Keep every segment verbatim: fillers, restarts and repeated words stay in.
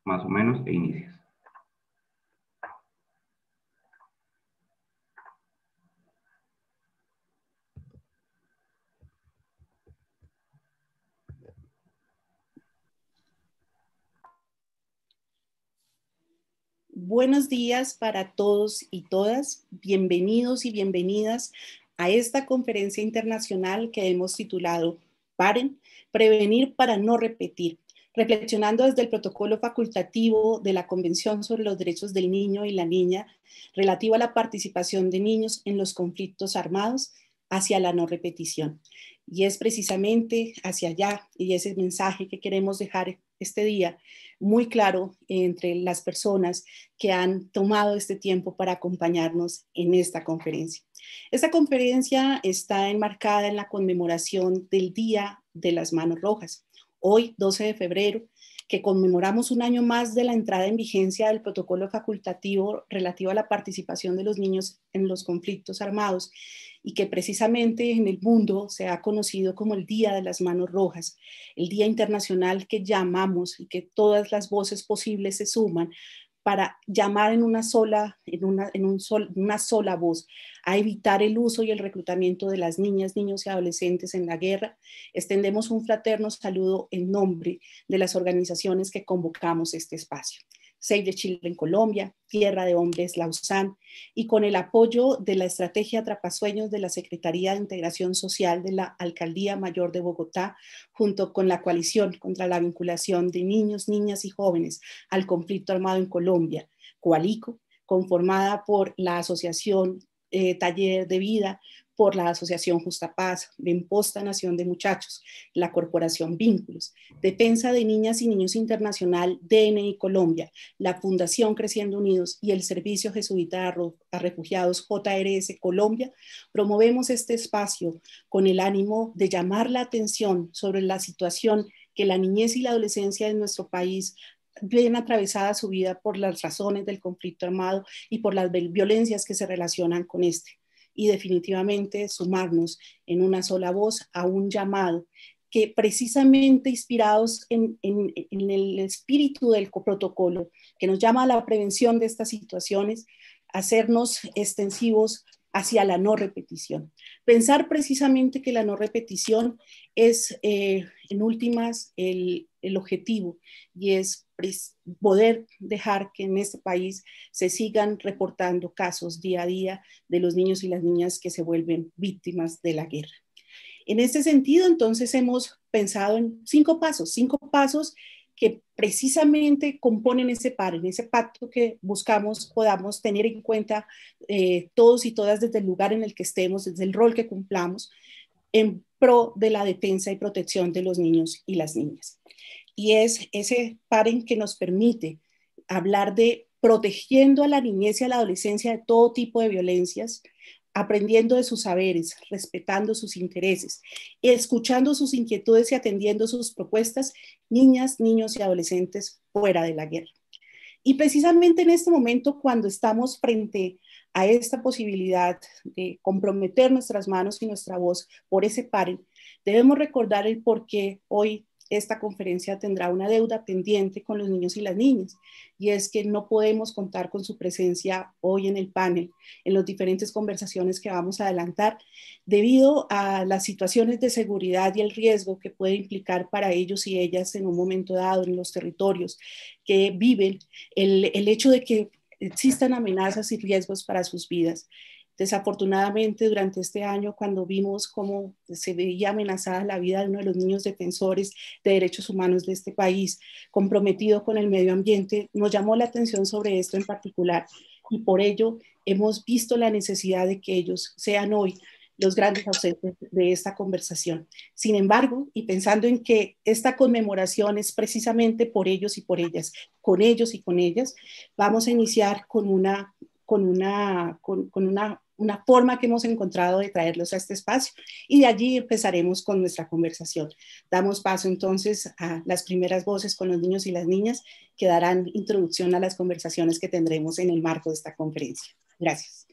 más o menos, e inicias. Buenos días para todos y todas. Bienvenidos y bienvenidas a esta conferencia internacional que hemos titulado Paren, prevenir para no repetir, reflexionando desde el protocolo facultativo de la Convención sobre los Derechos del Niño y la Niña relativo a la participación de niños en los conflictos armados hacia la no repetición. Y es precisamente hacia allá y ese mensaje que queremos dejar este día muy claro entre las personas que han tomado este tiempo para acompañarnos en esta conferencia. Esta conferencia está enmarcada en la conmemoración del Día de las Manos Rojas. Hoy, doce de febrero, que conmemoramos un año más de la entrada en vigencia del protocolo facultativo relativo a la participación de los niños en los conflictos armados y que precisamente en el mundo se ha conocido como el Día de las Manos Rojas, el Día Internacional que llamamos y que todas las voces posibles se suman para llamar en una sola, en una, en un sol, una sola voz a evitar el uso y el reclutamiento de las niñas, niños y adolescentes en la guerra. Extendemos un fraterno saludo en nombre de las organizaciones que convocamos este espacio. Save the Children Colombia, Tierra de Hombres Lausanne, y con el apoyo de la Estrategia Atrapasueños de la Secretaría de Integración Social de la Alcaldía Mayor de Bogotá, junto con la Coalición contra la Vinculación de Niños, Niñas y Jóvenes al Conflicto Armado en Colombia, Coalico, conformada por la Asociación eh, Taller de Vida, por la Asociación Justa Paz, Benposta Nación de Muchachos, la Corporación Vínculos, Defensa de Niñas y Niños Internacional, D N I Colombia, la Fundación Creciendo Unidos y el Servicio Jesuita a Refugiados J R S Colombia, promovemos este espacio con el ánimo de llamar la atención sobre la situación que la niñez y la adolescencia de nuestro país ven atravesada su vida por las razones del conflicto armado y por las violencias que se relacionan con este. Y definitivamente sumarnos en una sola voz a un llamado que precisamente inspirados en, en, en el espíritu del protocolo, que nos llama a la prevención de estas situaciones, hacernos extensivos hacia la no repetición. Pensar precisamente que la no repetición es, eh, en últimas, el, el objetivo y es poder dejar que en este país se sigan reportando casos día a día de los niños y las niñas que se vuelven víctimas de la guerra. En este sentido, entonces, hemos pensado en cinco pasos, cinco pasos que precisamente componen ese par, en ese pacto que buscamos podamos tener en cuenta eh, todos y todas desde el lugar en el que estemos, desde el rol que cumplamos, en pro de la defensa y protección de los niños y las niñas. Y es ese paren que nos permite hablar de protegiendo a la niñez y a la adolescencia de todo tipo de violencias, aprendiendo de sus saberes, respetando sus intereses, escuchando sus inquietudes y atendiendo sus propuestas, niñas, niños y adolescentes fuera de la guerra. Y precisamente en este momento, cuando estamos frente a esta posibilidad de comprometer nuestras manos y nuestra voz por ese paren, debemos recordar el por qué hoy esta conferencia tendrá una deuda pendiente con los niños y las niñas, y es que no podemos contar con su presencia hoy en el panel, en las diferentes conversaciones que vamos a adelantar, debido a las situaciones de seguridad y el riesgo que puede implicar para ellos y ellas en un momento dado en los territorios que viven, el, el hecho de que existan amenazas y riesgos para sus vidas. Desafortunadamente, durante este año, cuando vimos cómo se veía amenazada la vida de uno de los niños defensores de derechos humanos de este país, comprometido con el medio ambiente, nos llamó la atención sobre esto en particular y por ello hemos visto la necesidad de que ellos sean hoy los grandes ausentes de esta conversación. Sin embargo, y pensando en que esta conmemoración es precisamente por ellos y por ellas, con ellos y con ellas, vamos a iniciar con una, con una, con, con una, una forma que hemos encontrado de traerlos a este espacio y de allí empezaremos con nuestra conversación. Damos paso entonces a las primeras voces con los niños y las niñas que darán introducción a las conversaciones que tendremos en el marco de esta conferencia. Gracias.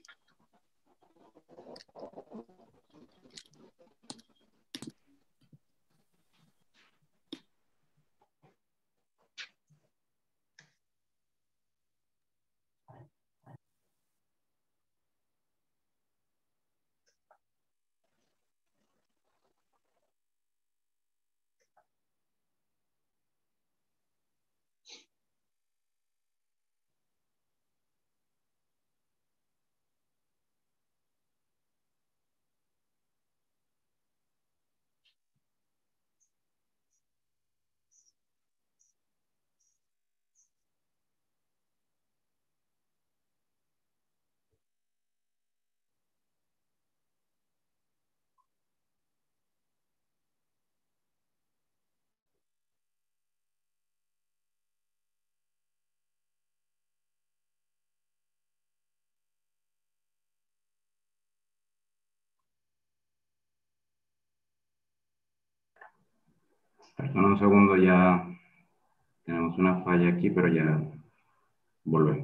Perdón, un segundo, ya tenemos una falla aquí, pero ya volvemos.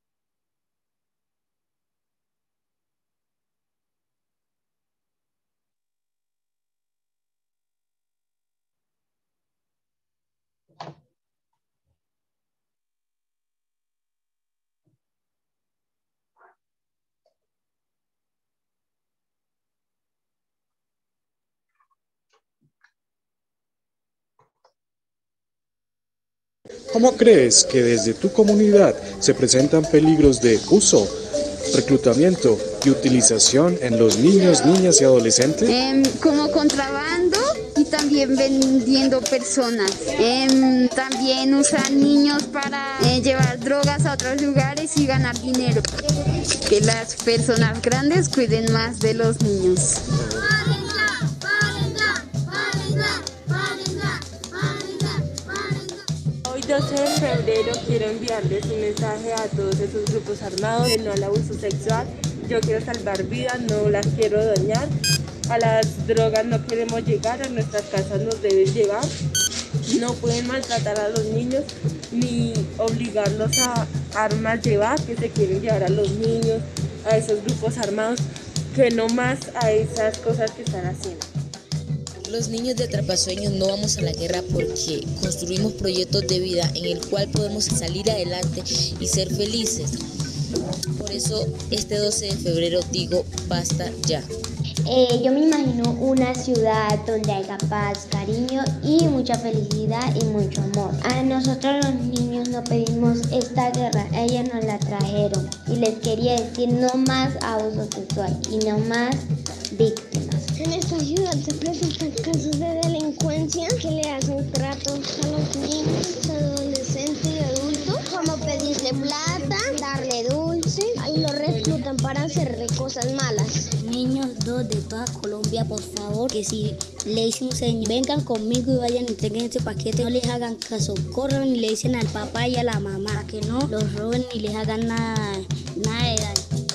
¿Cómo crees que desde tu comunidad se presentan peligros de uso, reclutamiento y utilización en los niños, niñas y adolescentes? Eh, como contrabando y también vendiendo personas. Eh, también usan niños para eh, llevar drogas a otros lugares y ganar dinero. Que las personas grandes cuiden más de los niños. Hoy doce de febrero quiero enviarles un mensaje a todos esos grupos armados de no al abuso sexual. Yo quiero salvar vidas, no las quiero dañar. A las drogas no queremos llegar, a nuestras casas nos deben llevar. No pueden maltratar a los niños ni obligarlos a armas llevar, que se quieren llevar a los niños, a esos grupos armados, que no más a esas cosas que están haciendo. Los niños de Atrapasueños no vamos a la guerra porque construimos proyectos de vida en el cual podemos salir adelante y ser felices. Por eso este doce de febrero digo basta ya. Eh, yo me imagino una ciudad donde haya paz, cariño y mucha felicidad y mucho amor. A nosotros los niños no pedimos esta guerra, ellos nos la trajeron. Y les quería decir no más abuso sexual y no más víctimas. En esta ciudad se presentan casos de delincuencia que le hacen tratos a los niños, adolescentes y adultos, como pedirle plata, darle dulce y lo reclutan para hacerle cosas malas. Niños dos de toda Colombia, por favor, que si le dicen un señor, vengan conmigo y vayan y entreguen este paquete, no les hagan caso, corran y le dicen al papá y a la mamá, que no los roben ni les hagan nada, nada de daño.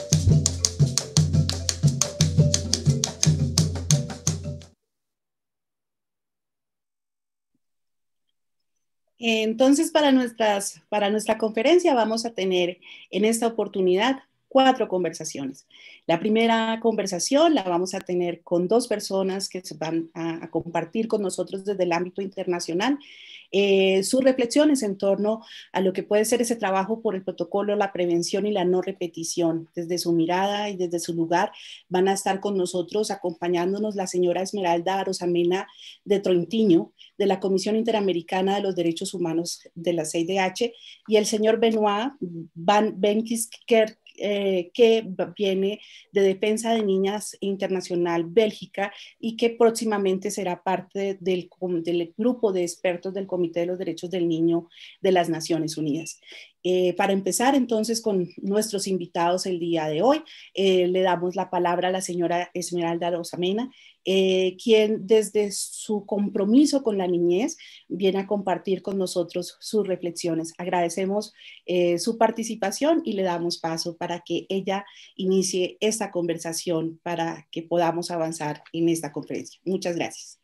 Entonces, para, nuestras, para nuestra conferencia vamos a tener en esta oportunidad cuatro conversaciones. La primera conversación la vamos a tener con dos personas que se van a, a compartir con nosotros desde el ámbito internacional eh, sus reflexiones en torno a lo que puede ser ese trabajo por el protocolo, la prevención y la no repetición. Desde su mirada y desde su lugar van a estar con nosotros acompañándonos la señora Esmeralda Arosamena de Troitiño, de la Comisión Interamericana de los Derechos Humanos de la C I D H, y el señor Benoit Van Benkiskerk, Eh, que viene de Defensa de Niñas Internacional Bélgica y que próximamente será parte del, del grupo de expertos del Comité de los Derechos del Niño de las Naciones Unidas. Eh, para empezar entonces con nuestros invitados el día de hoy, eh, le damos la palabra a la señora Esmeralda Arosamena, eh, quien desde su compromiso con la niñez viene a compartir con nosotros sus reflexiones. Agradecemos eh, su participación y le damos paso para que ella inicie esta conversación para que podamos avanzar en esta conferencia. Muchas gracias.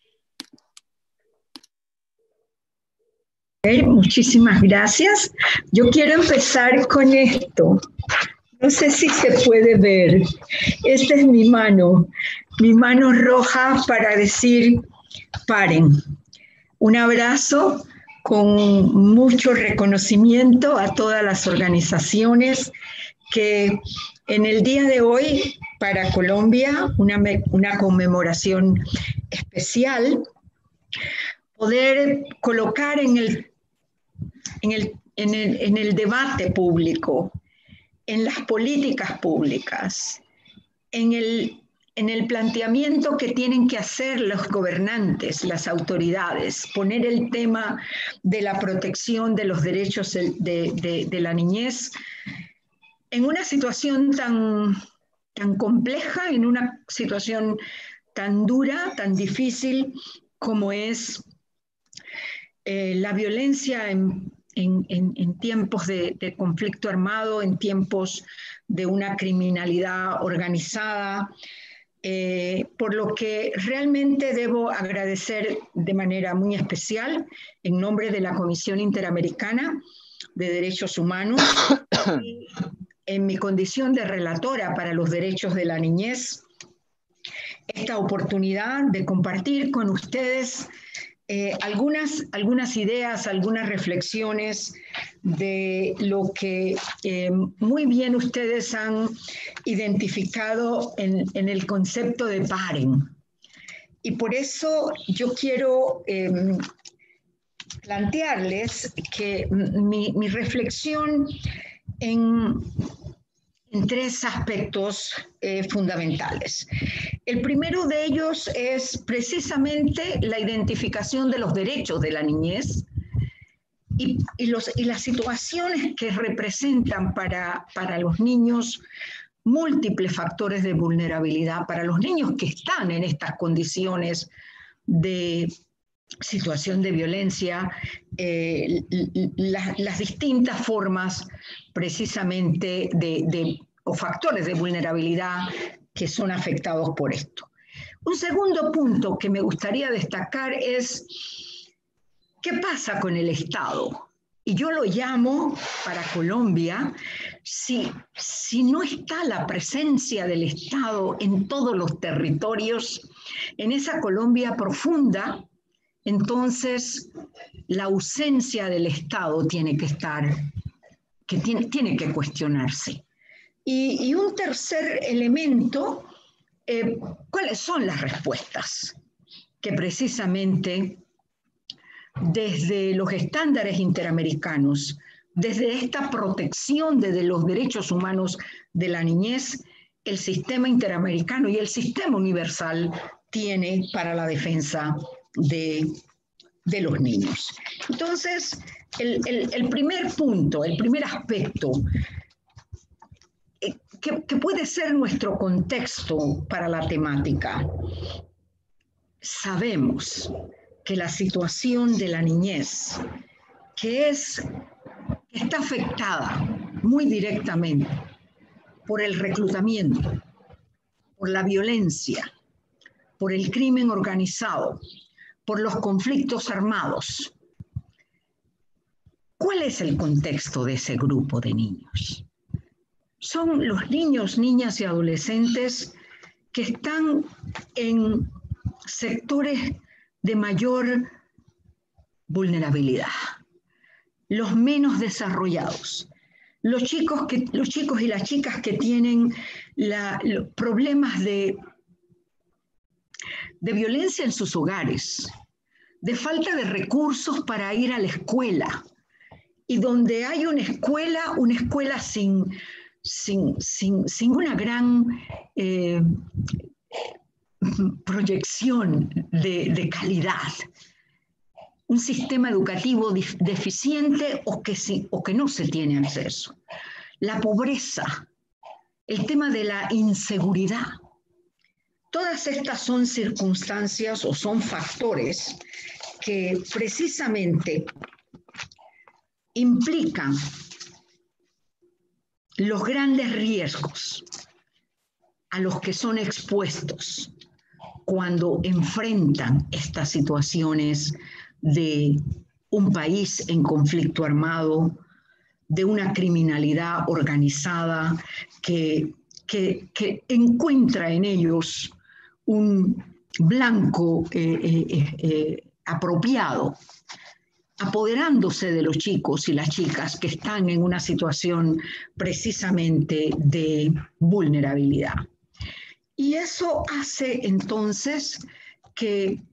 Muchísimas gracias. Yo quiero empezar con esto. No sé si se puede ver. Esta es mi mano, mi mano roja para decir paren. Un abrazo con mucho reconocimiento a todas las organizaciones que en el día de hoy para Colombia, una, una conmemoración especial, poder colocar en el En el, en, el, en el debate público, en las políticas públicas, en el, en el planteamiento que tienen que hacer los gobernantes, las autoridades, poner el tema de la protección de los derechos de, de, de la niñez en una situación tan, tan compleja, en una situación tan dura, tan difícil como es eh, la violencia en En, en, en tiempos de, de conflicto armado, en tiempos de una criminalidad organizada, eh, por lo que realmente debo agradecer de manera muy especial, en nombre de la Comisión Interamericana de Derechos Humanos, y en mi condición de relatora para los derechos de la niñez, esta oportunidad de compartir con ustedes eh, algunas, algunas ideas, algunas reflexiones de lo que eh, muy bien ustedes han identificado en, en el concepto de paren. Y por eso yo quiero eh, plantearles que mi, mi reflexión en, en tres aspectos eh, fundamentales. El primero de ellos es precisamente la identificación de los derechos de la niñez y, y, los, y las situaciones que representan para, para los niños múltiples factores de vulnerabilidad, para los niños que están en estas condiciones de situación de violencia, eh, la, las distintas formas precisamente de, de, o factores de vulnerabilidad que son afectados por esto. Un segundo punto que me gustaría destacar es ¿qué pasa con el Estado? Y yo lo llamo, para Colombia, si, si no está la presencia del Estado en todos los territorios, en esa Colombia profunda, entonces la ausencia del Estado tiene que estar, que tiene, tiene que cuestionarse. Y, y un tercer elemento, eh, ¿cuáles son las respuestas? Que precisamente desde los estándares interamericanos, desde esta protección de, de los derechos humanos de la niñez, el sistema interamericano y el sistema universal tiene para la defensa de, de los niños. Entonces, el, el, el primer punto, el primer aspecto, eh, que, que puede ser nuestro contexto para la temática, sabemos que la situación de la niñez, que es, está afectada muy directamente por el reclutamiento, por la violencia, por el crimen organizado, por los conflictos armados. ¿Cuál es el contexto de ese grupo de niños? Son los niños, niñas y adolescentes que están en sectores de mayor vulnerabilidad, los menos desarrollados, los chicos, que, los chicos y las chicas que tienen la, los problemas de, de violencia en sus hogares, de falta de recursos para ir a la escuela, y donde hay una escuela, una escuela sin, sin, sin, sin una gran eh, proyección de, de calidad, un sistema educativo deficiente o que, sí, o que no se tiene acceso, la pobreza, el tema de la inseguridad. Todas estas son circunstancias o son factores que precisamente implican los grandes riesgos a los que son expuestos cuando enfrentan estas situaciones de un país en conflicto armado, de una criminalidad organizada que, que, que encuentra en ellos un blanco eh, eh, eh, apropiado, apoderándose de los chicos y las chicas que están en una situación precisamente de vulnerabilidad. Y eso hace entonces que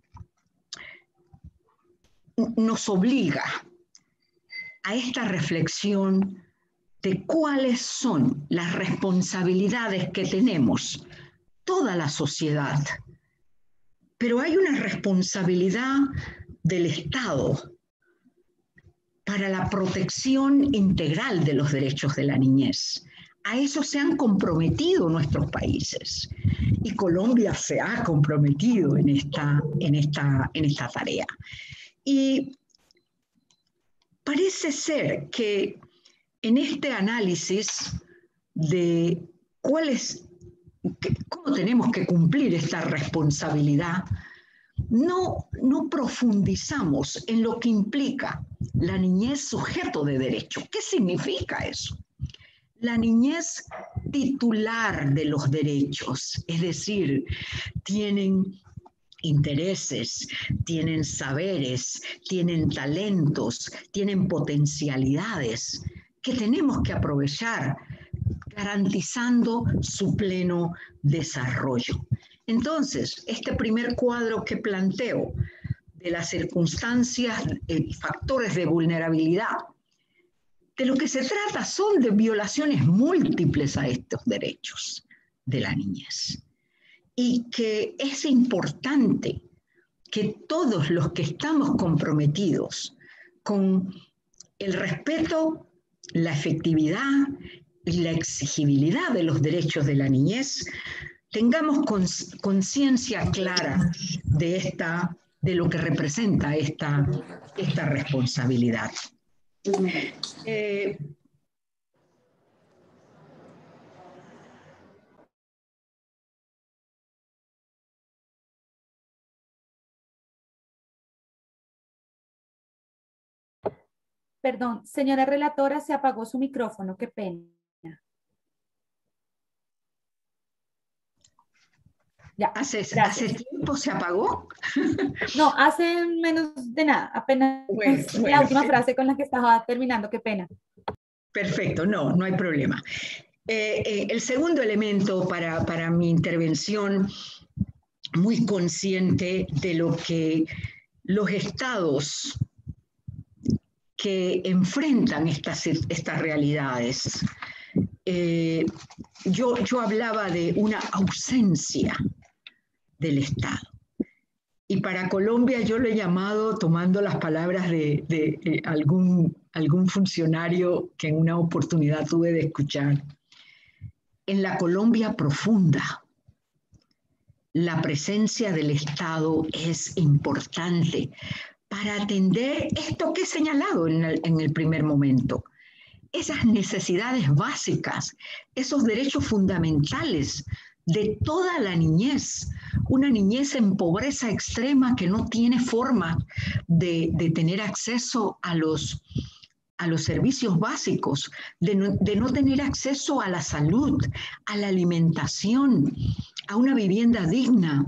nos obliga a esta reflexión de cuáles son las responsabilidades que tenemos toda la sociedad. Pero hay una responsabilidad del Estado para la protección integral de los derechos de la niñez. A eso se han comprometido nuestros países y Colombia se ha comprometido en esta, en esta, en esta tarea. Y parece ser que en este análisis de cuáles, que, cómo tenemos que cumplir esta responsabilidad, no, no profundizamos en lo que implica la niñez sujeto de derecho. ¿Qué significa eso? La niñez titular de los derechos, es decir, tienen intereses, tienen saberes, tienen talentos, tienen potencialidades que tenemos que aprovechar, garantizando su pleno desarrollo. Entonces, este primer cuadro que planteo de las circunstancias, eh, factores de vulnerabilidad, de lo que se trata son de violaciones múltiples a estos derechos de la niñez. Y que es importante que todos los que estamos comprometidos con el respeto, la efectividad y la exigibilidad de los derechos de la niñez, tengamos conciencia clara de, esta, de lo que representa esta, esta responsabilidad. Eh, Perdón, señora relatora, se apagó su micrófono, qué pena. Ya, ¿Hace, ¿Hace tiempo se apagó? No, hace menos de nada, apenas bueno, la bueno, última frase con la que estaba terminando, qué pena. Perfecto, no, no hay problema. Eh, eh, el segundo elemento para, para mi intervención, muy consciente de lo que los estados que enfrentan estas, estas realidades. Eh, yo, yo hablaba de una ausencia del Estado. Y para Colombia yo lo he llamado, tomando las palabras de, de, de algún, algún funcionario que en una oportunidad tuve de escuchar, en la Colombia profunda, la presencia del Estado es importante para atender esto que he señalado en el, en el primer momento, esas necesidades básicas, esos derechos fundamentales de toda la niñez, una niñez en pobreza extrema que no tiene forma de, de tener acceso a los, a los servicios básicos, de no, de no tener acceso a la salud, a la alimentación, a una vivienda digna,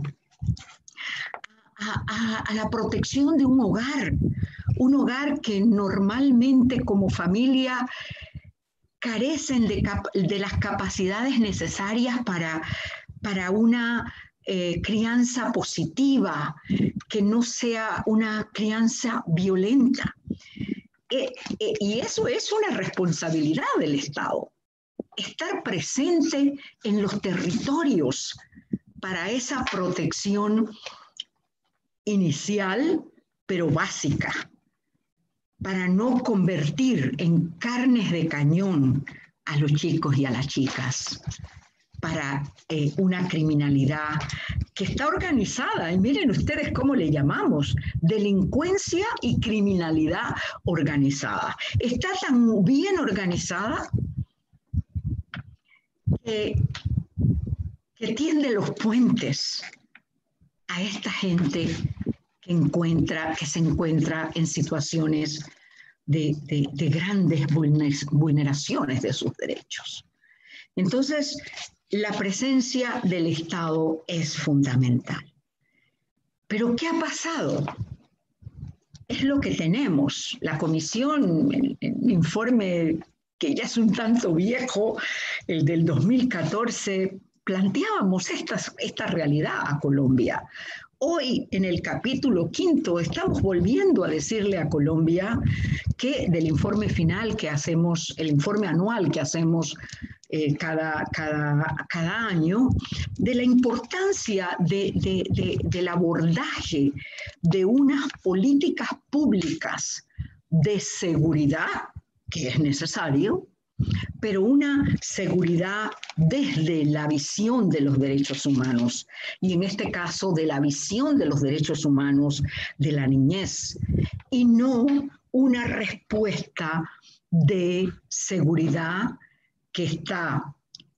A, a, a la protección de un hogar, un hogar que normalmente como familia carecen de, cap de las capacidades necesarias para, para una eh, crianza positiva, que no sea una crianza violenta. Eh, eh, y eso es una responsabilidad del Estado, estar presente en los territorios para esa protección inicial, pero básica, para no convertir en carnes de cañón a los chicos y a las chicas, para eh, una criminalidad que está organizada, y miren ustedes cómo le llamamos, delincuencia y criminalidad organizada. Está tan bien organizada que, que tiende los puentes a esta gente que, encuentra, que se encuentra en situaciones de, de, de grandes vulneraciones de sus derechos. Entonces, la presencia del Estado es fundamental. Pero, ¿qué ha pasado? Es lo que tenemos. La comisión, el, el informe que ya es un tanto viejo, el del dos mil catorce, planteábamos esta, esta realidad a Colombia. Hoy, en el capítulo quinto, estamos volviendo a decirle a Colombia que del informe final que hacemos, el informe anual que hacemos eh, cada, cada, cada año, de la importancia de, de, de, del abordaje de unas políticas públicas de seguridad, que es necesario, pero una seguridad desde la visión de los derechos humanos, y en este caso de la visión de los derechos humanos de la niñez, y no una respuesta de seguridad que está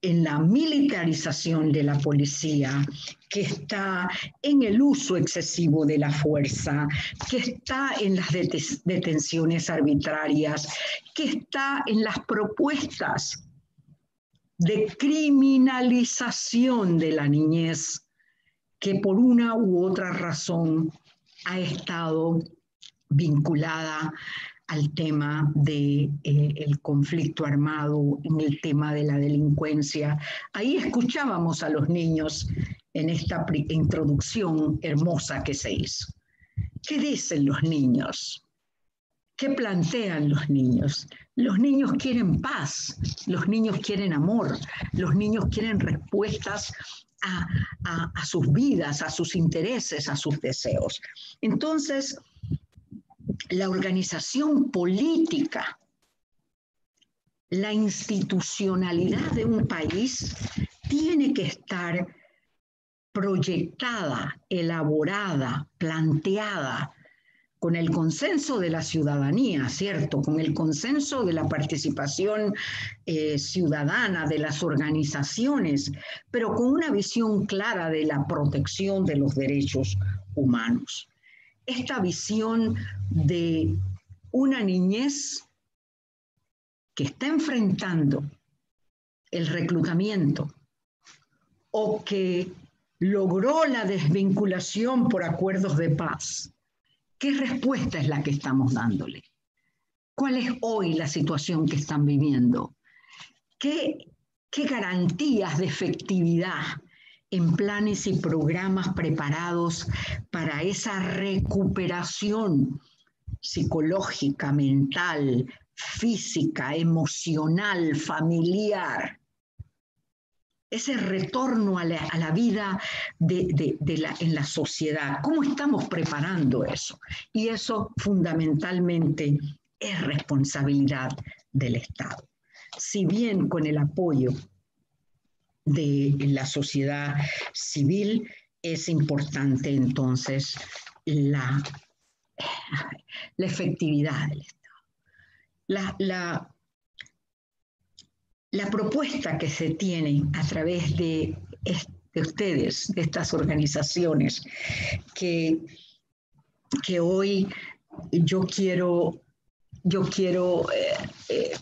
en la militarización de la policía, que está en el uso excesivo de la fuerza, que está en las det- detenciones arbitrarias, que está en las propuestas de criminalización de la niñez, que por una u otra razón ha estado vinculada al tema del de, eh, conflicto armado, en el tema de la delincuencia. Ahí escuchábamos a los niños en esta introducción hermosa que se hizo. ¿Qué dicen los niños? ¿Qué plantean los niños? Los niños quieren paz, los niños quieren amor, los niños quieren respuestas a, a, a sus vidas, a sus intereses, a sus deseos. Entonces, la organización política, la institucionalidad de un país tiene que estar proyectada, elaborada, planteada con el consenso de la ciudadanía, ¿cierto? Con el consenso de la participación eh, ciudadana, de las organizaciones, pero con una visión clara de la protección de los derechos humanos. Esta visión de una niñez que está enfrentando el reclutamiento o que logró la desvinculación por acuerdos de paz, ¿qué respuesta es la que estamos dándole? ¿Cuál es hoy la situación que están viviendo? ¿Qué, qué garantías de efectividad en planes y programas preparados para esa recuperación psicológica, mental, física, emocional, familiar? Ese retorno a la, a la vida de, de, de la, en la sociedad. ¿Cómo estamos preparando eso? Y eso fundamentalmente es responsabilidad del Estado. Si bien con el apoyo de la sociedad civil, es importante entonces la, la efectividad del Estado. La, la, La propuesta que se tiene a través de, de ustedes, de estas organizaciones, que, que hoy yo quiero, yo quiero eh, eh,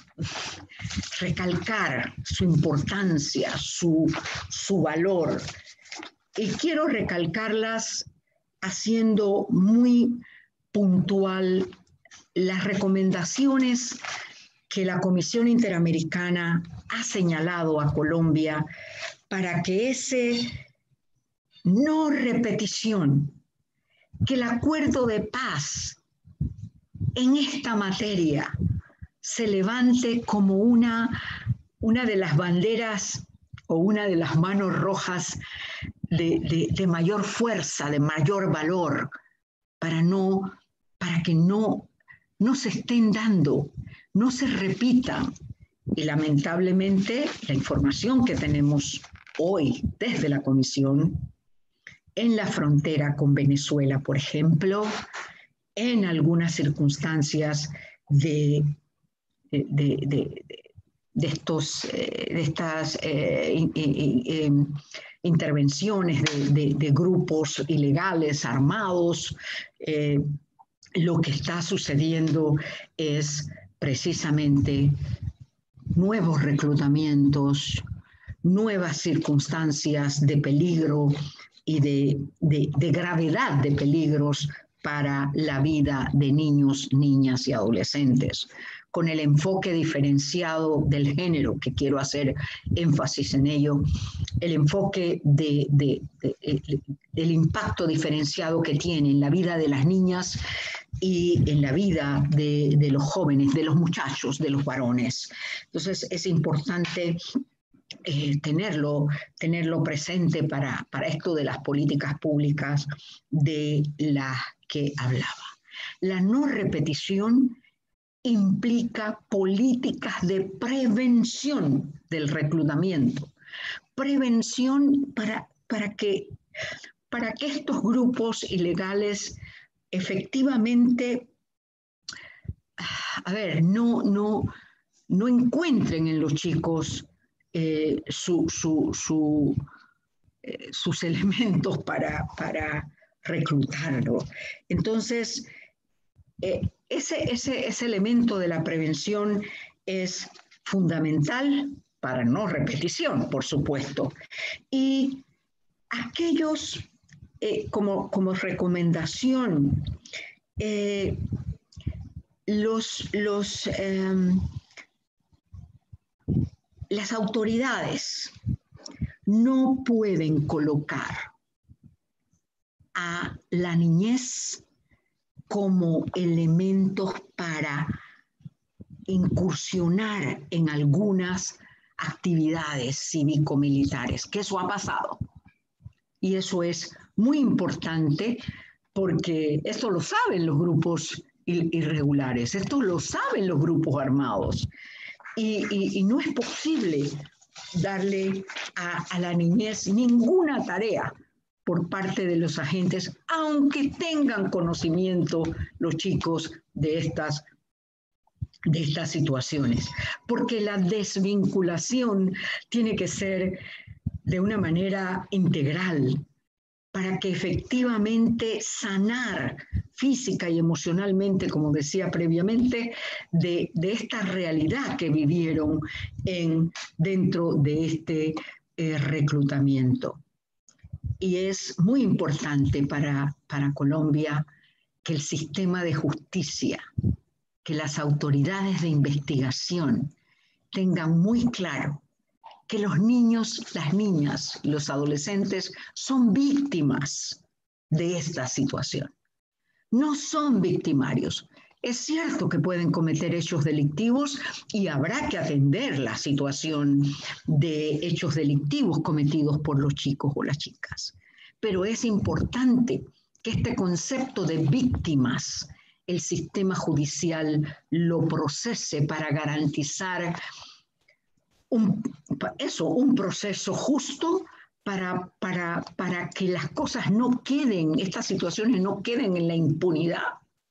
recalcar su importancia, su, su valor, y quiero recalcarlas haciendo muy puntual las recomendaciones que la Comisión Interamericana ha señalado a Colombia para que ese no repetición, que el acuerdo de paz en esta materia se levante como una, una de las banderas o una de las manos rojas de, de, de mayor fuerza, de mayor valor, para, no, para que no, no se estén dando, no se repitan. Y lamentablemente la información que tenemos hoy desde la Comisión en la frontera con Venezuela, por ejemplo, en algunas circunstancias de, de, de, de, de, estos, de estas eh, in, in, in, intervenciones de, de, de grupos ilegales armados, eh, lo que está sucediendo es precisamente nuevos reclutamientos, nuevas circunstancias de peligro y de, de, de gravedad de peligros para la vida de niños, niñas y adolescentes, con el enfoque diferenciado del género, que quiero hacer énfasis en ello, el enfoque de, de, de, de, del impacto diferenciado que tiene en la vida de las niñas y en la vida de, de los jóvenes, de los muchachos, de los varones. Entonces es importante eh, tenerlo, tenerlo presente para, para esto de las políticas públicas de las que hablaba. La no repetición implica políticas de prevención del reclutamiento, prevención para, para, que, para que estos grupos ilegales efectivamente, a ver, no, no, no encuentren en los chicos eh, su, su, su, eh, sus elementos para, para reclutarlo. Entonces, eh, ese, ese, ese elemento de la prevención es fundamental para no repetición, por supuesto. Y aquellos, eh, como, como recomendación, eh, los, los, eh, las autoridades no pueden colocar a la niñez como elementos para incursionar en algunas actividades cívico-militares, que eso ha pasado. Y eso es muy importante porque esto lo saben los grupos irregulares, esto lo saben los grupos armados. Y, y, y no es posible darle a, a la niñez ninguna tarea por parte de los agentes, aunque tengan conocimiento los chicos de estas, de estas situaciones. Porque la desvinculación tiene que ser de una manera integral para que efectivamente sanar física y emocionalmente, como decía previamente, de, de esta realidad que vivieron en, dentro de este eh, reclutamiento. Y es muy importante para, para Colombia que el sistema de justicia, que las autoridades de investigación tengan muy claro que los niños, las niñas, los adolescentes son víctimas de esta situación. No son victimarios. Es cierto que pueden cometer hechos delictivos y habrá que atender la situación de hechos delictivos cometidos por los chicos o las chicas. Pero es importante que este concepto de víctimas, el sistema judicial lo procese para garantizar un, eso, un proceso justo para, para, para que las cosas no queden, estas situaciones no queden en la impunidad.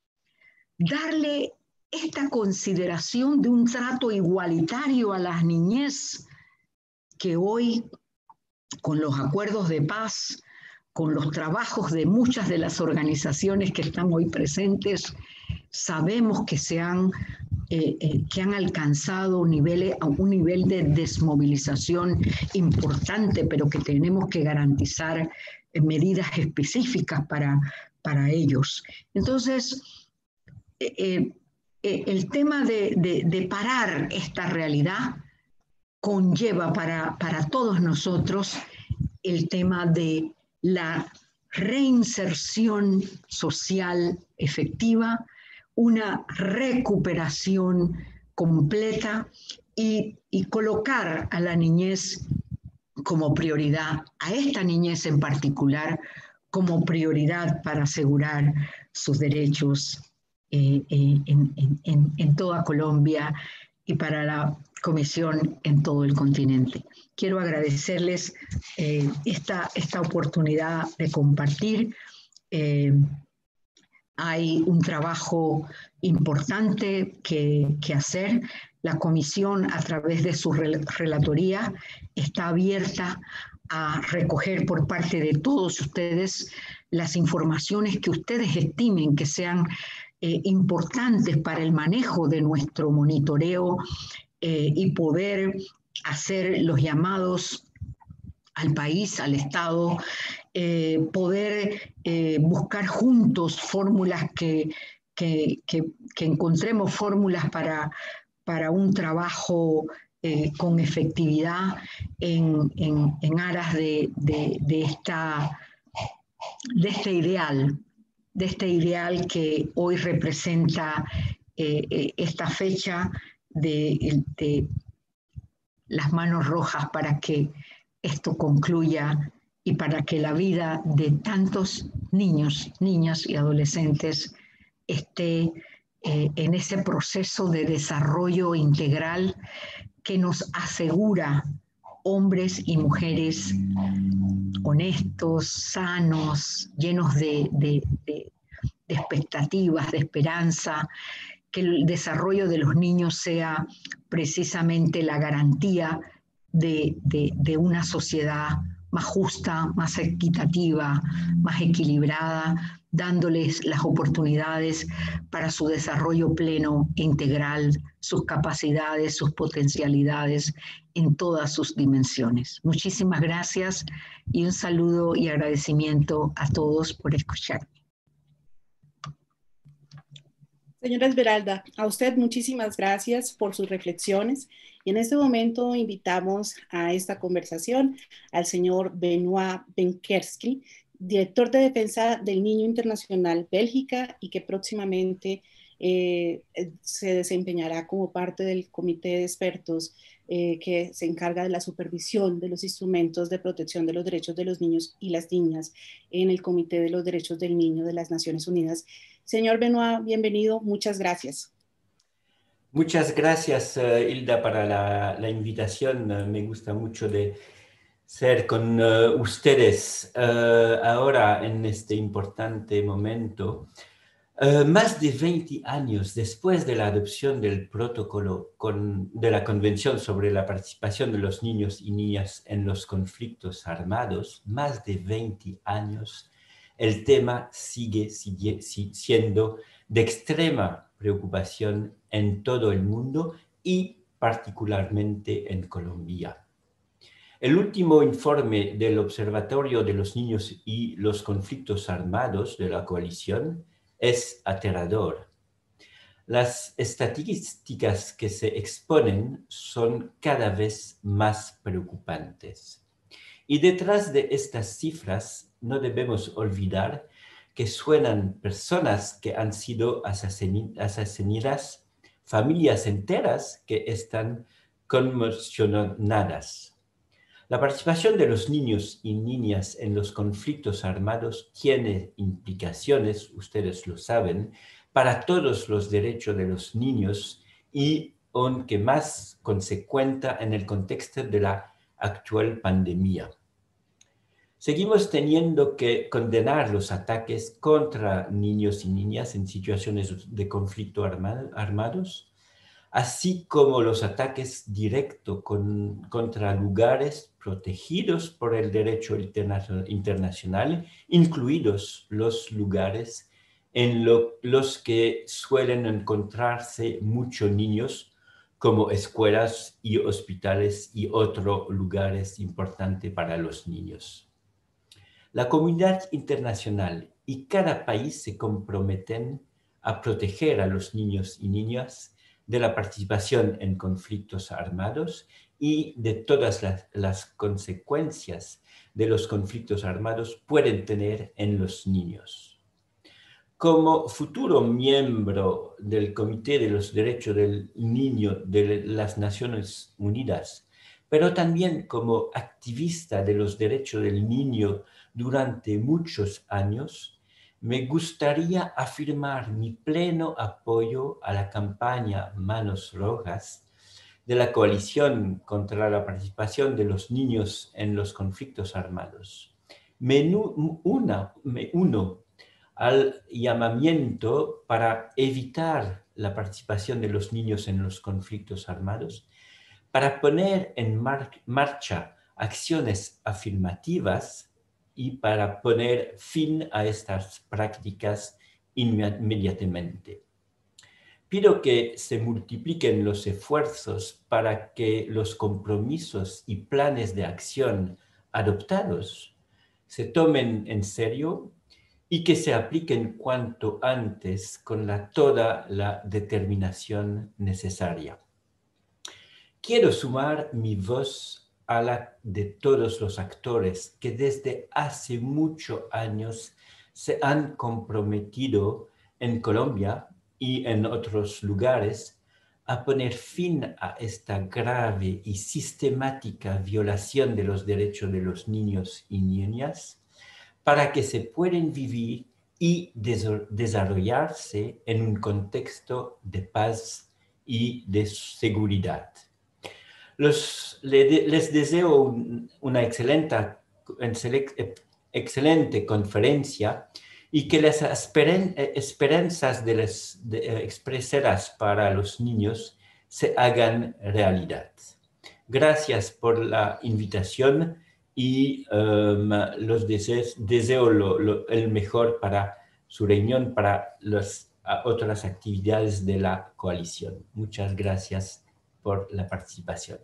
Darle esta consideración de un trato igualitario a las niñez que hoy, con los acuerdos de paz, con los trabajos de muchas de las organizaciones que están hoy presentes, sabemos que se han, eh, eh, que han alcanzado niveles, un nivel de desmovilización importante, pero que tenemos que garantizar eh, medidas específicas para, para ellos. Entonces, eh, eh, el tema de, de, de parar esta realidad conlleva para, para todos nosotros el tema de la reinserción social efectiva, una recuperación completa y, y colocar a la niñez como prioridad, a esta niñez en particular, como prioridad para asegurar sus derechos eh, eh, en, en, en toda Colombia y para la Comisión en todo el continente. Quiero agradecerles eh, esta, esta oportunidad de compartir. Eh, hay un trabajo importante que, que hacer. La Comisión, a través de su relatoría, está abierta a recoger por parte de todos ustedes las informaciones que ustedes estimen que sean eh, importantes para el manejo de nuestro monitoreo eh, y poder hacer los llamados al país, al Estado, eh, poder eh, buscar juntos fórmulas que, que, que, que encontremos fórmulas para, para un trabajo eh, con efectividad en, en, en aras de, de, de, esta, de este ideal, de este ideal que hoy representa eh, esta fecha de, de las manos rojas para que esto concluya y para que la vida de tantos niños, niñas y adolescentes esté eh, en ese proceso de desarrollo integral que nos asegura hombres y mujeres honestos, sanos, llenos de, de, de, de expectativas, de esperanza, que el desarrollo de los niños sea precisamente la garantía de, de, de una sociedad más justa, más equitativa, más equilibrada, dándoles las oportunidades para su desarrollo pleno e integral, sus capacidades, sus potencialidades en todas sus dimensiones. Muchísimas gracias y un saludo y agradecimiento a todos por escucharme. Señora Esmeralda, a usted muchísimas gracias por sus reflexiones y en este momento invitamos a esta conversación al señor Benoit Benkerski, director de Defensa del Niño Internacional Bélgica y que próximamente eh, se desempeñará como parte del comité de expertos eh, que se encarga de la supervisión de los instrumentos de protección de los derechos de los niños y las niñas en el Comité de los Derechos del Niño de las Naciones Unidas. Señor Benoit, bienvenido, muchas gracias. Muchas gracias, uh, Hilda, para la, la invitación. Uh, me gusta mucho de ser con uh, ustedes uh, ahora en este importante momento. Uh, más de veinte años después de la adopción del protocolo con, de la Convención sobre la participación de los niños y niñas en los conflictos armados, más de veinte años, el tema sigue, sigue siendo de extrema preocupación en todo el mundo y particularmente en Colombia. El último informe del Observatorio de los Niños y los Conflictos Armados de la Coalición es aterrador. Las estadísticas que se exponen son cada vez más preocupantes. Y detrás de estas cifras no debemos olvidar que suenan personas que han sido asesinadas, familias enteras que están conmocionadas. La participación de los niños y niñas en los conflictos armados tiene implicaciones, ustedes lo saben, para todos los derechos de los niños y, aunque más consecuente en el contexto de la actual pandemia. Seguimos teniendo que condenar los ataques contra niños y niñas en situaciones de conflicto armado, armados, así como los ataques directos con, contra lugares protegidos por el derecho interna internacional, incluidos los lugares en lo, los que suelen encontrarse muchos niños, como escuelas y hospitales y otros lugares importantes para los niños. La comunidad internacional y cada país se comprometen a proteger a los niños y niñas de la participación en conflictos armados y de todas las, las consecuencias de los conflictos armados pueden tener en los niños. Como futuro miembro del Comité de los Derechos del Niño de las Naciones Unidas, pero también como activista de los derechos del niño durante muchos años, me gustaría afirmar mi pleno apoyo a la campaña Manos Rojas de la Coalición contra la Participación de los Niños en los Conflictos Armados. Me, una, me uno al llamamiento para evitar la participación de los niños en los conflictos armados, para poner en mar marcha acciones afirmativas y para poner fin a estas prácticas inmediatamente. Pido que se multipliquen los esfuerzos para que los compromisos y planes de acción adoptados se tomen en serio y que se apliquen cuanto antes con la, toda la determinación necesaria. Quiero sumar mi voz a la de todos los actores que desde hace muchos años se han comprometido en Colombia y en otros lugares a poner fin a esta grave y sistemática violación de los derechos de los niños y niñas para que se puedan vivir y desarrollarse en un contexto de paz y de seguridad. Los, les deseo un, una excelente, excelente conferencia y que las esperen, esperanzas de las, de, expresadas para los niños se hagan realidad. Gracias por la invitación y um, los deseos, deseo lo, lo, el mejor para su reunión, para las otras actividades de la coalición. Muchas gracias por la participación.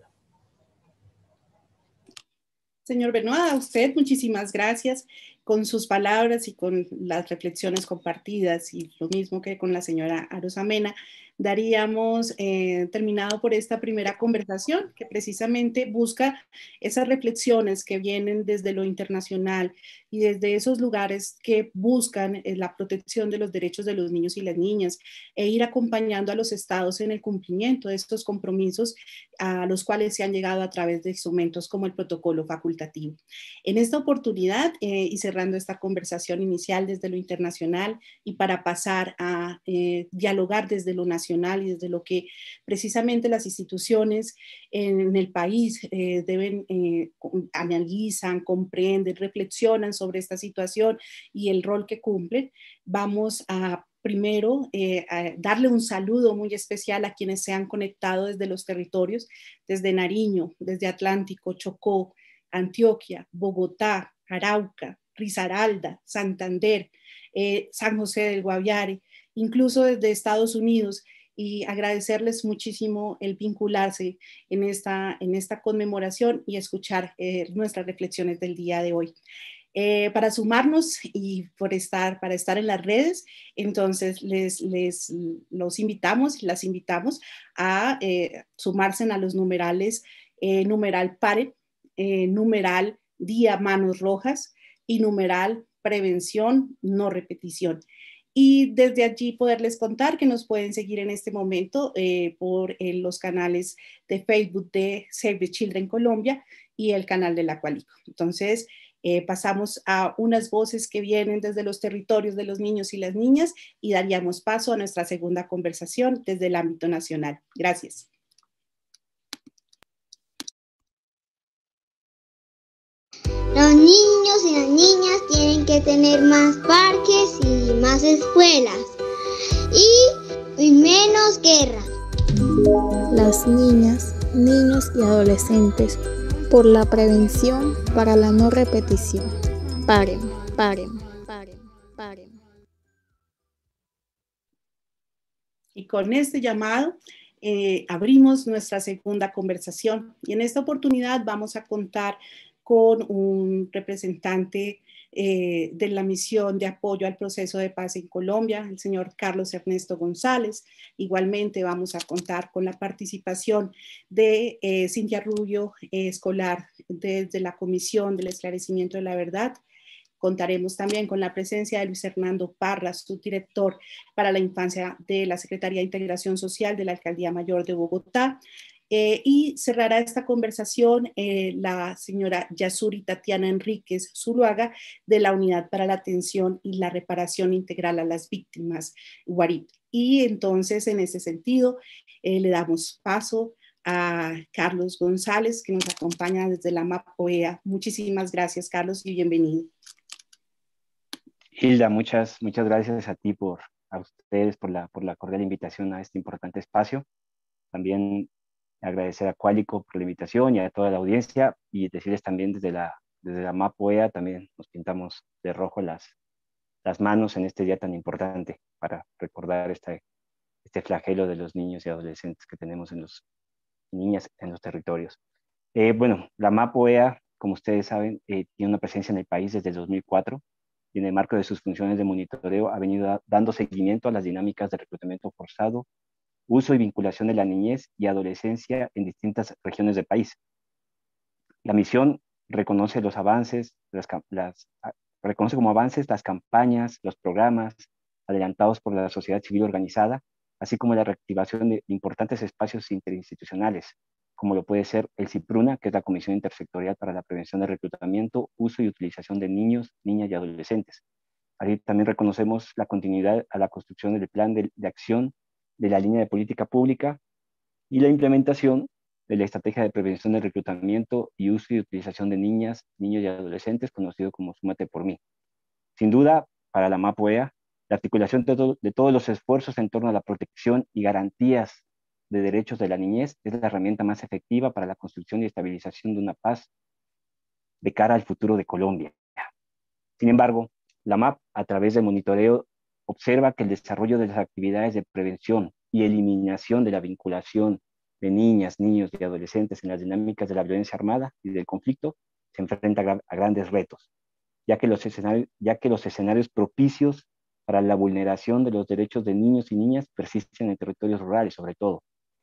Señor Benoit, a usted muchísimas gracias con sus palabras y con las reflexiones compartidas, y lo mismo que con la señora Arosamena. Daríamos eh, terminado por esta primera conversación que precisamente busca esas reflexiones que vienen desde lo internacional y desde esos lugares que buscan eh, la protección de los derechos de los niños y las niñas, e ir acompañando a los estados en el cumplimiento de estos compromisos a los cuales se han llegado a través de instrumentos como el protocolo facultativo. En esta oportunidad, eh, y cerrando esta conversación inicial desde lo internacional y para pasar a eh, dialogar desde lo nacional y desde lo que precisamente las instituciones en el país eh, deben, eh, analizan, comprenden, reflexionan sobre esta situación y el rol que cumplen, vamos a primero eh, a darle un saludo muy especial a quienes se han conectado desde los territorios, desde Nariño, desde Atlántico, Chocó, Antioquia, Bogotá, Arauca, Risaralda, Santander, eh, San José del Guaviare, incluso desde Estados Unidos, y agradecerles muchísimo el vincularse en esta, en esta conmemoración y escuchar eh, nuestras reflexiones del día de hoy. Eh, para sumarnos y por estar, para estar en las redes, entonces les, les los invitamos y las invitamos a eh, sumarse a los numerales, eh, numeral PARE, eh, numeral Día Manos Rojas y numeral Prevención No Repetición. Y desde allí poderles contar que nos pueden seguir en este momento eh, por eh, los canales de Facebook de Save the Children Colombia y el canal de la Coalico. Entonces, eh, pasamos a unas voces que vienen desde los territorios de los niños y las niñas y daríamos paso a nuestra segunda conversación desde el ámbito nacional. Gracias. Los niños y las niñas tienen que tener más parques y más escuelas y, y menos guerras. Las niñas, niños y adolescentes por la prevención para la no repetición. Paren, paren, paren, paren. Y con este llamado eh, abrimos nuestra segunda conversación y en esta oportunidad vamos a contar con un representante eh, de la misión de apoyo al proceso de paz en Colombia, el señor Carlos Ernesto González. Igualmente vamos a contar con la participación de eh, Cintia Rubio eh, Escolar desde la Comisión del Esclarecimiento de la Verdad. Contaremos también con la presencia de Luis Hernando Parra, subdirector para la infancia de la Secretaría de Integración Social de la Alcaldía Mayor de Bogotá. Eh, y cerrará esta conversación eh, la señora Yasuri Tatiana Enríquez Zuluaga de la Unidad para la Atención y la Reparación Integral a las Víctimas, UARIP. Y entonces, en ese sentido, eh, le damos paso a Carlos González, que nos acompaña desde la MAPOEA. Muchísimas gracias, Carlos, y bienvenido. Hilda, muchas, muchas gracias a ti, por, a ustedes por la, por la cordial invitación a este importante espacio. También agradecer a Coalico por la invitación y a toda la audiencia, y decirles también desde la, desde la MAPOEA también nos pintamos de rojo las, las manos en este día tan importante para recordar este, este flagelo de los niños y adolescentes que tenemos en los niñas en los territorios. Eh, bueno, la MAPOEA, como ustedes saben, eh, tiene una presencia en el país desde el dos mil cuatro y en el marco de sus funciones de monitoreo ha venido a, dando seguimiento a las dinámicas de reclutamiento forzado, uso y vinculación de la niñez y adolescencia en distintas regiones del país. La misión reconoce los avances, las, las, reconoce como avances las campañas, los programas adelantados por la sociedad civil organizada, así como la reactivación de importantes espacios interinstitucionales, como lo puede ser el CIPRUNA, que es la Comisión Intersectorial para la Prevención de Reclutamiento, Uso y Utilización de Niños, Niñas y Adolescentes. Ahí también reconocemos la continuidad a la construcción del plan de, de acción de la línea de política pública y la implementación de la estrategia de prevención del reclutamiento y uso y utilización de niñas, niños y adolescentes, conocido como Súmate por mí. Sin duda, para la MAPOEA, la articulación de, to de todos los esfuerzos en torno a la protección y garantías de Derechos de la Niñez es la herramienta más efectiva para la construcción y estabilización de una paz de cara al futuro de Colombia. Sin embargo, la M A P, a través del monitoreo, observa que el desarrollo de las actividades de prevención y eliminación de la vinculación de niñas, niños y adolescentes en las dinámicas de la violencia armada y del conflicto se enfrenta a, a grandes retos, ya que, los escenarios, ya que los escenarios propicios para la vulneración de los derechos de niños y niñas persisten en territorios rurales, sobre todo.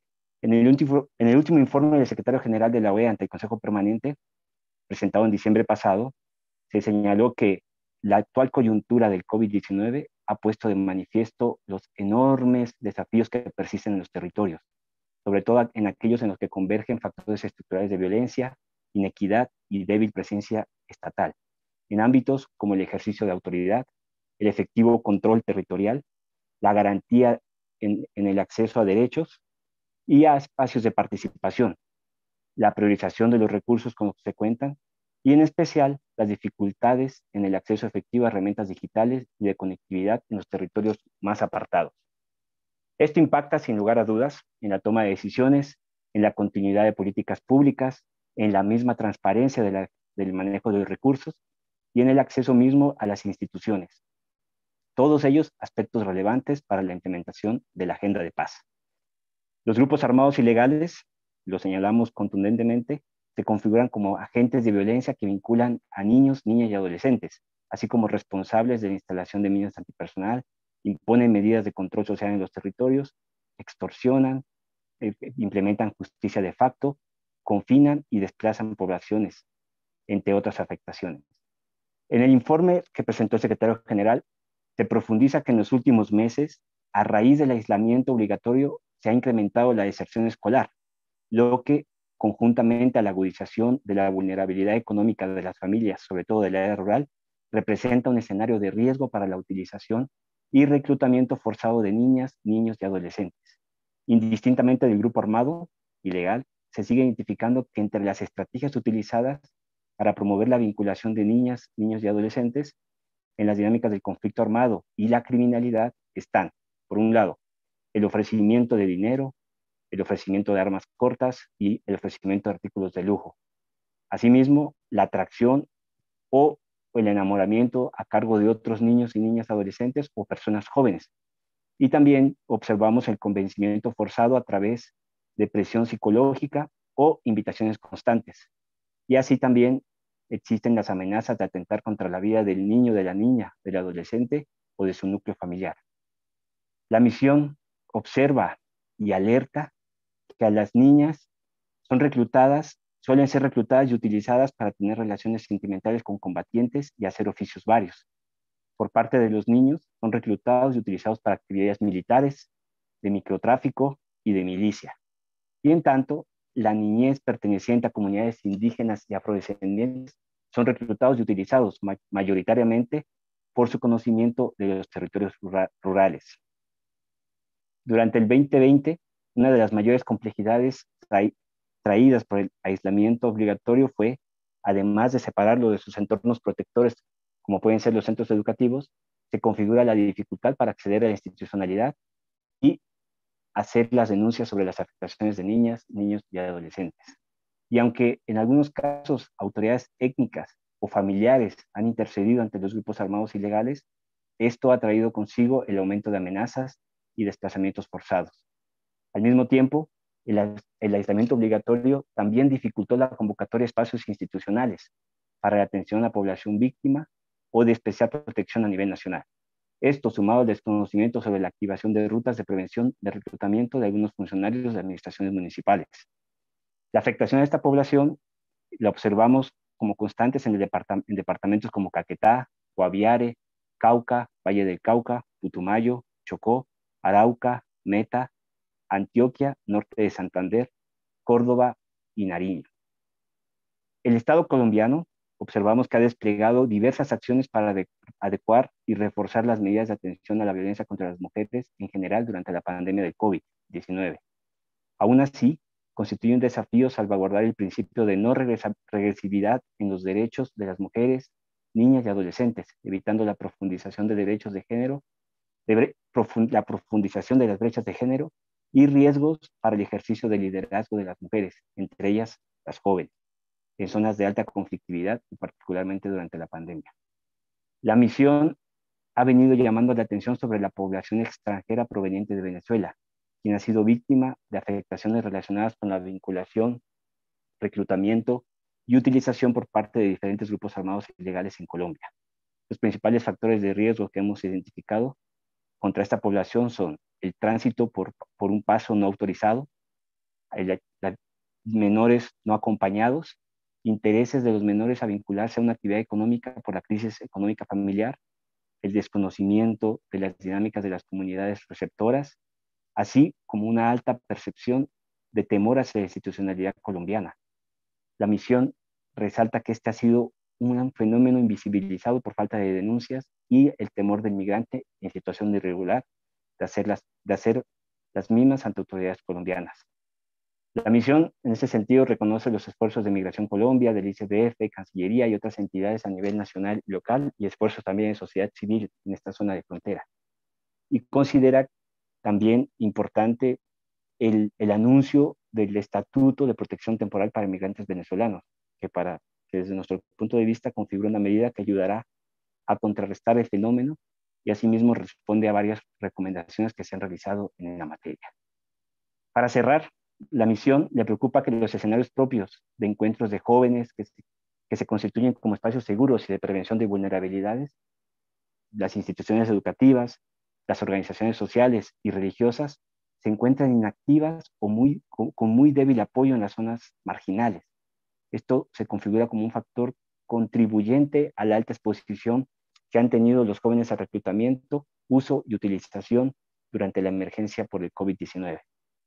En el, último, en el último informe del secretario general de la O E A ante el Consejo Permanente, presentado en diciembre pasado, se señaló que la actual coyuntura del COVID diecinueve ha puesto de manifiesto los enormes desafíos que persisten en los territorios, sobre todo en aquellos en los que convergen factores estructurales de violencia, inequidad y débil presencia estatal, en ámbitos como el ejercicio de autoridad, el efectivo control territorial, la garantía en, en el acceso a derechos y a espacios de participación, la priorización de los recursos con los que se cuentan, y en especial las dificultades en el acceso efectivo a herramientas digitales y de conectividad en los territorios más apartados. Esto impacta sin lugar a dudas en la toma de decisiones, en la continuidad de políticas públicas, en la misma transparencia de la, del manejo de los recursos y en el acceso mismo a las instituciones. Todos ellos aspectos relevantes para la implementación de la agenda de paz. Los grupos armados ilegales, lo señalamos contundentemente, se configuran como agentes de violencia que vinculan a niños, niñas y adolescentes, así como responsables de la instalación de minas antipersonal, imponen medidas de control social en los territorios, extorsionan, eh, implementan justicia de facto, confinan y desplazan poblaciones, entre otras afectaciones. En el informe que presentó el secretario general, se profundiza que en los últimos meses, a raíz del aislamiento obligatorio, se ha incrementado la deserción escolar, lo que, conjuntamente a la agudización de la vulnerabilidad económica de las familias, sobre todo de la área rural, representa un escenario de riesgo para la utilización y reclutamiento forzado de niñas, niños y adolescentes. Indistintamente del grupo armado ilegal, se sigue identificando que entre las estrategias utilizadas para promover la vinculación de niñas, niños y adolescentes en las dinámicas del conflicto armado y la criminalidad están, por un lado, el ofrecimiento de dinero, el ofrecimiento de armas cortas y el ofrecimiento de artículos de lujo. Asimismo, la atracción o el enamoramiento a cargo de otros niños y niñas adolescentes o personas jóvenes. Y también observamos el convencimiento forzado a través de presión psicológica o invitaciones constantes. Y así también existen las amenazas de atentar contra la vida del niño, de la niña, del adolescente o de su núcleo familiar. La misión observa y alerta que a las niñas son reclutadas, suelen ser reclutadas y utilizadas para tener relaciones sentimentales con combatientes y hacer oficios varios. Por parte de los niños, son reclutados y utilizados para actividades militares, de microtráfico y de milicia. Y en tanto, la niñez perteneciente a comunidades indígenas y afrodescendientes son reclutados y utilizados ma mayoritariamente por su conocimiento de los territorios rura rurales. Durante el veinte veinte, una de las mayores complejidades tra traídas por el aislamiento obligatorio fue, además de separarlo de sus entornos protectores, como pueden ser los centros educativos, se configura la dificultad para acceder a la institucionalidad y hacer las denuncias sobre las afectaciones de niñas, niños y adolescentes. Y aunque en algunos casos autoridades étnicas o familiares han intercedido ante los grupos armados ilegales, esto ha traído consigo el aumento de amenazas y desplazamientos forzados. Al mismo tiempo, el, el aislamiento obligatorio también dificultó la convocatoria de espacios institucionales para la atención a la población víctima o de especial protección a nivel nacional. Esto sumado al desconocimiento sobre la activación de rutas de prevención de reclutamiento de algunos funcionarios de administraciones municipales. La afectación a esta población la observamos como constantes en, el departament en departamentos como Caquetá, Guaviare, Cauca, Valle del Cauca, Putumayo, Chocó, Arauca, Meta, Antioquia, norte de Santander, Córdoba y Nariño. El Estado colombiano observamos que ha desplegado diversas acciones para adecuar y reforzar las medidas de atención a la violencia contra las mujeres en general durante la pandemia del COVID diecinueve. Aún así, constituye un desafío salvaguardar el principio de no regresividad en los derechos de las mujeres, niñas y adolescentes, evitando la profundización de derechos de género, de la profundización de las brechas de género y riesgos para el ejercicio del liderazgo de las mujeres, entre ellas las jóvenes, en zonas de alta conflictividad y particularmente durante la pandemia. La misión ha venido llamando la atención sobre la población extranjera proveniente de Venezuela, quien ha sido víctima de afectaciones relacionadas con la vinculación, reclutamiento y utilización por parte de diferentes grupos armados ilegales en Colombia. Los principales factores de riesgo que hemos identificado contra esta población son el tránsito por, por un paso no autorizado, el, la, menores no acompañados, intereses de los menores a vincularse a una actividad económica por la crisis económica familiar, el desconocimiento de las dinámicas de las comunidades receptoras, así como una alta percepción de temor hacia la institucionalidad colombiana. La misión resalta que este ha sido un fenómeno invisibilizado por falta de denuncias y el temor del migrante en situación irregular de hacer las, de hacer las mismas ante autoridades colombianas. La misión, en ese sentido, reconoce los esfuerzos de Migración Colombia, del I C B F, Cancillería y otras entidades a nivel nacional y local, y esfuerzos también de sociedad civil en esta zona de frontera. Y considera también importante el, el anuncio del Estatuto de Protección Temporal para Migrantes Venezolanos, que, para, que desde nuestro punto de vista configura una medida que ayudará a contrarrestar el fenómeno y asimismo responde a varias recomendaciones que se han realizado en la materia. Para cerrar, la misión le preocupa que los escenarios propios de encuentros de jóvenes que se, que se constituyen como espacios seguros y de prevención de vulnerabilidades, las instituciones educativas, las organizaciones sociales y religiosas se encuentran inactivas o muy, con, con muy débil apoyo en las zonas marginales. Esto se configura como un factor contribuyente a la alta exposición que han tenido los jóvenes al reclutamiento, uso y utilización durante la emergencia por el COVID diecinueve.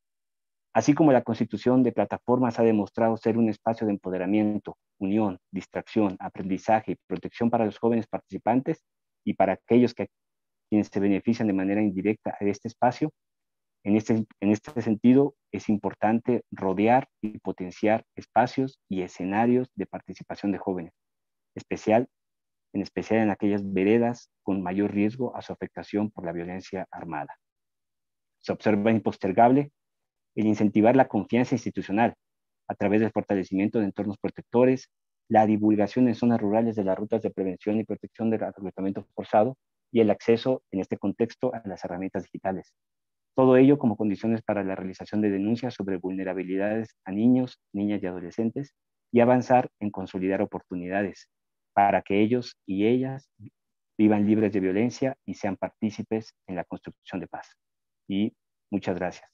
Así como la constitución de plataformas ha demostrado ser un espacio de empoderamiento, unión, distracción, aprendizaje y protección para los jóvenes participantes y para aquellos que, quienes se benefician de manera indirecta de este espacio, en este, en este sentido es importante rodear y potenciar espacios y escenarios de participación de jóvenes, especial, en especial en aquellas veredas con mayor riesgo a su afectación por la violencia armada. Se observa impostergable el incentivar la confianza institucional a través del fortalecimiento de entornos protectores, la divulgación en zonas rurales de las rutas de prevención y protección del reclutamiento forzado y el acceso en este contexto a las herramientas digitales. Todo ello como condiciones para la realización de denuncias sobre vulnerabilidades a niños, niñas y adolescentes y avanzar en consolidar oportunidades para que ellos y ellas vivan libres de violencia y sean partícipes en la construcción de paz. Y muchas gracias.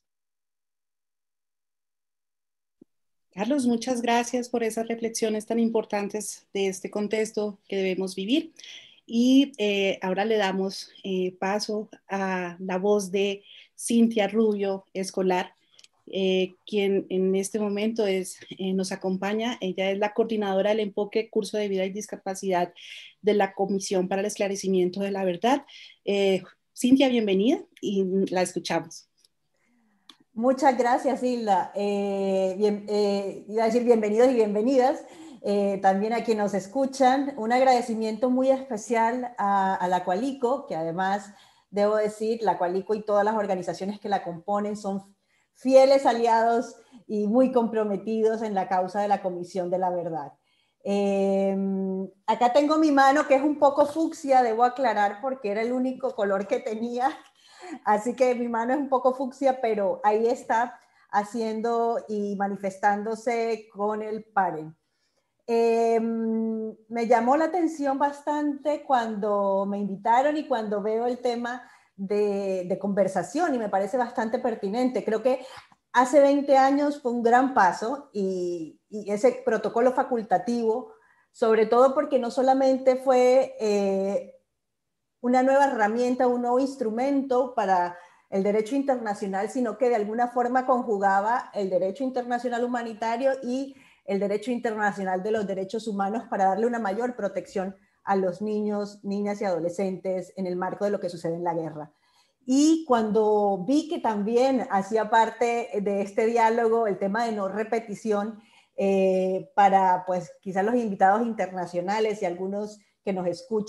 Carlos, muchas gracias por esas reflexiones tan importantes de este contexto que debemos vivir. Y eh, ahora le damos eh, paso a la voz de Cintia Rubio Escolar, eh, quien en este momento es, eh, nos acompaña. Ella es la coordinadora del enfoque Curso de Vida y Discapacidad de la Comisión para el Esclarecimiento de la Verdad. Eh, Cintia, bienvenida y la escuchamos. Muchas gracias, Hilda. Eh, bien, eh, iba a decir bienvenidos y bienvenidas. Eh, también a quienes nos escuchan, un agradecimiento muy especial a, a la Coalico, que además, debo decir, la Coalico y todas las organizaciones que la componen son fieles aliados y muy comprometidos en la causa de la Comisión de la Verdad. Eh, acá tengo mi mano, que es un poco fucsia, debo aclarar, porque era el único color que tenía. Así que mi mano es un poco fucsia, pero ahí está haciendo y manifestándose con el PAREN. Eh, me llamó la atención bastante cuando me invitaron y cuando veo el tema de, de conversación y me parece bastante pertinente. Creo que hace veinte años fue un gran paso y, y ese protocolo facultativo, sobre todo porque no solamente fue eh, una nueva herramienta, un nuevo instrumento para el derecho internacional, sino que de alguna forma conjugaba el derecho internacional humanitario y el derecho internacional de los derechos humanos para darle una mayor protección a los niños, niñas y adolescentes en el marco de lo que sucede en la guerra. Y cuando vi que también hacía parte de este diálogo el tema de no repetición, eh, para pues quizás los invitados internacionales y algunos que nos escuchan,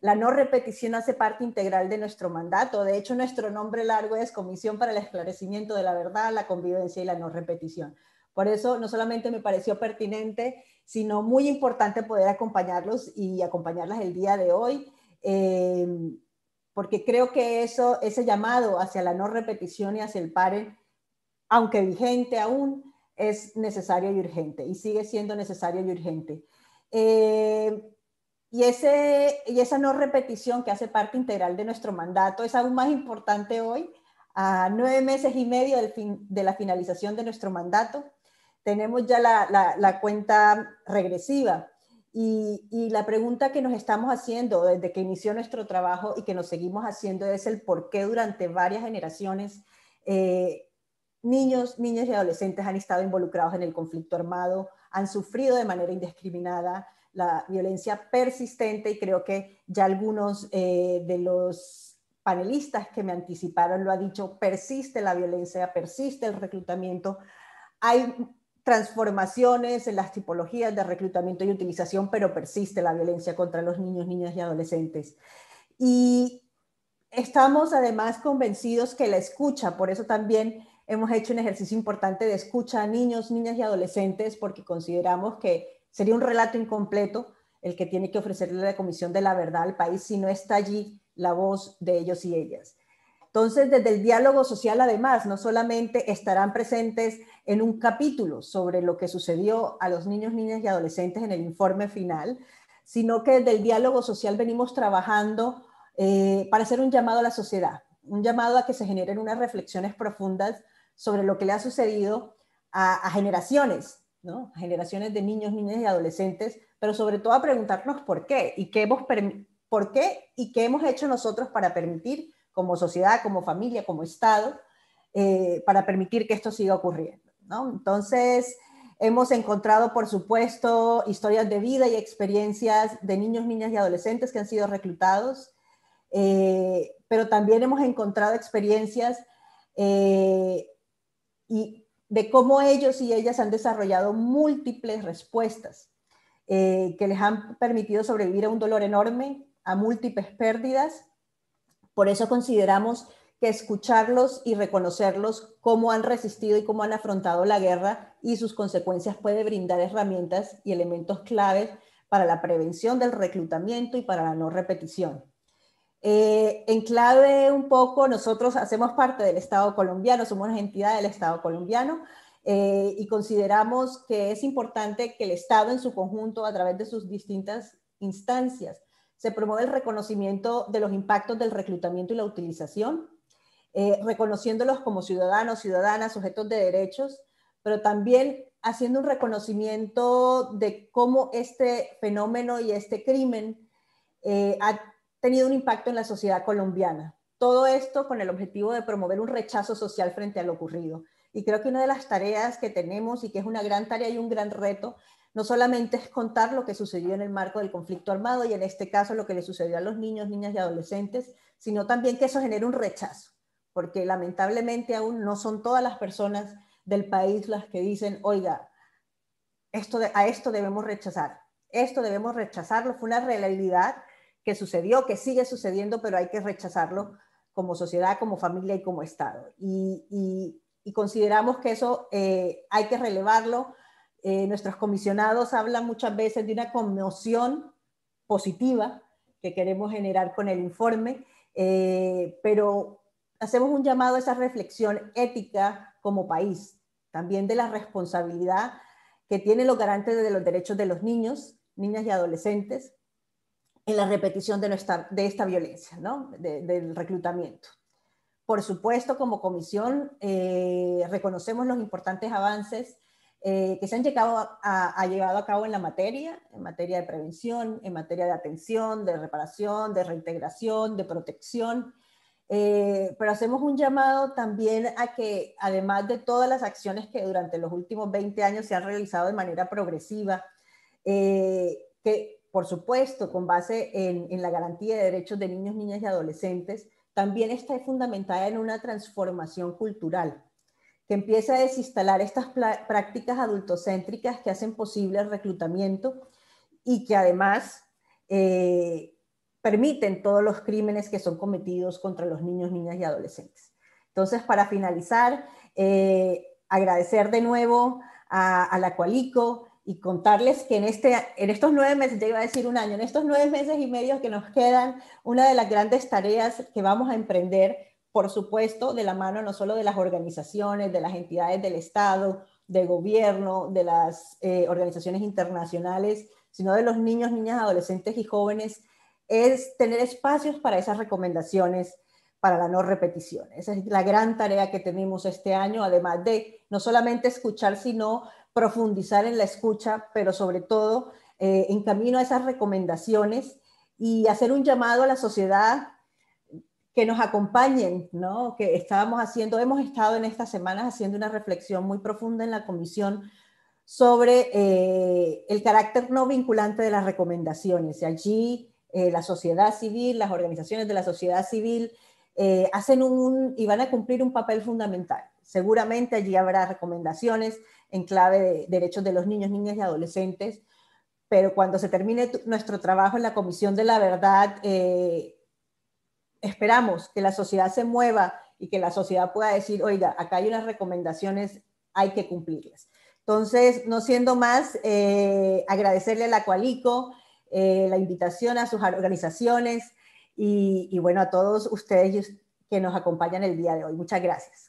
La no repetición hace parte integral de nuestro mandato. De hecho, nuestro nombre largo es Comisión para el Esclarecimiento de la Verdad, la Convivencia y la No Repetición. Por eso, no solamente me pareció pertinente, sino muy importante poder acompañarlos y acompañarlas el día de hoy, eh, porque creo que eso, ese llamado hacia la no repetición y hacia el paren, aunque vigente aún, es necesario y urgente, y sigue siendo necesario y urgente. Eh, Y, ese, y esa no repetición que hace parte integral de nuestro mandato es aún más importante hoy, a nueve meses y medio del fin, de la finalización de nuestro mandato. Tenemos ya la, la, la cuenta regresiva y, y la pregunta que nos estamos haciendo desde que inició nuestro trabajo y que nos seguimos haciendo es el por qué durante varias generaciones eh, niños, niñas y adolescentes han estado involucrados en el conflicto armado, han sufrido de manera indiscriminada la violencia persistente, y creo que ya algunos eh, de los panelistas que me anticiparon lo ha dicho, persiste la violencia, persiste el reclutamiento, hay transformaciones en las tipologías de reclutamiento y utilización, pero persiste la violencia contra los niños, niñas y adolescentes. Y estamos además convencidos que la escucha, por eso también hemos hecho un ejercicio importante de escucha a niños, niñas y adolescentes, porque consideramos que sería un relato incompleto el que tiene que ofrecerle la Comisión de la Verdad al país si no está allí la voz de ellos y ellas. Entonces, desde el diálogo social, además, no solamente estarán presentes en un capítulo sobre lo que sucedió a los niños, niñas y adolescentes en el informe final, sino que desde el diálogo social venimos trabajando eh, para hacer un llamado a la sociedad, un llamado a que se generen unas reflexiones profundas sobre lo que le ha sucedido a, a generaciones, ¿no? Generaciones de niños, niñas y adolescentes, pero sobre todo a preguntarnos por qué y qué hemos, por qué y qué hemos hecho nosotros para permitir, como sociedad, como familia, como Estado, eh, para permitir que esto siga ocurriendo, ¿no? Entonces, hemos encontrado, por supuesto, historias de vida y experiencias de niños, niñas y adolescentes que han sido reclutados, eh, pero también hemos encontrado experiencias eh, y de cómo ellos y ellas han desarrollado múltiples respuestas eh, que les han permitido sobrevivir a un dolor enorme, a múltiples pérdidas. Por eso consideramos que escucharlos y reconocerlos cómo han resistido y cómo han afrontado la guerra y sus consecuencias puede brindar herramientas y elementos claves para la prevención del reclutamiento y para la no repetición. Eh, en clave un poco, nosotros hacemos parte del Estado colombiano, somos una entidad del Estado colombiano eh, y consideramos que es importante que el Estado en su conjunto, a través de sus distintas instancias, se promueva el reconocimiento de los impactos del reclutamiento y la utilización, eh, reconociéndolos como ciudadanos, ciudadanas, sujetos de derechos, pero también haciendo un reconocimiento de cómo este fenómeno y este crimen eh, ha tenido un impacto en la sociedad colombiana. Todo esto con el objetivo de promover un rechazo social frente a lo ocurrido. Y creo que una de las tareas que tenemos y que es una gran tarea y un gran reto, no solamente es contar lo que sucedió en el marco del conflicto armado y en este caso lo que le sucedió a los niños, niñas y adolescentes, sino también que eso genere un rechazo, porque lamentablemente aún no son todas las personas del país las que dicen, oiga, esto de, a esto debemos rechazar, esto debemos rechazarlo, fue una realidad que sucedió, que sigue sucediendo, pero hay que rechazarlo como sociedad, como familia y como Estado. Y, y, y consideramos que eso eh, hay que relevarlo. Eh, nuestros comisionados hablan muchas veces de una conmoción positiva que queremos generar con el informe, eh, pero hacemos un llamado a esa reflexión ética como país, también de la responsabilidad que tienen los garantes de los derechos de los niños, niñas y adolescentes, en la repetición de, nuestra, de esta violencia, ¿no? de, del reclutamiento. Por supuesto, como comisión, eh, reconocemos los importantes avances eh, que se han llegado a, a, a llevado a cabo en la materia, en materia de prevención, en materia de atención, de reparación, de reintegración, de protección, eh, pero hacemos un llamado también a que, además de todas las acciones que durante los últimos veinte años se han realizado de manera progresiva, eh, que por supuesto, con base en, en la garantía de derechos de niños, niñas y adolescentes, también está fundamentada en una transformación cultural, que empieza a desinstalar estas prácticas adultocéntricas que hacen posible el reclutamiento y que además eh, permiten todos los crímenes que son cometidos contra los niños, niñas y adolescentes. Entonces, para finalizar, eh, agradecer de nuevo a, a la Coalico y contarles que en, este, en estos nueve meses, ya iba a decir un año, en estos nueve meses y medio que nos quedan, una de las grandes tareas que vamos a emprender, por supuesto, de la mano no solo de las organizaciones, de las entidades del Estado, del gobierno, de las eh, organizaciones internacionales, sino de los niños, niñas, adolescentes y jóvenes, es tener espacios para esas recomendaciones para la no repetición. Esa es la gran tarea que tenemos este año, además de no solamente escuchar, sino profundizar en la escucha, pero sobre todo eh, en camino a esas recomendaciones y hacer un llamado a la sociedad que nos acompañen, ¿no? Que estábamos haciendo, hemos estado en estas semanas haciendo una reflexión muy profunda en la comisión sobre eh, el carácter no vinculante de las recomendaciones. Y allí eh, la sociedad civil, las organizaciones de la sociedad civil eh, hacen un, y van a cumplir un papel fundamental. Seguramente allí habrá recomendaciones en clave de derechos de los niños, niñas y adolescentes, pero cuando se termine nuestro trabajo en la Comisión de la Verdad, eh, esperamos que la sociedad se mueva y que la sociedad pueda decir, oiga, acá hay unas recomendaciones, hay que cumplirlas. Entonces, no siendo más, eh, agradecerle a la Coalico eh, la invitación a sus organizaciones y, y bueno, a todos ustedes que nos acompañan el día de hoy. Muchas gracias.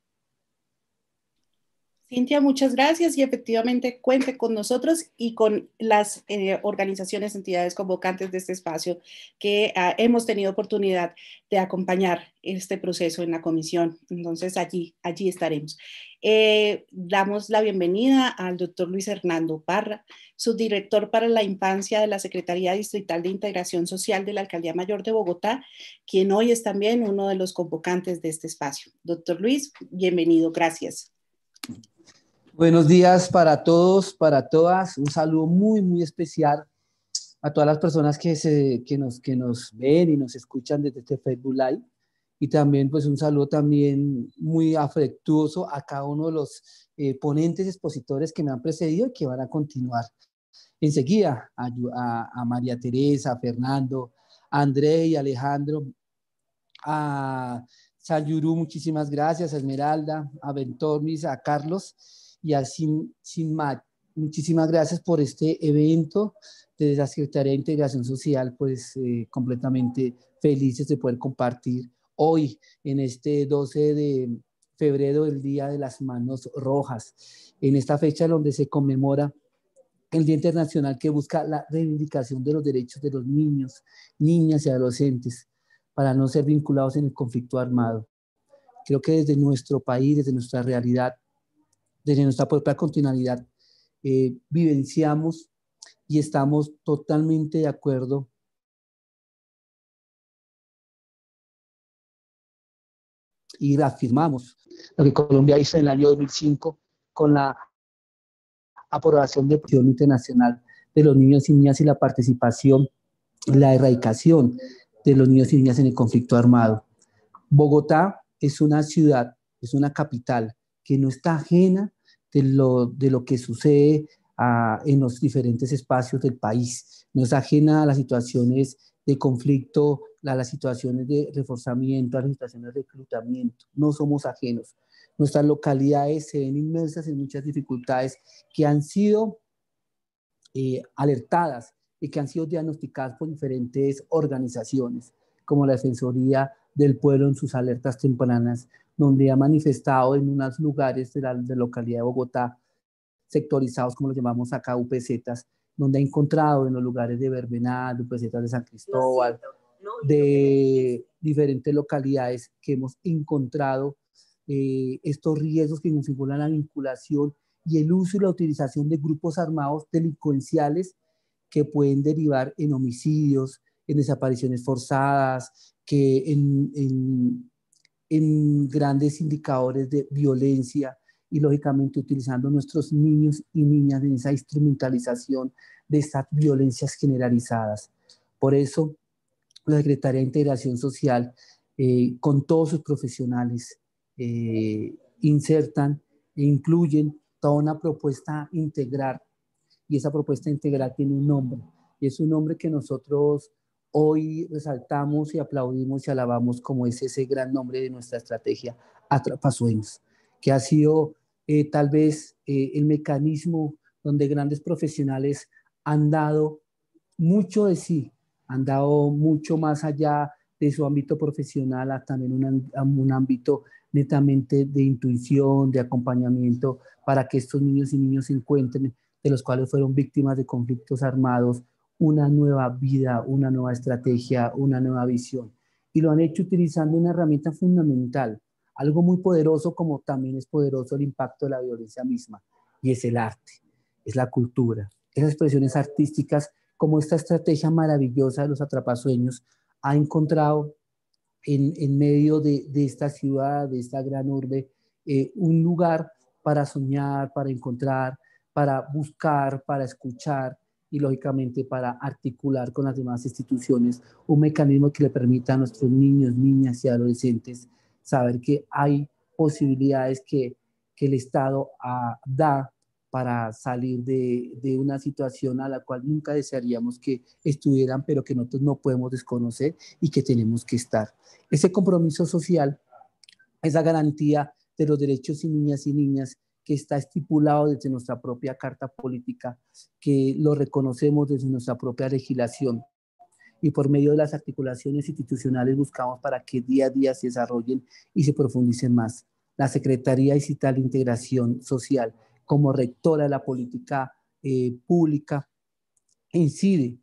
Cintia, muchas gracias y efectivamente cuente con nosotros y con las eh, organizaciones, entidades convocantes de este espacio que uh, hemos tenido oportunidad de acompañar este proceso en la comisión. Entonces allí, allí estaremos. Eh, damos la bienvenida al doctor Luis Hernando Parra, subdirector para la infancia de la Secretaría Distrital de Integración Social de la Alcaldía Mayor de Bogotá, quien hoy es también uno de los convocantes de este espacio. Doctor Luis, bienvenido, gracias. Buenos días para todos, para todas. Un saludo muy, muy especial a todas las personas que, se, que, nos, que nos ven y nos escuchan desde este Facebook Live. Y también pues un saludo también muy afectuoso a cada uno de los eh, ponentes expositores que me han precedido y que van a continuar enseguida. A, a, a María Teresa, a Fernando, a André y Alejandro, a Sayuru, muchísimas gracias, a Esmeralda, a Bentormis, a Carlos y a Sin, Sinmat. Muchísimas gracias por este evento desde la Secretaría de Integración Social, pues eh, completamente felices de poder compartir hoy en este doce de febrero, el Día de las Manos Rojas, en esta fecha donde se conmemora el Día Internacional que busca la reivindicación de los derechos de los niños, niñas y adolescentes para no ser vinculados en el conflicto armado. Creo que desde nuestro país, desde nuestra realidad, desde nuestra propia continuidad, eh, vivenciamos y estamos totalmente de acuerdo y afirmamos lo que Colombia hizo en el año dos mil cinco con la aprobación de la Convención Internacional de los Niños y Niñas y la participación, la erradicación de los niños y niñas en el conflicto armado. Bogotá es una ciudad, es una capital que no está ajena de lo, de lo que sucede uh, en los diferentes espacios del país, no es ajena a las situaciones de conflicto, a las situaciones de reforzamiento, a las situaciones de reclutamiento, no somos ajenos. Nuestras localidades se ven inmersas en muchas dificultades que han sido eh, alertadas y que han sido diagnosticadas por diferentes organizaciones, como la Defensoría del Pueblo en sus alertas tempranas, donde ha manifestado en unos lugares de la, de la localidad de Bogotá, sectorizados, como los llamamos acá, U P Zetas, donde ha encontrado en los lugares de Verbenal, U P Zetas de San Cristóbal, de diferentes localidades que hemos encontrado eh, estos riesgos que configuran la vinculación y el uso y la utilización de grupos armados delincuenciales que pueden derivar en homicidios, en desapariciones forzadas, que en, en, en grandes indicadores de violencia y lógicamente utilizando nuestros niños y niñas en esa instrumentalización de estas violencias generalizadas. Por eso, la Secretaría de Integración Social, eh, con todos sus profesionales, eh, insertan e incluyen toda una propuesta integral, y esa propuesta integral tiene un nombre, y es un nombre que nosotros hoy resaltamos y aplaudimos y alabamos como es ese gran nombre de nuestra estrategia, Atrapasueños, que ha sido eh, tal vez eh, el mecanismo donde grandes profesionales han dado mucho de sí, han dado mucho más allá de su ámbito profesional a también un, a un ámbito netamente de intuición, de acompañamiento, para que estos niños y niñas encuentren, de los cuales fueron víctimas de conflictos armados, una nueva vida, una nueva estrategia, una nueva visión. Y lo han hecho utilizando una herramienta fundamental, algo muy poderoso como también es poderoso el impacto de la violencia misma, y es el arte, es la cultura, esas expresiones artísticas, como esta estrategia maravillosa de los Atrapasueños ha encontrado en, en medio de, de esta ciudad, de esta gran urbe, eh, un lugar para soñar, para encontrar, para buscar, para escuchar y lógicamente para articular con las demás instituciones un mecanismo que le permita a nuestros niños, niñas y adolescentes saber que hay posibilidades que, que el Estado ah, da para salir de, de una situación a la cual nunca desearíamos que estuvieran, pero que nosotros no podemos desconocer y que tenemos que estar. Ese compromiso social, esa garantía de los derechos de niñas y niñas que está estipulado desde nuestra propia Carta Política, que lo reconocemos desde nuestra propia legislación y por medio de las articulaciones institucionales buscamos para que día a día se desarrollen y se profundicen más. La Secretaría Distrital de Integración Social, como rectora de la política eh, pública, incide,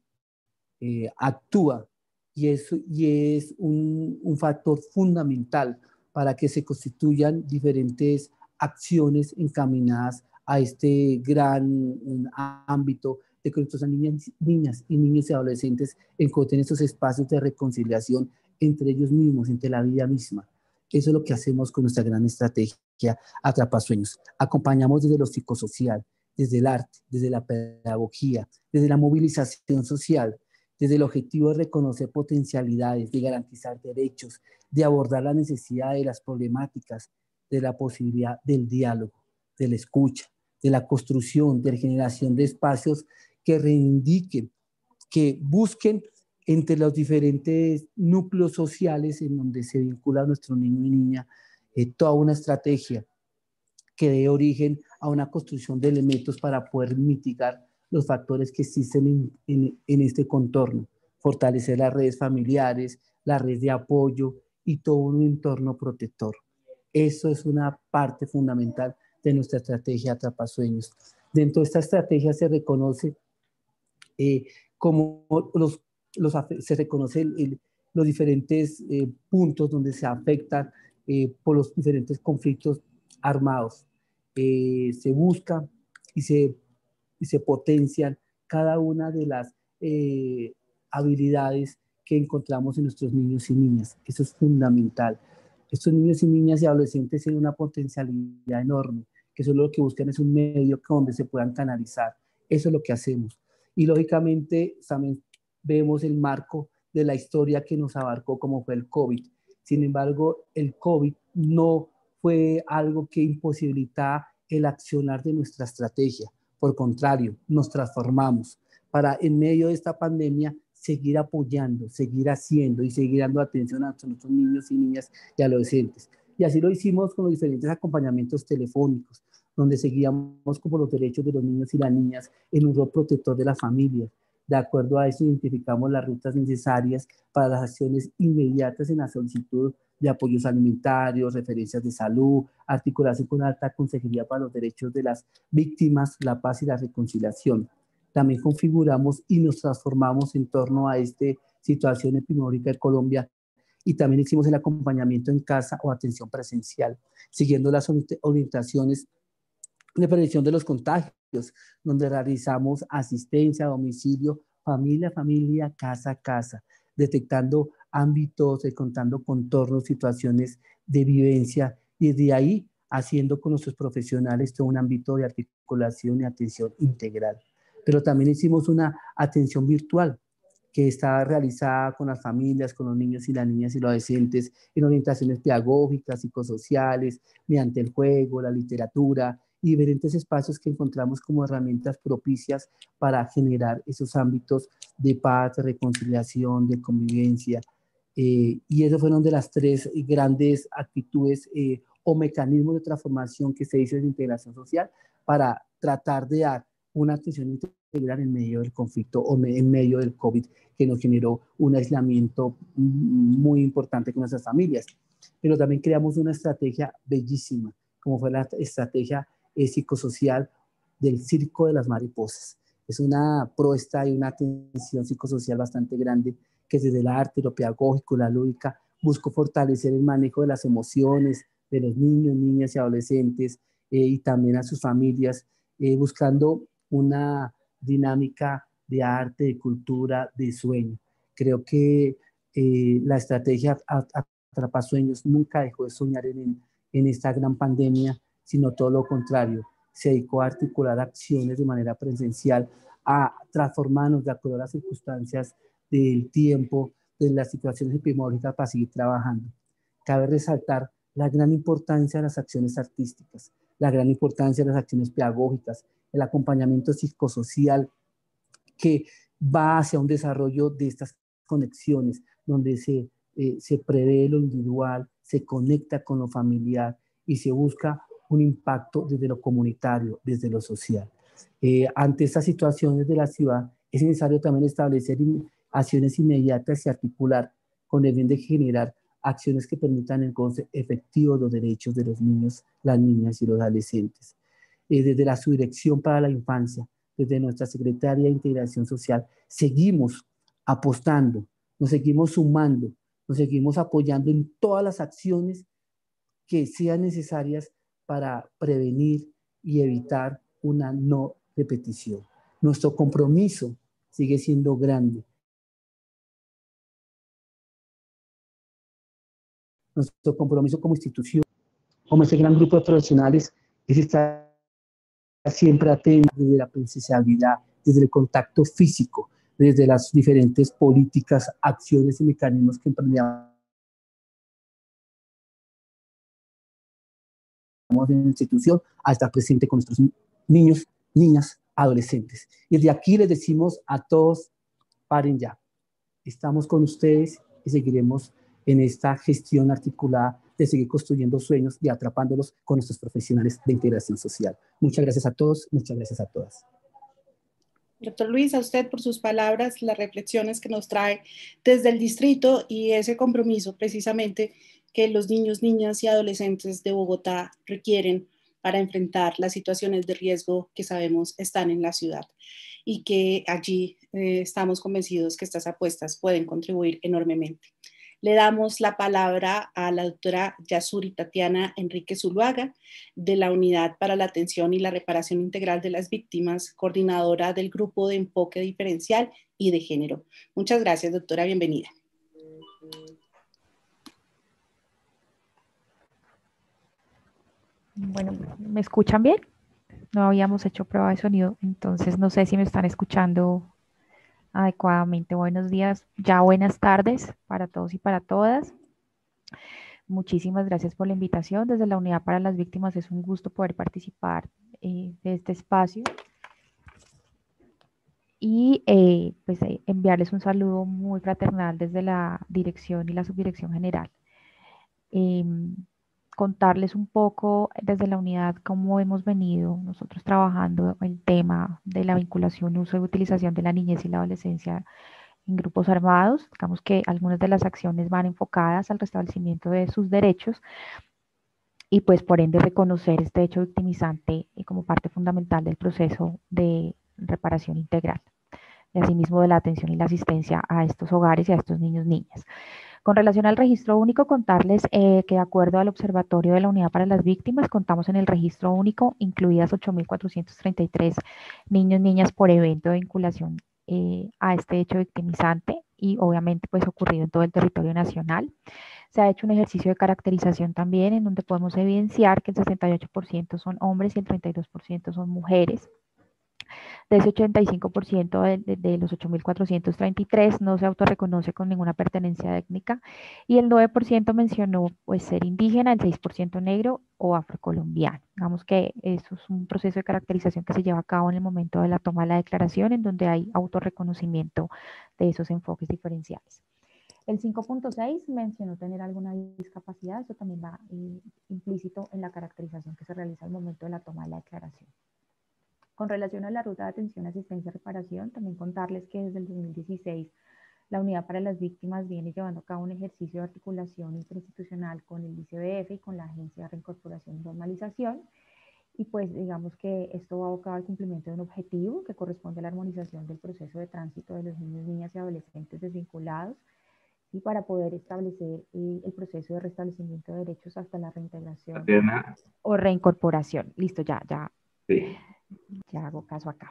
eh, actúa y es, y es un, un factor fundamental para que se constituyan diferentes acciones encaminadas a este gran ámbito de que nuestras niñas, niñas y niños y adolescentes encuentren estos espacios de reconciliación entre ellos mismos, entre la vida misma. Eso es lo que hacemos con nuestra gran estrategia Atrapasueños. Acompañamos desde lo psicosocial, desde el arte, desde la pedagogía, desde la movilización social, desde el objetivo de reconocer potencialidades, de garantizar derechos, de abordar la necesidad de las problemáticas, de la posibilidad del diálogo, de la escucha, de la construcción, de la generación de espacios que reivindiquen, que busquen entre los diferentes núcleos sociales en donde se vincula a nuestro niño y niña, eh, toda una estrategia que dé origen a una construcción de elementos para poder mitigar los factores que existen en, en, en este contorno, fortalecer las redes familiares, las redes de apoyo y todo un entorno protector. Eso es una parte fundamental de nuestra estrategia Atrapasueños. Dentro de esta estrategia se reconoce eh, como los, los, se reconoce el, el, los diferentes eh, puntos donde se afectan eh, por los diferentes conflictos armados. Eh, se busca y se, y se potencian cada una de las eh, habilidades que encontramos en nuestros niños y niñas. Eso es fundamental. Estos niños y niñas y adolescentes tienen una potencialidad enorme, que solo lo que buscan es un medio donde se puedan canalizar. Eso es lo que hacemos. Y lógicamente también vemos el marco de la historia que nos abarcó como fue el COVID. Sin embargo, el COVID no fue algo que imposibilitaba el accionar de nuestra estrategia. Por contrario, nos transformamos para en medio de esta pandemia seguir apoyando, seguir haciendo y seguir dando atención a nuestros niños y niñas y adolescentes. Y así lo hicimos con los diferentes acompañamientos telefónicos, donde seguíamos como los derechos de los niños y las niñas en un rol protector de las familias. De acuerdo a eso, identificamos las rutas necesarias para las acciones inmediatas en la solicitud de apoyos alimentarios, referencias de salud, articulación con alta consejería para los derechos de las víctimas, la paz y la reconciliación. También configuramos y nos transformamos en torno a esta situación epidemiológica de Colombia y también hicimos el acompañamiento en casa o atención presencial, siguiendo las orientaciones de prevención de los contagios, donde realizamos asistencia a domicilio, familia a familia, casa a casa, detectando ámbitos, contando contornos, situaciones de vivencia y desde ahí haciendo con nuestros profesionales todo un ámbito de articulación y atención integral. Pero también hicimos una atención virtual que está realizada con las familias, con los niños y las niñas y los adolescentes en orientaciones pedagógicas, psicosociales, mediante el juego, la literatura y diferentes espacios que encontramos como herramientas propicias para generar esos ámbitos de paz, de reconciliación, de convivencia. Eh, y esas fueron de las tres grandes actitudes eh, o mecanismos de transformación que se hizo en integración social para tratar de dar una atención integral en medio del conflicto o me, en medio del COVID, que nos generó un aislamiento muy importante con nuestras familias. Pero también creamos una estrategia bellísima, como fue la estrategia eh, psicosocial del Circo de las Mariposas. Es una propuesta y una atención psicosocial bastante grande que desde el arte, lo pedagógico, la lúdica, buscó fortalecer el manejo de las emociones de los niños, niñas y adolescentes eh, y también a sus familias, eh, buscando una dinámica de arte, de cultura, de sueño. Creo que eh, la estrategia Atrapasueños nunca dejó de soñar en, en esta gran pandemia, sino todo lo contrario. Se dedicó a articular acciones de manera presencial, a transformarnos de acuerdo a las circunstancias del tiempo, de las situaciones epidemiológicas para seguir trabajando. Cabe resaltar la gran importancia de las acciones artísticas, la gran importancia de las acciones pedagógicas, el acompañamiento psicosocial que va hacia un desarrollo de estas conexiones, donde se, eh, se prevé lo individual, se conecta con lo familiar y se busca un impacto desde lo comunitario, desde lo social. Eh, ante estas situaciones de la ciudad, es necesario también establecer acciones inmediatas y articular con el fin de generar acciones que permitan el goce efectivo de los derechos de los niños, las niñas y los adolescentes. Eh, desde la Subdirección para la Infancia, desde nuestra Secretaría de Integración Social, seguimos apostando, nos seguimos sumando, nos seguimos apoyando en todas las acciones que sean necesarias para prevenir y evitar una no repetición. Nuestro compromiso sigue siendo grande. Nuestro compromiso como institución, como este gran grupo de profesionales, es estar siempre atentos desde la presencialidad, desde el contacto físico, desde las diferentes políticas, acciones y mecanismos que emprendamos en la institución, a estar presente con nuestros niños, niñas, adolescentes. Y desde aquí les decimos a todos, paren ya. Estamos con ustedes y seguiremos en esta gestión articulada de seguir construyendo sueños y atrapándolos con nuestros profesionales de integración social. Muchas gracias a todos, muchas gracias a todas. Doctor Luis, a usted por sus palabras, las reflexiones que nos trae desde el distrito y ese compromiso precisamente que los niños, niñas y adolescentes de Bogotá requieren para enfrentar las situaciones de riesgo que sabemos están en la ciudad y que allí eh, estamos convencidos que estas apuestas pueden contribuir enormemente. Le damos la palabra a la doctora Yasuri Tatiana Enrique Zuluaga, de la Unidad para la Atención y la Reparación Integral de las Víctimas, coordinadora del Grupo de Enfoque Diferencial y de Género. Muchas gracias, doctora, bienvenida. Bueno, ¿me escuchan bien? No habíamos hecho prueba de sonido, entonces no sé si me están escuchando adecuadamente. Buenos días, ya buenas tardes para todos y para todas. Muchísimas gracias por la invitación. Desde la Unidad para las Víctimas es un gusto poder participar eh, de este espacio y eh, pues, eh, enviarles un saludo muy fraternal desde la Dirección y la Subdirección General. Eh, contarles un poco desde la unidad cómo hemos venido nosotros trabajando el tema de la vinculación, uso y utilización de la niñez y la adolescencia en grupos armados. Digamos que algunas de las acciones van enfocadas al restablecimiento de sus derechos y pues por ende reconocer este hecho victimizante como parte fundamental del proceso de reparación integral y asimismo de la atención y la asistencia a estos hogares y a estos niños, niñas. Con relación al registro único, contarles eh, que de acuerdo al Observatorio de la Unidad para las Víctimas, contamos en el registro único incluidas ocho mil cuatrocientos treinta y tres niños, niñas por evento de vinculación eh, a este hecho victimizante y obviamente pues ocurrido en todo el territorio nacional. Se ha hecho un ejercicio de caracterización también en donde podemos evidenciar que el sesenta y ocho por ciento son hombres y el treinta y dos por ciento son mujeres. de ese ochenta y cinco por ciento de, de, de los ocho mil cuatrocientos treinta y tres no se autorreconoce con ninguna pertenencia étnica y el nueve por ciento mencionó pues, ser indígena, el seis por ciento negro o afrocolombiano. Digamos que eso es un proceso de caracterización que se lleva a cabo en el momento de la toma de la declaración, en donde hay autorreconocimiento de esos enfoques diferenciales. El cinco punto seis mencionó tener alguna discapacidad, eso también va eh, implícito en la caracterización que se realiza al momento de la toma de la declaración. Con relación a la ruta de atención, asistencia y reparación, también contarles que desde el dos mil dieciséis la Unidad para las Víctimas viene llevando a cabo un ejercicio de articulación interinstitucional con el I C B F y con la Agencia de Reincorporación y Normalización. Y pues digamos que esto va abocado al cumplimiento de un objetivo que corresponde a la armonización del proceso de tránsito de los niños, niñas y adolescentes desvinculados y para poder establecer eh, el proceso de restablecimiento de derechos hasta la reintegración Tatiana. o reincorporación. Listo, ya, ya, sí. ya hago caso acá.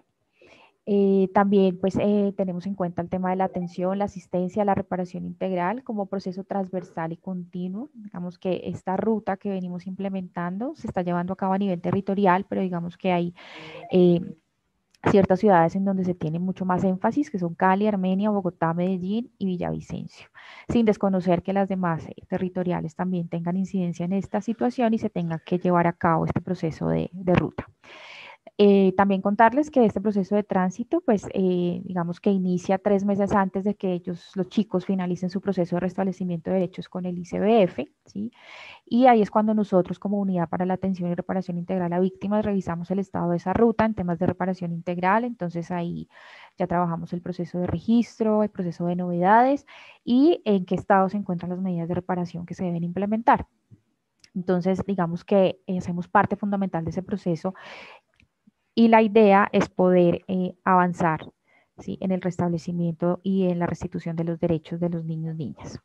Eh, también pues eh, tenemos en cuenta el tema de la atención, la asistencia, la reparación integral como proceso transversal y continuo. Digamos que esta ruta que venimos implementando se está llevando a cabo a nivel territorial, pero digamos que hay eh, ciertas ciudades en donde se tiene mucho más énfasis, que son Cali, Armenia, Bogotá, Medellín y Villavicencio, sin desconocer que las demás eh, territoriales también tengan incidencia en esta situación y se tenga que llevar a cabo este proceso de, de ruta. Eh, también contarles que este proceso de tránsito, pues eh, digamos que inicia tres meses antes de que ellos, los chicos, finalicen su proceso de restablecimiento de derechos con el I C B F, ¿sí? Y ahí es cuando nosotros como Unidad para la Atención y Reparación Integral a Víctimas revisamos el estado de esa ruta en temas de reparación integral, entonces ahí ya trabajamos el proceso de registro, el proceso de novedades y en qué estado se encuentran las medidas de reparación que se deben implementar. Entonces, digamos que eh, hacemos parte fundamental de ese proceso y la idea es poder eh, avanzar, ¿sí? En el restablecimiento y en la restitución de los derechos de los niños y niñas.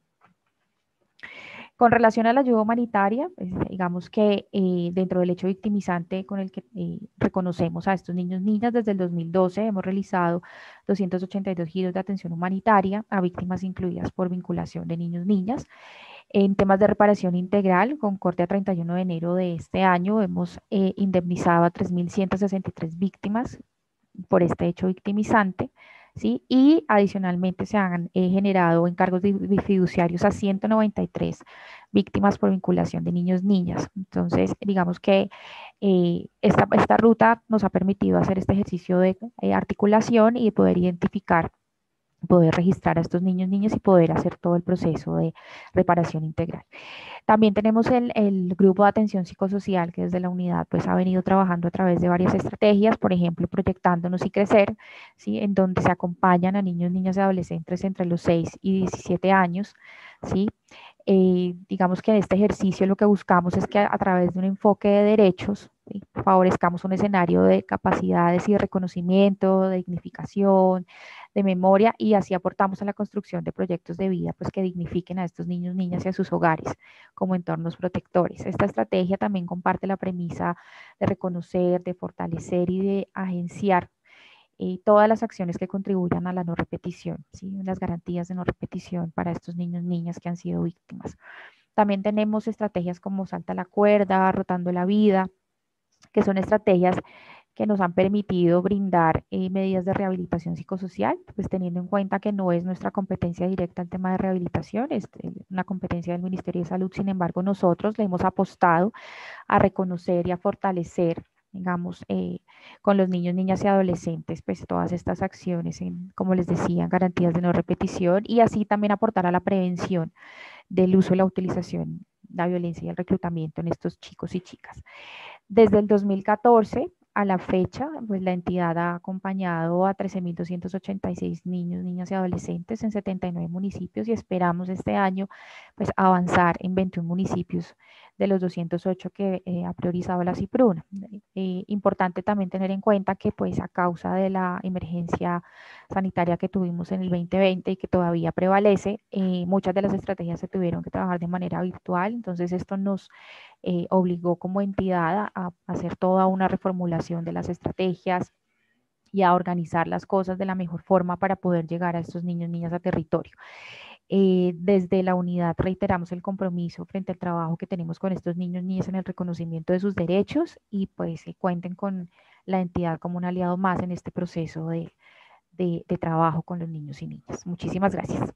Con relación a la ayuda humanitaria, pues, digamos que eh, dentro del hecho victimizante con el que eh, reconocemos a estos niños y niñas, desde el dos mil doce hemos realizado doscientos ochenta y dos giros de atención humanitaria a víctimas incluidas por vinculación de niños y niñas. En temas de reparación integral, con corte a treinta y uno de enero de este año, hemos eh, indemnizado a tres mil ciento sesenta y tres víctimas por este hecho victimizante, ¿sí? Y adicionalmente se han eh, generado encargos de, de fiduciarios a ciento noventa y tres víctimas por vinculación de niños y niñas. Entonces, digamos que eh, esta, esta ruta nos ha permitido hacer este ejercicio de eh, articulación y de poder identificar, poder registrar a estos niños, niñas y poder hacer todo el proceso de reparación integral. También tenemos el, el grupo de atención psicosocial que desde la unidad pues ha venido trabajando a través de varias estrategias, por ejemplo, Proyectándonos y Crecer, ¿sí? En donde se acompañan a niños, niñas y adolescentes entre los seis y diecisiete años, ¿sí? Eh, digamos que en este ejercicio lo que buscamos es que a, a través de un enfoque de derechos, ¿sí? Favorezcamos un escenario de capacidades y de reconocimiento, de dignificación, de memoria y así aportamos a la construcción de proyectos de vida pues, que dignifiquen a estos niños, niñas y a sus hogares como entornos protectores. Esta estrategia también comparte la premisa de reconocer, de fortalecer y de agenciar y todas las acciones que contribuyan a la no repetición, ¿sí? Las garantías de no repetición para estos niños y niñas que han sido víctimas. También tenemos estrategias como Salta la Cuerda, Rotando la Vida, que son estrategias que nos han permitido brindar eh, medidas de rehabilitación psicosocial, pues teniendo en cuenta que no es nuestra competencia directa el tema de rehabilitación, es una competencia del Ministerio de Salud, sin embargo nosotros le hemos apostado a reconocer y a fortalecer, digamos, eh, con los niños, niñas y adolescentes, pues todas estas acciones, en, como les decía, garantías de no repetición y así también aportar a la prevención del uso y la utilización, la violencia y el reclutamiento en estos chicos y chicas. Desde el dos mil catorce a la fecha, pues la entidad ha acompañado a trece mil doscientos ochenta y seis niños, niñas y adolescentes en setenta y nueve municipios y esperamos este año pues avanzar en veintiún municipios de los doscientos ocho que eh, ha priorizado la CIPRUNA. Eh, importante también tener en cuenta que pues a causa de la emergencia sanitaria que tuvimos en el veinte veinte y que todavía prevalece, eh, muchas de las estrategias se tuvieron que trabajar de manera virtual, entonces esto nos eh, obligó como entidad a, a hacer toda una reformulación de las estrategias y a organizar las cosas de la mejor forma para poder llegar a estos niños, niñas a territorio. Eh, desde la unidad reiteramos el compromiso frente al trabajo que tenemos con estos niños y niñas en el reconocimiento de sus derechos y pues eh, cuenten con la entidad como un aliado más en este proceso de, de, de trabajo con los niños y niñas. Muchísimas gracias.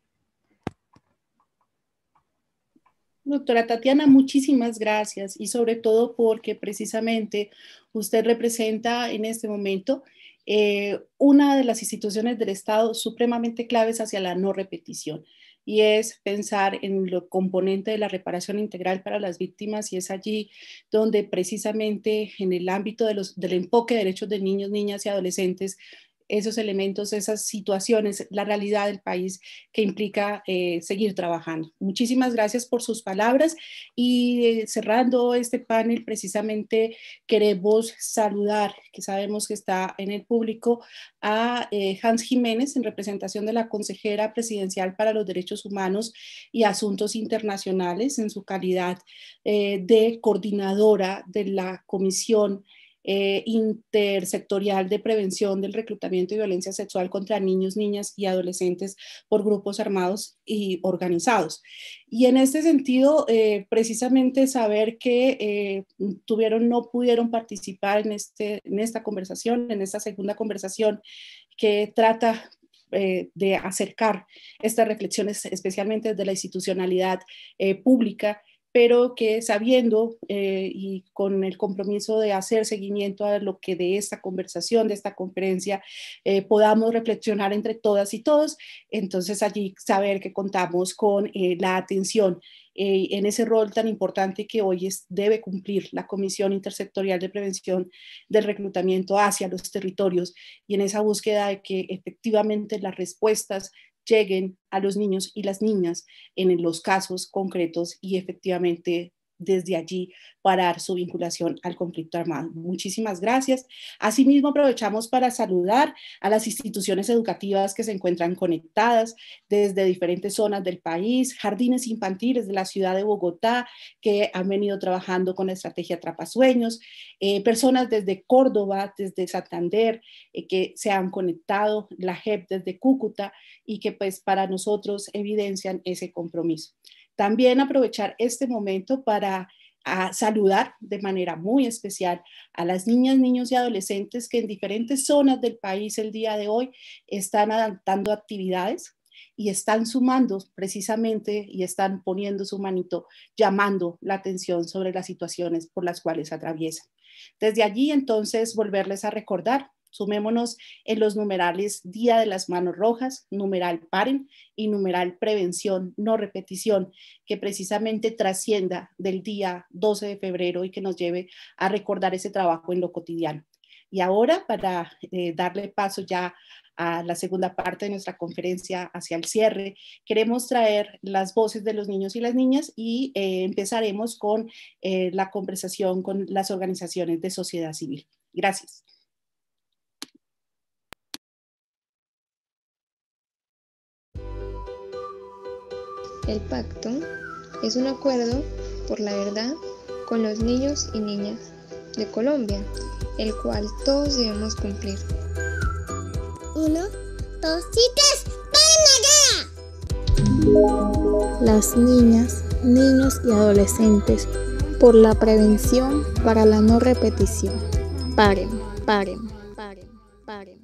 Doctora Tatiana, muchísimas gracias y sobre todo porque precisamente usted representa en este momento eh, una de las instituciones del Estado supremamente claves hacia la no repetición y es pensar en el componente de la reparación integral para las víctimas y es allí donde precisamente en el ámbito de los, del enfoque de derechos de niños, niñas y adolescentes esos elementos, esas situaciones, la realidad del país que implica eh, seguir trabajando. Muchísimas gracias por sus palabras y eh, cerrando este panel precisamente queremos saludar, que sabemos que está en el público, a eh, Hans Jiménez en representación de la consejera presidencial para los derechos humanos y asuntos internacionales en su calidad eh, de coordinadora de la Comisión Eh, intersectorial de prevención del reclutamiento y violencia sexual contra niños, niñas y adolescentes por grupos armados y organizados. Y en este sentido, eh, precisamente saber que eh, tuvieron, no pudieron participar en, este, en esta conversación, en esta segunda conversación que trata eh, de acercar estas reflexiones, especialmente desde la institucionalidad eh, pública, pero que sabiendo eh, y con el compromiso de hacer seguimiento a lo que de esta conversación, de esta conferencia, eh, podamos reflexionar entre todas y todos, entonces allí saber que contamos con eh, la atención eh, en ese rol tan importante que hoy es, debe cumplir la Comisión Intersectorial de Prevención del Reclutamiento hacia los territorios y en esa búsqueda de que efectivamente las respuestas lleguen a los niños y las niñas en los casos concretos y efectivamente desde allí parar su vinculación al conflicto armado. Muchísimas gracias. Asimismo, aprovechamos para saludar a las instituciones educativas que se encuentran conectadas desde diferentes zonas del país, jardines infantiles de la ciudad de Bogotá que han venido trabajando con la estrategia Atrapasueños, eh, personas desde Córdoba, desde Santander, eh, que se han conectado, la J E P desde Cúcuta y que pues para nosotros evidencian ese compromiso. También aprovechar este momento para a saludar de manera muy especial a las niñas, niños y adolescentes que en diferentes zonas del país el día de hoy están adaptando actividades y están sumando precisamente y están poniendo su manito, llamando la atención sobre las situaciones por las cuales atraviesan. Desde allí entonces volverles a recordar. Sumémonos en los numerales Día de las Manos Rojas, numeral Paren y numeral Prevención, no repetición, que precisamente trascienda del día doce de febrero y que nos lleve a recordar ese trabajo en lo cotidiano. Y ahora, para eh, darle paso ya a la segunda parte de nuestra conferencia hacia el cierre, queremos traer las voces de los niños y las niñas y eh, empezaremos con eh, la conversación con las organizaciones de sociedad civil. Gracias. El pacto es un acuerdo por la verdad con los niños y niñas de Colombia, el cual todos debemos cumplir. Uno, dos y tres, ¡paren allá! Las niñas, niños y adolescentes por la prevención para la no repetición. Paren, paren, paren, paren.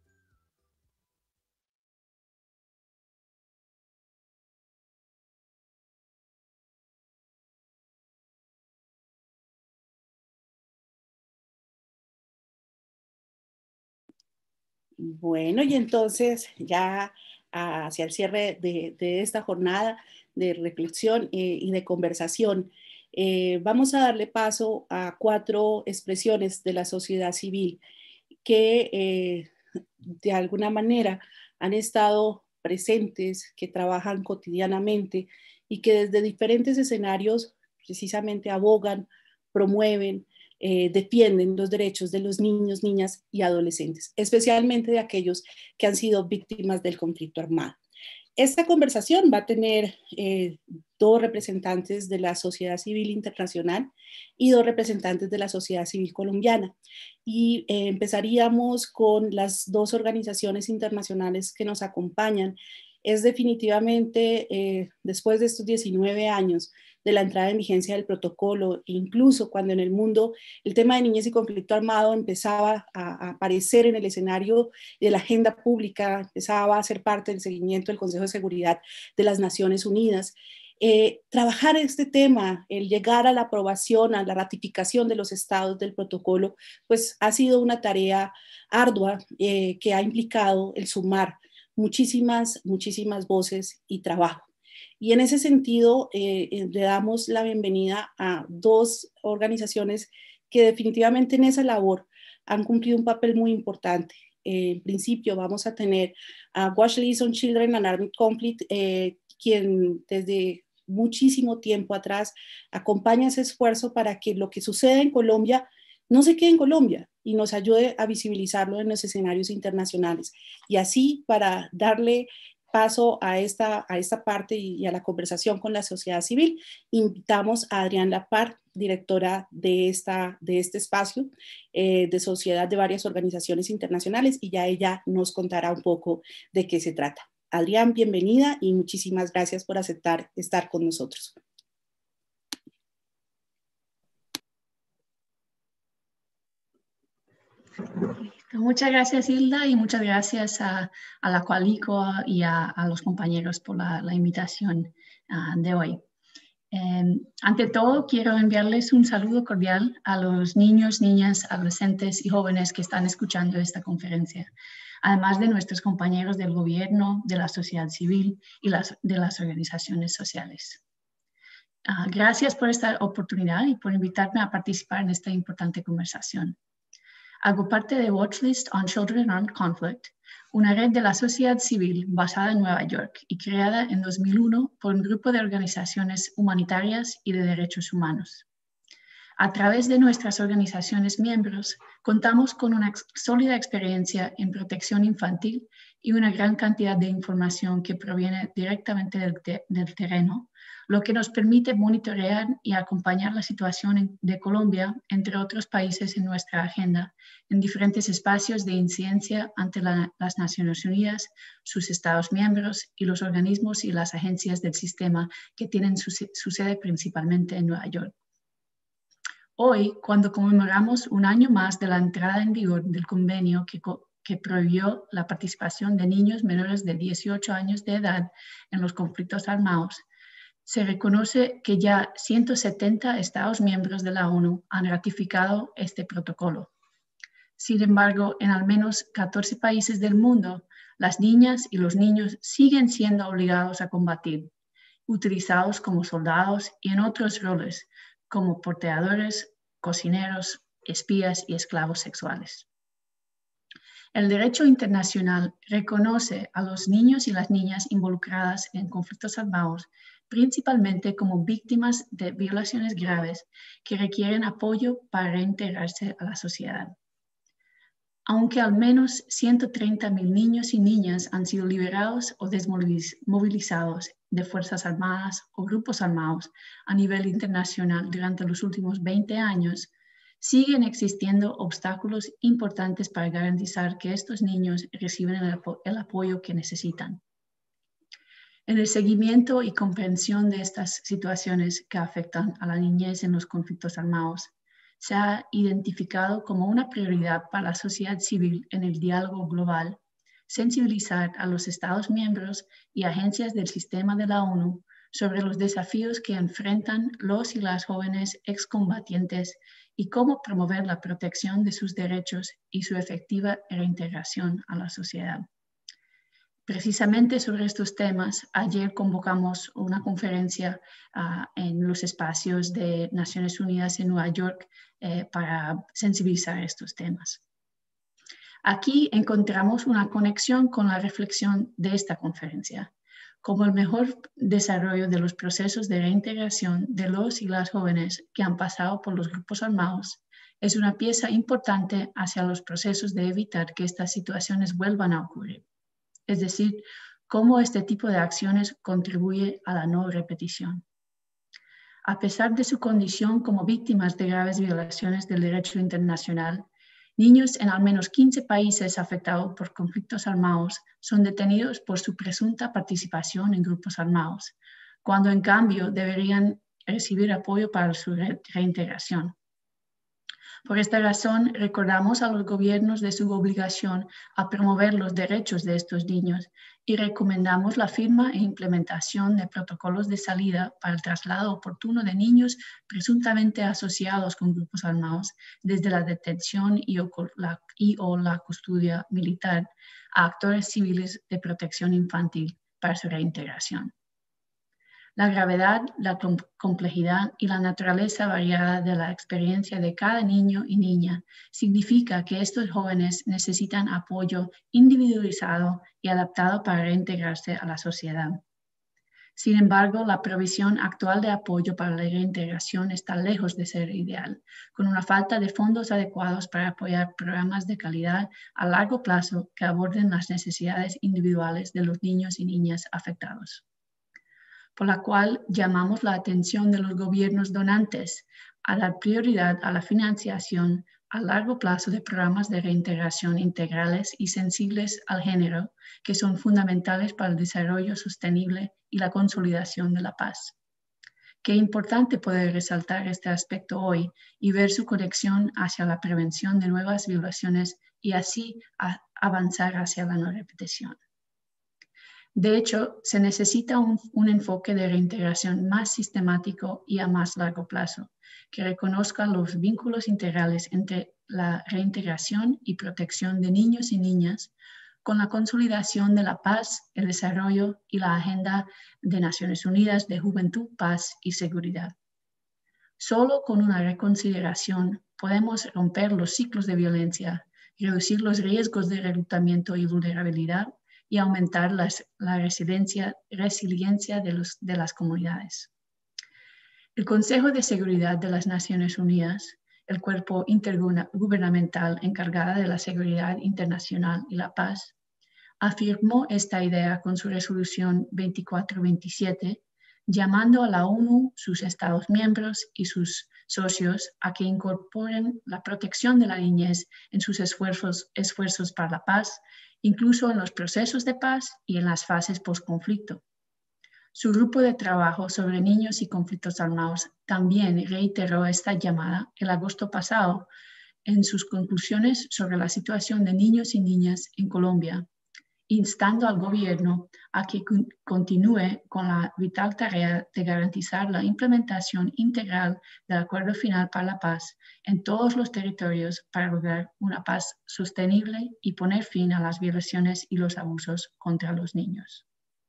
Bueno, y entonces ya hacia el cierre de, de esta jornada de reflexión eh, y de conversación, eh, vamos a darle paso a cuatro expresiones de la sociedad civil que eh, de alguna manera han estado presentes, que trabajan cotidianamente y que desde diferentes escenarios precisamente abogan, promueven, Eh, defienden los derechos de los niños, niñas y adolescentes, especialmente de aquellos que han sido víctimas del conflicto armado. Esta conversación va a tener eh, dos representantes de la sociedad civil internacional y dos representantes de la sociedad civil colombiana. Y eh, empezaríamos con las dos organizaciones internacionales que nos acompañan es definitivamente, eh, después de estos diecinueve años de la entrada en vigencia del protocolo, e incluso cuando en el mundo el tema de niñez y conflicto armado empezaba a, a aparecer en el escenario de la agenda pública, empezaba a ser parte del seguimiento del Consejo de Seguridad de las Naciones Unidas, Eh, trabajar este tema, el llegar a la aprobación, a la ratificación de los estados del protocolo, pues ha sido una tarea ardua eh, que ha implicado el sumar muchísimas, muchísimas voces y trabajo. Y en ese sentido, eh, le damos la bienvenida a dos organizaciones que definitivamente en esa labor han cumplido un papel muy importante. Eh, en principio vamos a tener a Watch Liaison Children and Armed Conflict, eh, quien desde muchísimo tiempo atrás acompaña ese esfuerzo para que lo que sucede en Colombia no se quede en Colombia y nos ayude a visibilizarlo en los escenarios internacionales. Y así, para darle paso a esta, a esta parte y a la conversación con la sociedad civil, invitamos a Adrián Lapart, directora de, esta, de este espacio eh, de sociedad de varias organizaciones internacionales, y ya ella nos contará un poco de qué se trata. Adrián, bienvenida y muchísimas gracias por aceptar estar con nosotros. Muchas gracias, Hilda, y muchas gracias a, a la Coalico y a, a los compañeros por la, la invitación uh, de hoy. Eh, ante todo, quiero enviarles un saludo cordial a los niños, niñas, adolescentes y jóvenes que están escuchando esta conferencia, además de nuestros compañeros del gobierno, de la sociedad civil y las, de las organizaciones sociales. Uh, gracias por esta oportunidad y por invitarme a participar en esta importante conversación. Hago parte de Watchlist on Children in Armed Conflict, una red de la sociedad civil basada en Nueva York y creada en dos mil uno por un grupo de organizaciones humanitarias y de derechos humanos. A través de nuestras organizaciones miembros, contamos con una sólida experiencia en protección infantil y una gran cantidad de información que proviene directamente del, te del terreno, lo que nos permite monitorear y acompañar la situación de Colombia, entre otros países en nuestra agenda, en diferentes espacios de incidencia ante la, las Naciones Unidas, sus Estados miembros y los organismos y las agencias del sistema que tienen su, su sede principalmente en Nueva York. Hoy, cuando conmemoramos un año más de la entrada en vigor del convenio que, que prohibió la participación de niños menores de dieciocho años de edad en los conflictos armados, se reconoce que ya ciento setenta Estados miembros de la ONU han ratificado este protocolo. Sin embargo, en al menos catorce países del mundo, las niñas y los niños siguen siendo obligados a combatir, utilizados como soldados y en otros roles, como porteadores, cocineros, espías y esclavos sexuales. El derecho internacional reconoce a los niños y las niñas involucradas en conflictos armados principalmente como víctimas de violaciones graves que requieren apoyo para reintegrarse a la sociedad. Aunque al menos ciento treinta mil niños y niñas han sido liberados o desmovilizados de fuerzas armadas o grupos armados a nivel internacional durante los últimos veinte años, siguen existiendo obstáculos importantes para garantizar que estos niños reciben el, apo el apoyo que necesitan. En el seguimiento y comprensión de estas situaciones que afectan a la niñez en los conflictos armados, se ha identificado como una prioridad para la sociedad civil en el diálogo global, sensibilizar a los Estados miembros y agencias del sistema de la ONU sobre los desafíos que enfrentan los y las jóvenes excombatientes y cómo promover la protección de sus derechos y su efectiva reintegración a la sociedad. Precisamente sobre estos temas, ayer convocamos una conferencia uh, en los espacios de Naciones Unidas en Nueva York eh, para sensibilizar estos temas. Aquí encontramos una conexión con la reflexión de esta conferencia, como el mejor desarrollo de los procesos de reintegración de los y las jóvenes que han pasado por los grupos armados es una pieza importante hacia los procesos de evitar que estas situaciones vuelvan a ocurrir. Es decir, cómo este tipo de acciones contribuye a la no repetición. A pesar de su condición como víctimas de graves violaciones del derecho internacional, Niños en al menos quince países afectados por conflictos armados son detenidos por su presunta participación en grupos armados, cuando en cambio deberían recibir apoyo para su re- reintegración. Por esta razón, recordamos a los gobiernos de su obligación a promover los derechos de estos niños y recomendamos la firma e implementación de protocolos de salida para el traslado oportuno de niños presuntamente asociados con grupos armados desde la detención y o la, y o la custodia militar a actores civiles de protección infantil para su reintegración. La gravedad, la complejidad y la naturaleza variada de la experiencia de cada niño y niña significa que estos jóvenes necesitan apoyo individualizado y adaptado para reintegrarse a la sociedad. Sin embargo, la provisión actual de apoyo para la reintegración está lejos de ser ideal, con una falta de fondos adecuados para apoyar programas de calidad a largo plazo que aborden las necesidades individuales de los niños y niñas afectados, por la cual llamamos la atención de los gobiernos donantes a dar prioridad a la financiación a largo plazo de programas de reintegración integrales y sensibles al género, que son fundamentales para el desarrollo sostenible y la consolidación de la paz. Qué importante poder resaltar este aspecto hoy y ver su conexión hacia la prevención de nuevas violaciones y así a avanzar hacia la no repetición. De hecho, se necesita un, un enfoque de reintegración más sistemático y a más largo plazo, que reconozca los vínculos integrales entre la reintegración y protección de niños y niñas con la consolidación de la paz, el desarrollo y la Agenda de Naciones Unidas de Juventud, Paz y Seguridad. Solo con una reconsideración podemos romper los ciclos de violencia, reducir los riesgos de reclutamiento y vulnerabilidad y aumentar las, la resiliencia, resiliencia de, los, de las comunidades. El Consejo de Seguridad de las Naciones Unidas, el cuerpo intergubernamental encargado de la seguridad internacional y la paz, afirmó esta idea con su resolución veinticuatro veintisiete, llamando a la ONU, sus Estados miembros y sus socios a que incorporen la protección de la niñez en sus esfuerzos, esfuerzos para la paz, incluso en los procesos de paz y en las fases post-conflicto. Su grupo de trabajo sobre niños y conflictos armados también reiteró esta llamada el agosto pasado en sus conclusiones sobre la situación de niños y niñas en Colombia, instando al gobierno a que continúe con la vital tarea de garantizar la implementación integral del Acuerdo Final para la Paz en todos los territorios para lograr una paz sostenible y poner fin a las violaciones y los abusos contra los niños.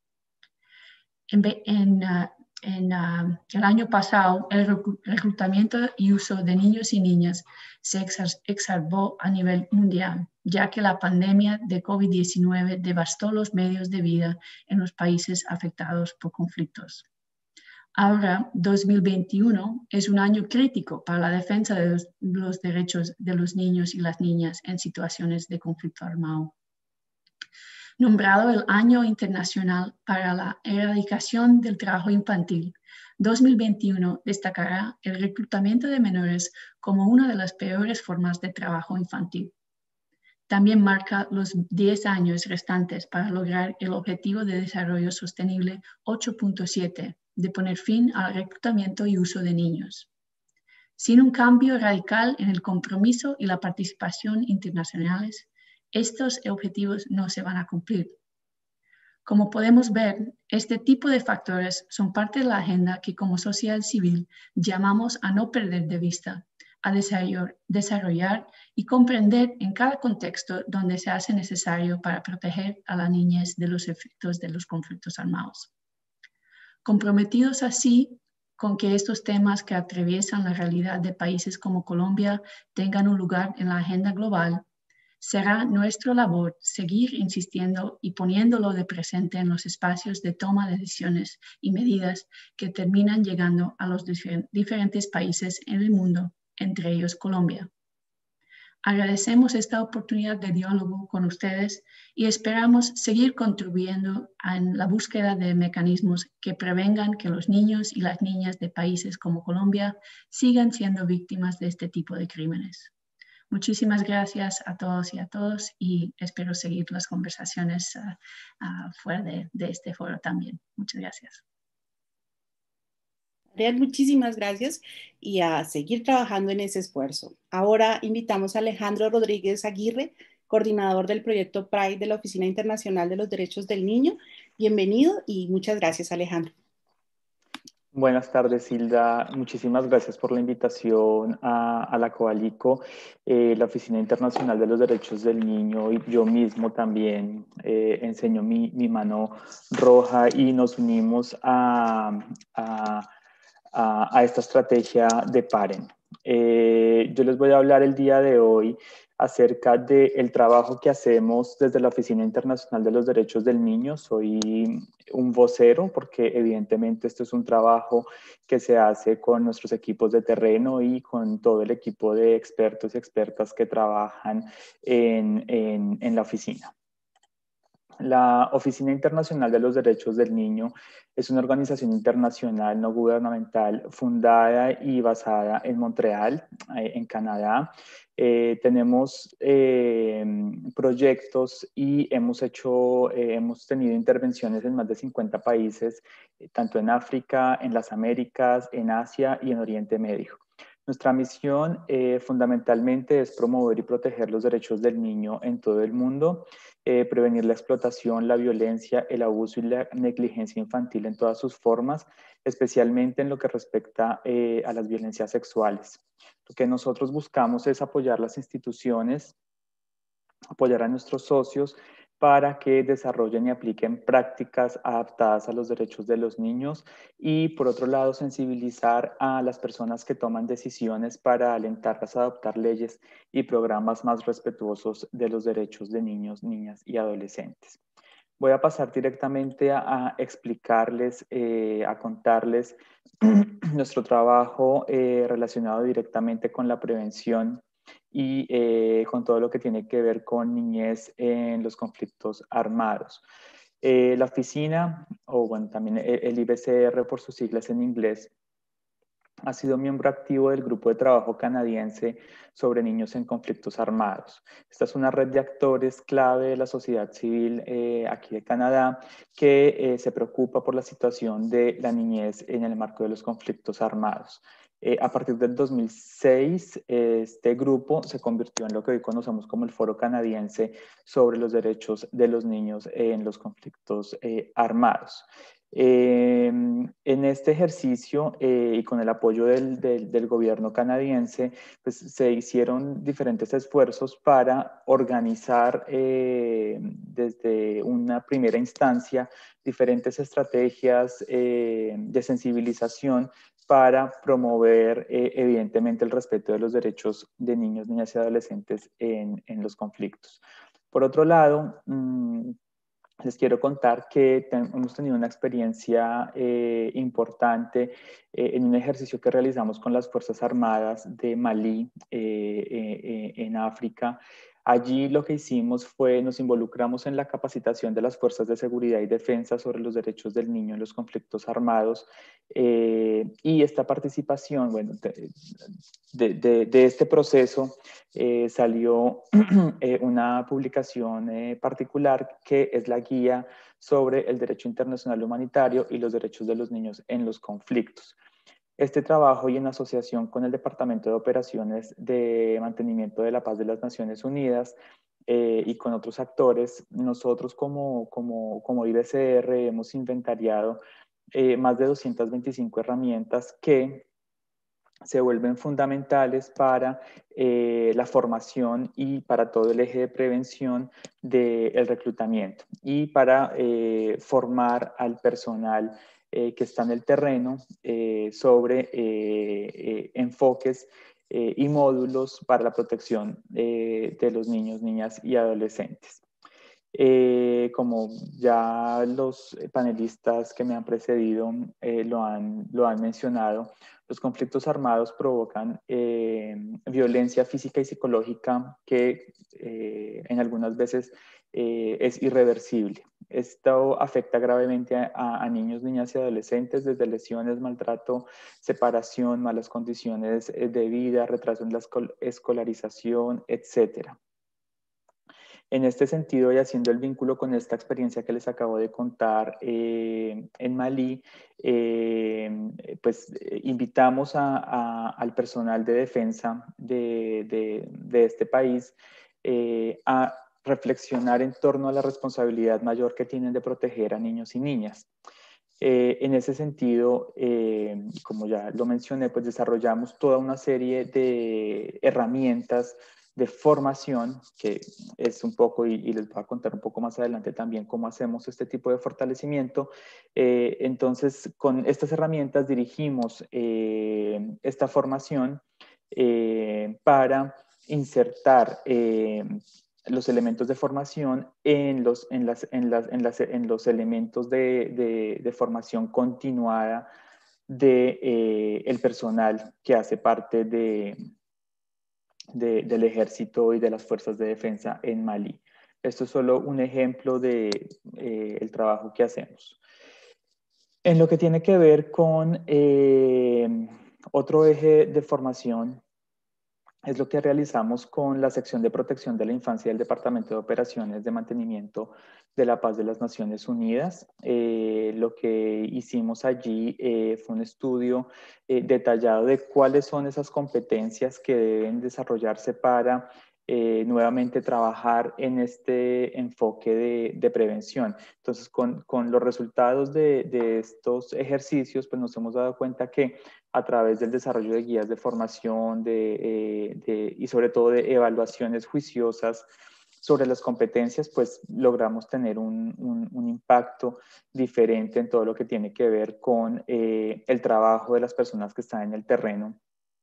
En, en, uh, en uh, el año pasado, el reclutamiento y uso de niños y niñas se exacerbó a nivel mundial, ya que la pandemia de COVID diecinueve devastó los medios de vida en los países afectados por conflictos. Ahora, dos mil veintiuno es un año crítico para la defensa de los, los derechos de los niños y las niñas en situaciones de conflicto armado. Nombrado el Año Internacional para la Erradicación del Trabajo Infantil, dos mil veintiuno destacará el reclutamiento de menores como una de las peores formas de trabajo infantil. También marca los diez años restantes para lograr el Objetivo de Desarrollo Sostenible ocho punto siete de poner fin al reclutamiento y uso de niños. Sin un cambio radical en el compromiso y la participación internacionales, estos objetivos no se van a cumplir. Como podemos ver, este tipo de factores son parte de la agenda que como sociedad civil llamamos a no perder de vista, a desarrollar, desarrollar y comprender en cada contexto donde se hace necesario para proteger a la niñez de los efectos de los conflictos armados. Comprometidos así con que estos temas que atraviesan la realidad de países como Colombia tengan un lugar en la agenda global, será nuestra labor seguir insistiendo y poniéndolo de presente en los espacios de toma de decisiones y medidas que terminan llegando a los diferentes países en el mundo, entre ellos Colombia. Agradecemos esta oportunidad de diálogo con ustedes y esperamos seguir contribuyendo en la búsqueda de mecanismos que prevengan que los niños y las niñas de países como Colombia sigan siendo víctimas de este tipo de crímenes. Muchísimas gracias a todos y a todos y espero seguir las conversaciones uh, uh, fuera de, de este foro también. Muchas gracias. Adrián, muchísimas gracias y a seguir trabajando en ese esfuerzo. Ahora invitamos a Alejandro Rodríguez Aguirre, coordinador del proyecto Pride de la Oficina Internacional de los Derechos del Niño. Bienvenido y muchas gracias, Alejandro. Buenas tardes, Hilda. Muchísimas gracias por la invitación a, a la Coalico, eh, la Oficina Internacional de los Derechos del Niño, y yo mismo también eh, enseño mi, mi mano roja y nos unimos a, a, a, a esta estrategia de Paren. Eh, yo les voy a hablar el día de hoy acerca del trabajo que hacemos desde la Oficina Internacional de los Derechos del Niño. Soy un vocero porque evidentemente esto es un trabajo que se hace con nuestros equipos de terreno y con todo el equipo de expertos y expertas que trabajan en, en, en la oficina. La Oficina Internacional de los Derechos del Niño es una organización internacional no gubernamental fundada y basada en Montreal, en Canadá. Eh, tenemos eh, proyectos y hemos hecho, eh, hemos tenido intervenciones en más de cincuenta países, eh, tanto en África, en las Américas, en Asia y en Oriente Medio. Nuestra misión eh, fundamentalmente es promover y proteger los derechos del niño en todo el mundo, eh, prevenir la explotación, la violencia, el abuso y la negligencia infantil en todas sus formas, especialmente en lo que respecta eh, a las violencias sexuales. Lo que nosotros buscamos es apoyar las instituciones, apoyar a nuestros socios para que desarrollen y apliquen prácticas adaptadas a los derechos de los niños y, por otro lado, sensibilizar a las personas que toman decisiones para alentarlas a adoptar leyes y programas más respetuosos de los derechos de niños, niñas y adolescentes. Voy a pasar directamente a, a explicarles, eh, a contarles nuestro trabajo eh, relacionado directamente con la prevención y eh, con todo lo que tiene que ver con niñez en los conflictos armados. Eh, la oficina, o bueno, también el, el I B C R por sus siglas en inglés, ha sido miembro activo del Grupo de Trabajo Canadiense sobre Niños en Conflictos Armados. Esta es una red de actores clave de la sociedad civil eh, aquí de Canadá que eh, se preocupa por la situación de la niñez en el marco de los conflictos armados. Eh, a partir del dos mil seis, eh, este grupo se convirtió en lo que hoy conocemos como el Foro Canadiense sobre los Derechos de los Niños en los Conflictos eh, Armados. Eh, en este ejercicio eh, y con el apoyo del, del, del gobierno canadiense, pues, se hicieron diferentes esfuerzos para organizar eh, desde una primera instancia diferentes estrategias eh, de sensibilización para promover eh, evidentemente el respeto de los derechos de niños, niñas y adolescentes en, en los conflictos. Por otro lado, mmm, les quiero contar que ten, hemos tenido una experiencia eh, importante eh, en un ejercicio que realizamos con las Fuerzas Armadas de Malí eh, eh, en África. Allí lo que hicimos fue, nos involucramos en la capacitación de las fuerzas de seguridad y defensa sobre los derechos del niño en los conflictos armados eh, y esta participación, bueno, de, de, de, de este proceso eh, salió eh, una publicación eh, particular que es la guía sobre el derecho internacional humanitario y los derechos de los niños en los conflictos. Este trabajo y en asociación con el Departamento de Operaciones de Mantenimiento de la Paz de las Naciones Unidas eh, y con otros actores, nosotros como, como, como I B C R hemos inventariado eh, más de doscientas veinticinco herramientas que se vuelven fundamentales para eh, la formación y para todo el eje de prevención del reclutamiento y para eh, formar al personal Eh, que está en el terreno eh, sobre eh, eh, enfoques eh, y módulos para la protección eh, de los niños, niñas y adolescentes. Eh, como ya los panelistas que me han precedido eh, lo, han, lo han mencionado, los conflictos armados provocan eh, violencia física y psicológica que eh, en algunas veces eh, es irreversible. esto afecta gravemente a, a niños, niñas y adolescentes, desde lesiones, maltrato, separación, malas condiciones de vida, retraso en la escolarización, etcétera. En este sentido, y haciendo el vínculo con esta experiencia que les acabo de contar eh, en Malí, eh, pues eh, invitamos a, a, al personal de defensa de, de, de este país eh, a reflexionar en torno a la responsabilidad mayor que tienen de proteger a niños y niñas. Eh, en ese sentido, eh, como ya lo mencioné, pues desarrollamos toda una serie de herramientas de formación, que es un poco, y, y les voy a contar un poco más adelante también cómo hacemos este tipo de fortalecimiento. Eh, entonces, con estas herramientas dirigimos eh, esta formación eh, para insertar eh, los elementos de formación en los, en las, en las, en las, en los elementos de, de, de formación continuada de, eh, el personal que hace parte de, de, del ejército y de las fuerzas de defensa en Malí. Esto es solo un ejemplo de eh, el trabajo que hacemos. En lo que tiene que ver con eh, otro eje de formación, es lo que realizamos con la sección de protección de la infancia del Departamento de Operaciones de Mantenimiento de la Paz de las Naciones Unidas. Eh, lo que hicimos allí eh, fue un estudio eh, detallado de cuáles son esas competencias que deben desarrollarse para eh, nuevamente trabajar en este enfoque de, de prevención. Entonces, con, con los resultados de, de estos ejercicios, pues nos hemos dado cuenta que a través del desarrollo de guías de formación de, eh, de, y sobre todo de evaluaciones juiciosas sobre las competencias, pues logramos tener un, un, un impacto diferente en todo lo que tiene que ver con eh, el trabajo de las personas que están en el terreno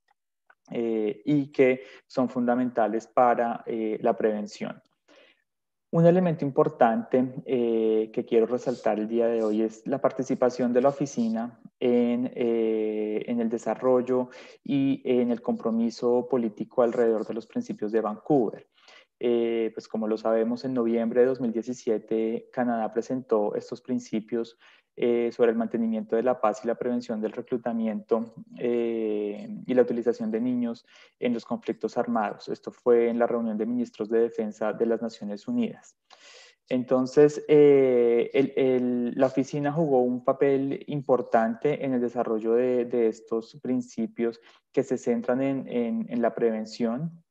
eh, y que son fundamentales para eh, la prevención. Un elemento importante eh, que quiero resaltar el día de hoy es la participación de la oficina en, eh, en el desarrollo y en el compromiso político alrededor de los principios de Vancouver. Eh, pues como lo sabemos, en noviembre de dos mil diecisiete, Canadá presentó estos principios eh, sobre el mantenimiento de la paz y la prevención del reclutamiento eh, y la utilización de niños en los conflictos armados. Esto fue en la reunión de ministros de defensa de las Naciones Unidas. Entonces, eh, el, el, la oficina jugó un papel importante en el desarrollo de, de estos principios que se centran en, en, en la prevención,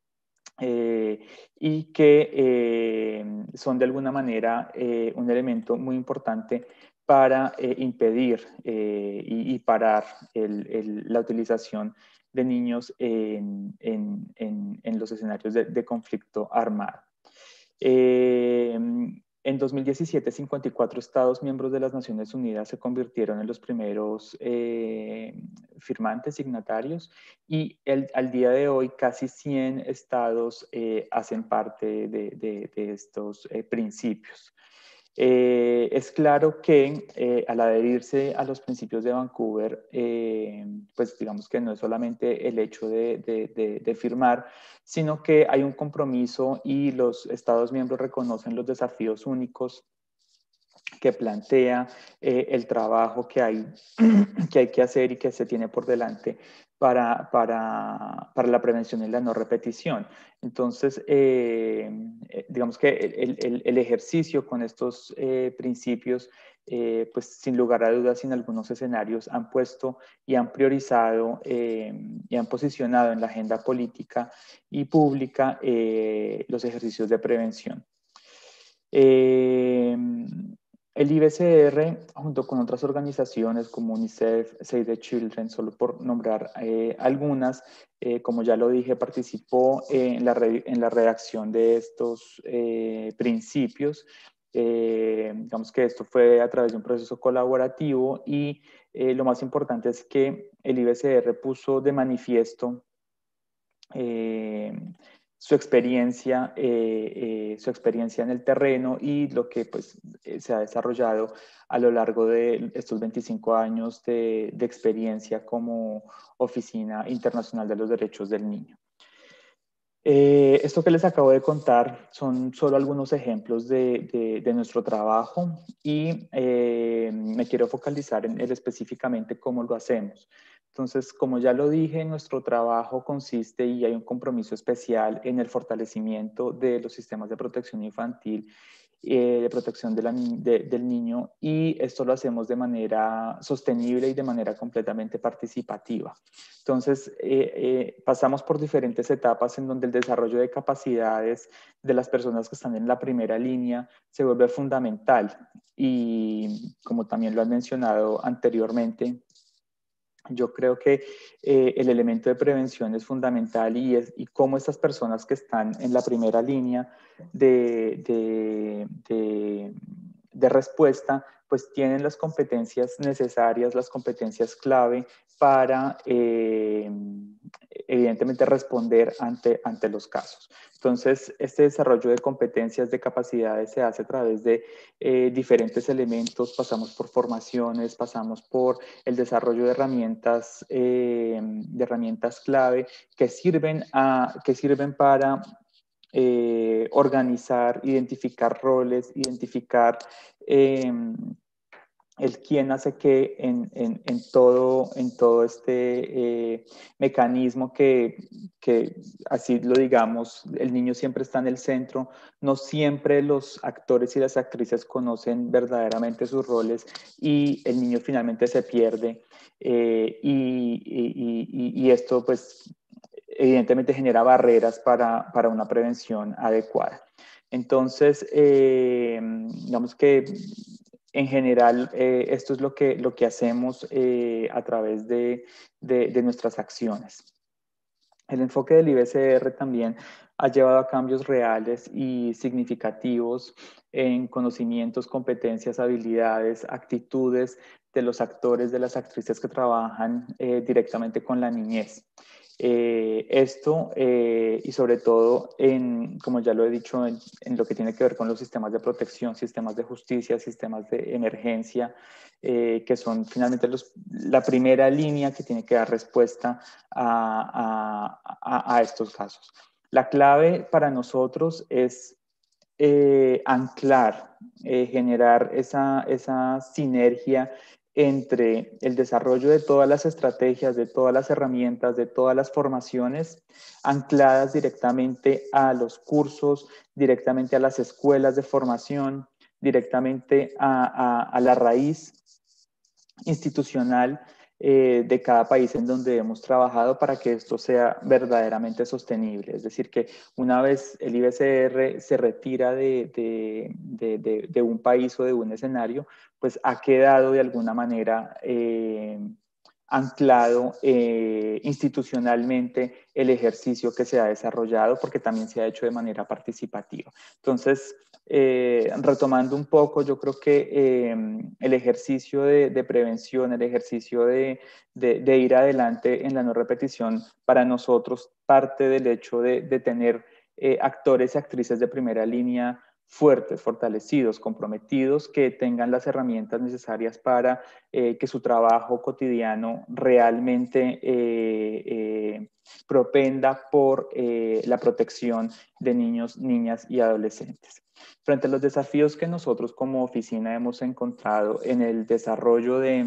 Eh, y que eh, son de alguna manera eh, un elemento muy importante para eh, impedir eh, y, y parar el, el, la utilización de niños en, en, en, en los escenarios de, de conflicto armado. Eh, En dos mil diecisiete, cincuenta y cuatro Estados miembros de las Naciones Unidas se convirtieron en los primeros eh, firmantes, signatarios, y el, al día de hoy casi cien estados eh, hacen parte de, de, de estos eh, principios. Eh, es claro que eh, al adherirse a los principios de Vancouver, eh, pues digamos que no es solamente el hecho de, de, de, de firmar, sino que hay un compromiso y los Estados miembros reconocen los desafíos únicos que plantea eh, el trabajo que hay, que hay que hacer y que se tiene por delante para, para, para la prevención y la no repetición. Entonces, eh, digamos que el, el, el, ejercicio con estos eh, principios, eh, pues sin lugar a dudas, en algunos escenarios han puesto y han priorizado eh, y han posicionado en la agenda política y pública eh, los ejercicios de prevención. Eh, El I B C R, junto con otras organizaciones como UNICEF, Save the Children, solo por nombrar eh, algunas, eh, como ya lo dije, participó en la, re en la redacción de estos eh, principios. Eh, digamos que esto fue a través de un proceso colaborativo y eh, lo más importante es que el I B C R puso de manifiesto eh, su experiencia, eh, eh, su experiencia en el terreno y lo que pues, eh, se ha desarrollado a lo largo de estos veinticinco años de, de experiencia como Oficina Internacional de los Derechos del Niño. Eh, esto que les acabo de contar son solo algunos ejemplos de, de, de nuestro trabajo y eh, me quiero focalizar en él específicamente cómo lo hacemos. Entonces, como ya lo dije, nuestro trabajo consiste y hay un compromiso especial en el fortalecimiento de los sistemas de protección infantil, eh, de protección de la, de, del niño, y esto lo hacemos de manera sostenible y de manera completamente participativa. Entonces, eh, eh, pasamos por diferentes etapas en donde el desarrollo de capacidades de las personas que están en la primera línea se vuelve fundamental y, como también lo han mencionado anteriormente, yo creo que eh, el elemento de prevención es fundamental y, es, y cómo estas personas que están en la primera línea de, de, de, de respuesta, pues tienen las competencias necesarias, las competencias clave para eh, evidentemente responder ante, ante los casos. Entonces, este desarrollo de competencias, de capacidades se hace a través de eh, diferentes elementos. Pasamos por formaciones, pasamos por el desarrollo de herramientas, eh, de herramientas clave que sirven, a, que sirven para eh, organizar, identificar roles, identificar eh, el quién hace qué en, en, en, todo, en todo este eh, mecanismo que, que, así lo digamos, el niño siempre está en el centro. No siempre los actores y las actrices conocen verdaderamente sus roles y el niño finalmente se pierde. Eh, y, y, y, y esto, pues, evidentemente genera barreras para, para una prevención adecuada. Entonces, eh, digamos que en general, eh, esto es lo que, lo que hacemos eh, a través de, de, de nuestras acciones. El enfoque del I B C R también ha llevado a cambios reales y significativos en conocimientos, competencias, habilidades, actitudes de los actores, de las actrices que trabajan eh, directamente con la niñez. Eh, esto eh, y sobre todo en, como ya lo he dicho, en, en lo que tiene que ver con los sistemas de protección, sistemas de justicia, sistemas de emergencia, eh, que son finalmente los, la primera línea que tiene que dar respuesta a, a, a estos casos. La clave para nosotros es eh, anclar, eh, generar esa, esa sinergia entre el desarrollo de todas las estrategias, de todas las herramientas, de todas las formaciones, ancladas directamente a los cursos, directamente a las escuelas de formación, directamente a, a, a la raíz institucional eh, de cada país en donde hemos trabajado para que esto sea verdaderamente sostenible. Es decir, que una vez el I B C R se retira de, de, de, de, de un país o de un escenario, pues ha quedado de alguna manera eh, anclado eh, institucionalmente el ejercicio que se ha desarrollado, porque también se ha hecho de manera participativa. Entonces, eh, retomando un poco, yo creo que eh, el ejercicio de, de prevención, el ejercicio de, de, de ir adelante en la no repetición, para nosotros parte del hecho de, de tener eh, actores y actrices de primera línea fuertes, fortalecidos, comprometidos, que tengan las herramientas necesarias para eh, que su trabajo cotidiano realmente eh, eh, propenda por eh, la protección de niños, niñas y adolescentes. Frente a los desafíos que nosotros como oficina hemos encontrado en el desarrollo de,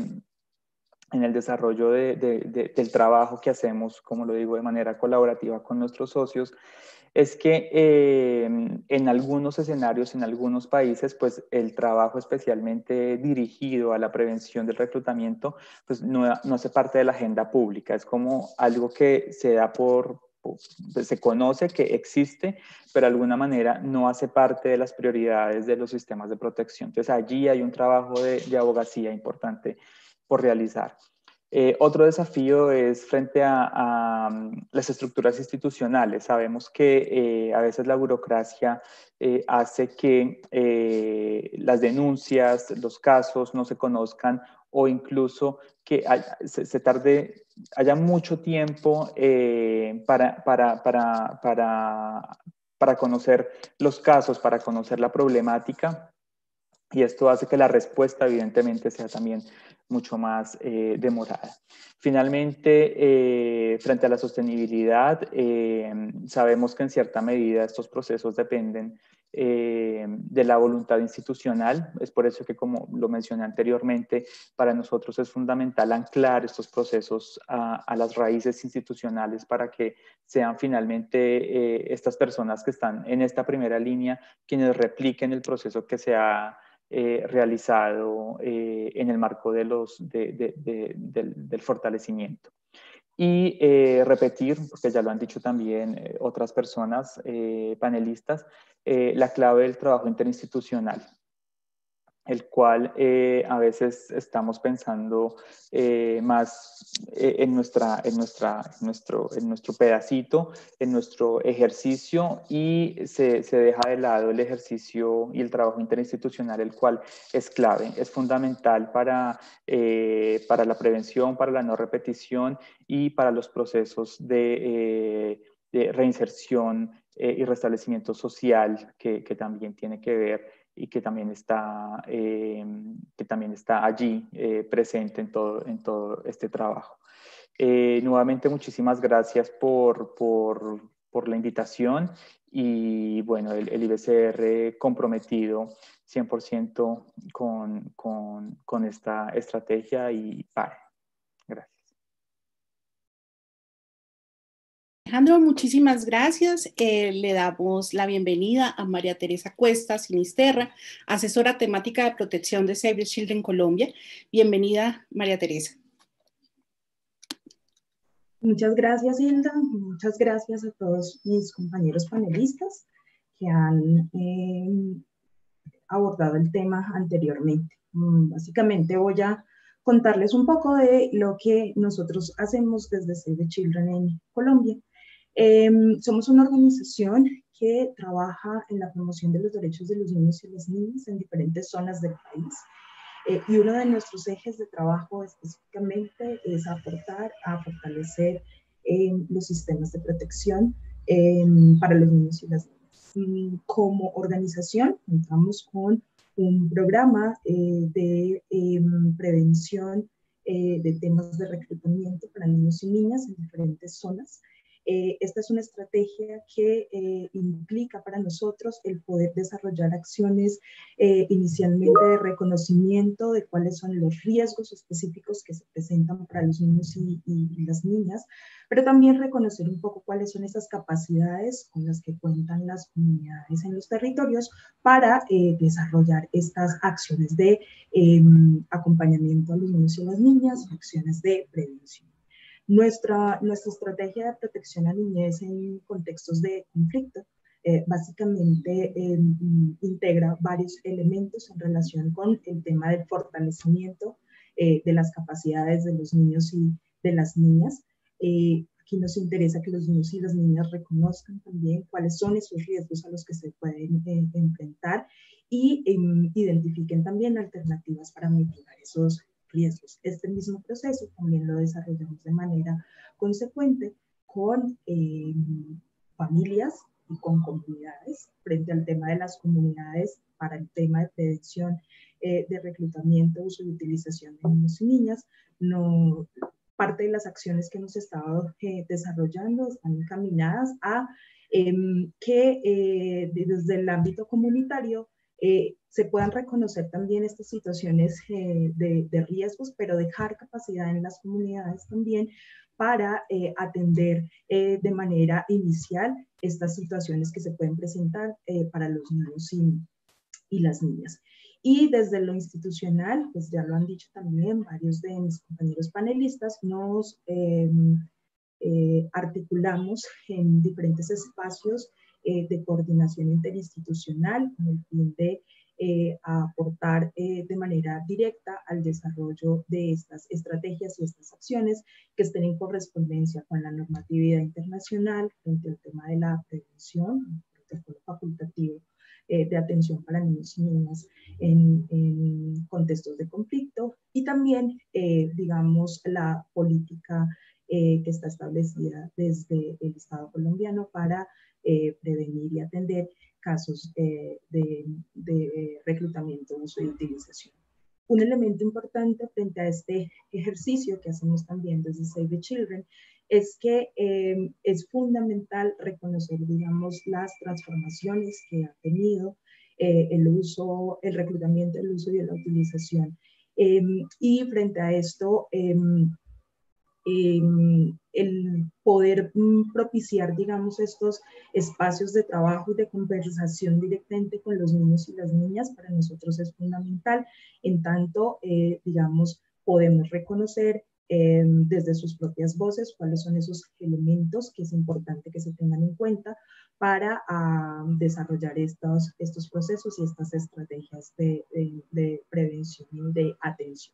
en el desarrollo de, de, de, del trabajo que hacemos, como lo digo, de manera colaborativa con nuestros socios, es que eh, en algunos escenarios, en algunos países, pues el trabajo especialmente dirigido a la prevención del reclutamiento, pues no, no hace parte de la agenda pública. Es como algo que se da por, por, se conoce que existe, pero de alguna manera no hace parte de las prioridades de los sistemas de protección. Entonces allí hay un trabajo de, de abogacía importante por realizar. Eh, otro desafío es frente a, a las estructuras institucionales. Sabemos que eh, a veces la burocracia eh, hace que eh, las denuncias, los casos no se conozcan o incluso que haya, se, se tarde, haya mucho tiempo eh, para, para, para, para, para conocer los casos, para conocer la problemática. Y esto hace que la respuesta evidentemente sea también mucho más eh, demorada. Finalmente, eh, frente a la sostenibilidad, eh, sabemos que en cierta medida estos procesos dependen eh, de la voluntad institucional. Es por eso que, como lo mencioné anteriormente, para nosotros es fundamental anclar estos procesos a, a las raíces institucionales para que sean finalmente eh, estas personas que están en esta primera línea quienes repliquen el proceso que se ha eh, realizado eh, en el marco de los, de, de, de, del, del fortalecimiento. Y eh, repetir, porque ya lo han dicho también eh, otras personas, eh, panelistas, eh, la clave del trabajo interinstitucional, el cual eh, a veces estamos pensando eh, más eh, en, nuestra, en, nuestra, en, nuestro, en nuestro pedacito, en nuestro ejercicio, y se, se deja de lado el ejercicio y el trabajo interinstitucional, el cual es clave, es fundamental para, eh, para la prevención, para la no repetición y para los procesos de, eh, de reinserción eh, y restablecimiento social que, que también tiene que ver y que también está, eh, que también está allí eh, presente en todo, en todo este trabajo. Eh, nuevamente, muchísimas gracias por, por, por la invitación y bueno, el, el I B C R comprometido cien por ciento con, con, con esta estrategia y para. Gracias. Alejandro, muchísimas gracias. Eh, le damos la bienvenida a María Teresa Cuesta Sinisterra, asesora temática de protección de Save the Children Colombia. Bienvenida, María Teresa. Muchas gracias, Hilda. Muchas gracias a todos mis compañeros panelistas que han eh, abordado el tema anteriormente. Básicamente voy a contarles un poco de lo que nosotros hacemos desde Save the Children en Colombia. Eh, somos una organización que trabaja en la promoción de los derechos de los niños y las niñas en diferentes zonas del país. Eh, y uno de nuestros ejes de trabajo específicamente es aportar a fortalecer eh, los sistemas de protección eh, para los niños y las niñas. Como organización, contamos con un programa eh, de eh, prevención eh, de temas de reclutamiento para niños y niñas en diferentes zonas. Eh, esta es una estrategia que eh, implica para nosotros el poder desarrollar acciones eh, inicialmente de reconocimiento de cuáles son los riesgos específicos que se presentan para los niños y, y, y las niñas, pero también reconocer un poco cuáles son esas capacidades con las que cuentan las comunidades en los territorios para eh, desarrollar estas acciones de eh, acompañamiento a los niños y las niñas, acciones de prevención. Nuestra, nuestra estrategia de protección a niñez en contextos de conflicto eh, básicamente eh, integra varios elementos en relación con el tema del fortalecimiento eh, de las capacidades de los niños y de las niñas. Eh, aquí nos interesa que los niños y las niñas reconozcan también cuáles son esos riesgos a los que se pueden eh, enfrentar y eh, identifiquen también alternativas para mitigar esos riesgos. Este mismo proceso también lo desarrollamos de manera consecuente con eh, familias y con comunidades frente al tema de las comunidades para el tema de prevención eh, de reclutamiento, uso y utilización de niños y niñas. No, parte de las acciones que hemos estado eh, desarrollando están encaminadas a eh, que eh, desde el ámbito comunitario Eh, se puedan reconocer también estas situaciones eh, de, de riesgos, pero dejar capacidad en las comunidades también para eh, atender eh, de manera inicial estas situaciones que se pueden presentar eh, para los niños y, y las niñas. Y desde lo institucional, pues ya lo han dicho también varios de mis compañeros panelistas, nos eh, eh, articulamos en diferentes espacios Eh, de coordinación interinstitucional con el fin de eh, aportar eh, de manera directa al desarrollo de estas estrategias y estas acciones que estén en correspondencia con la normatividad internacional frente al tema de la prevención, el protocolo facultativo eh, de atención para niños y niñas en, en contextos de conflicto y también, eh, digamos, la política eh, que está establecida desde el Estado colombiano para Eh, prevenir y atender casos eh, de, de reclutamiento, uso y utilización. un elemento importante frente a este ejercicio que hacemos también desde Save the Children es que eh, es fundamental reconocer, digamos, las transformaciones que ha tenido eh, el uso, el reclutamiento, el uso y la utilización. Eh, y frente a esto, eh, eh, el poder mm, propiciar, digamos, estos espacios de trabajo y de conversación directamente con los niños y las niñas, para nosotros es fundamental, en tanto, eh, digamos, podemos reconocer eh, desde sus propias voces cuáles son esos elementos que es importante que se tengan en cuenta para uh, desarrollar estos, estos procesos y estas estrategias de, de, de prevención y de atención.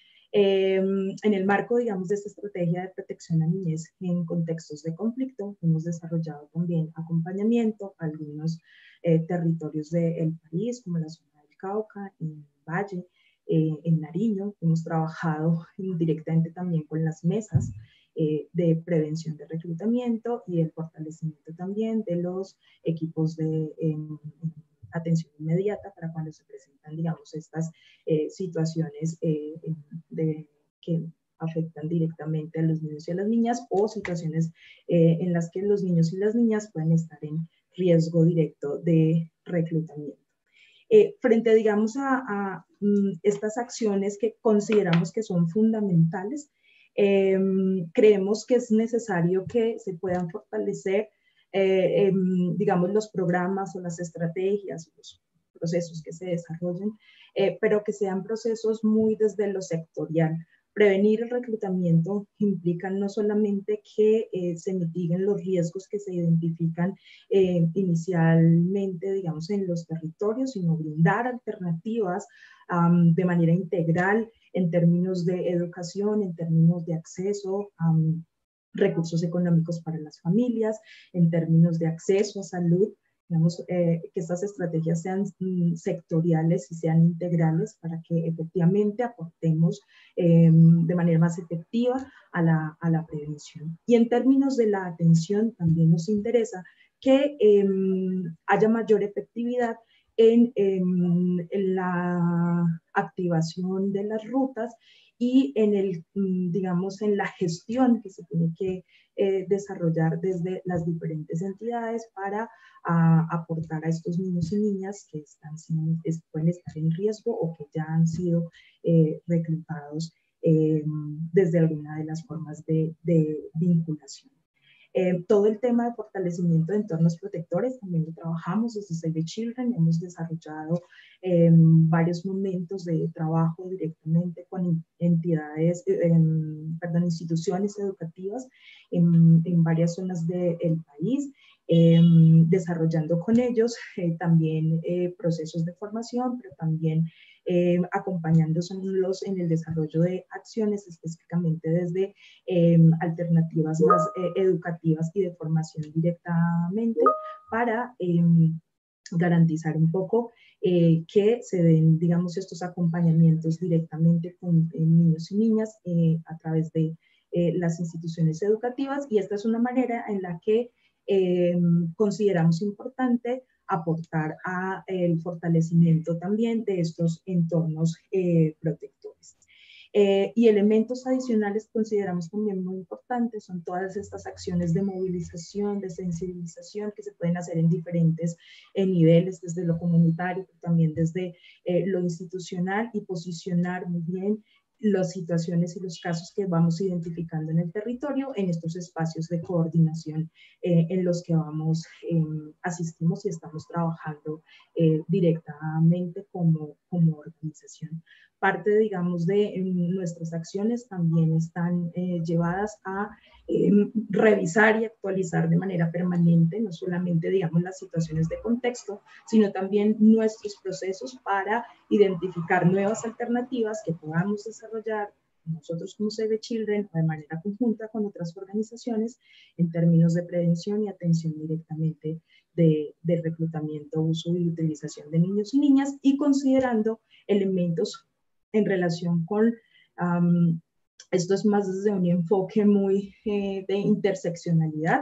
Eh, en el marco, digamos, de esta estrategia de protección a niñez en contextos de conflicto, hemos desarrollado también acompañamiento a algunos eh, territorios del país, como la zona del Cauca, en Valle, eh, en Nariño. Hemos trabajado directamente también con las mesas eh, de prevención de reclutamiento y el fortalecimiento también de los equipos de eh, atención inmediata para cuando se presentan, digamos, estas eh, situaciones eh, de, que afectan directamente a los niños y a las niñas, o situaciones eh, en las que los niños y las niñas pueden estar en riesgo directo de reclutamiento. Eh, frente, digamos, a, a mm, estas acciones que consideramos que son fundamentales, eh, creemos que es necesario que se puedan fortalecer Eh, eh, digamos, los programas o las estrategias, los procesos que se desarrollen, eh, pero que sean procesos muy desde lo sectorial. Prevenir el reclutamiento implica no solamente que eh, se mitiguen los riesgos que se identifican eh, inicialmente, digamos, en los territorios, sino brindar alternativas um, de manera integral en términos de educación, en términos de acceso a um, recursos económicos para las familias, en términos de acceso a salud, digamos, eh, que estas estrategias sean mm, sectoriales y sean integrales para que efectivamente aportemos eh, de manera más efectiva a la, a la prevención. Y en términos de la atención, también nos interesa que eh, haya mayor efectividad en, en, en la activación de las rutas y en el, digamos, en la gestión que se tiene que eh, desarrollar desde las diferentes entidades para a, aportar a estos niños y niñas que están, es, pueden estar en riesgo o que ya han sido eh, reclutados eh, desde alguna de las formas de, de vinculación. Eh, todo el tema de fortalecimiento de entornos protectores también lo trabajamos desde Save the Children. Hemos desarrollado eh, varios momentos de trabajo directamente con entidades, eh, perdón, instituciones educativas en, en varias zonas del país, eh, desarrollando con ellos eh, también eh, procesos de formación, pero también Eh, acompañándolos en el desarrollo de acciones específicamente desde eh, alternativas más eh, educativas y de formación directamente para eh, garantizar un poco eh, que se den, digamos, estos acompañamientos directamente con eh, niños y niñas eh, a través de eh, las instituciones educativas, y esta es una manera en la que eh, consideramos importante aportar a el fortalecimiento también de estos entornos eh, protectores. Eh, y elementos adicionales que consideramos también muy importantes son todas estas acciones de movilización, de sensibilización que se pueden hacer en diferentes eh, niveles, desde lo comunitario, pero también desde eh, lo institucional, y posicionar muy bien las situaciones y los casos que vamos identificando en el territorio en estos espacios de coordinación eh, en los que vamos, eh, asistimos y estamos trabajando eh, directamente como, como organización. Parte, digamos, de nuestras acciones también están eh, llevadas a eh, revisar y actualizar de manera permanente, no solamente, digamos, las situaciones de contexto, sino también nuestros procesos para identificar nuevas alternativas que podamos desarrollar nosotros como Save the Children o de manera conjunta con otras organizaciones en términos de prevención y atención directamente de, de reclutamiento, uso y utilización de niños y niñas, y considerando elementos en relación con, um, esto es más desde un enfoque muy eh, de interseccionalidad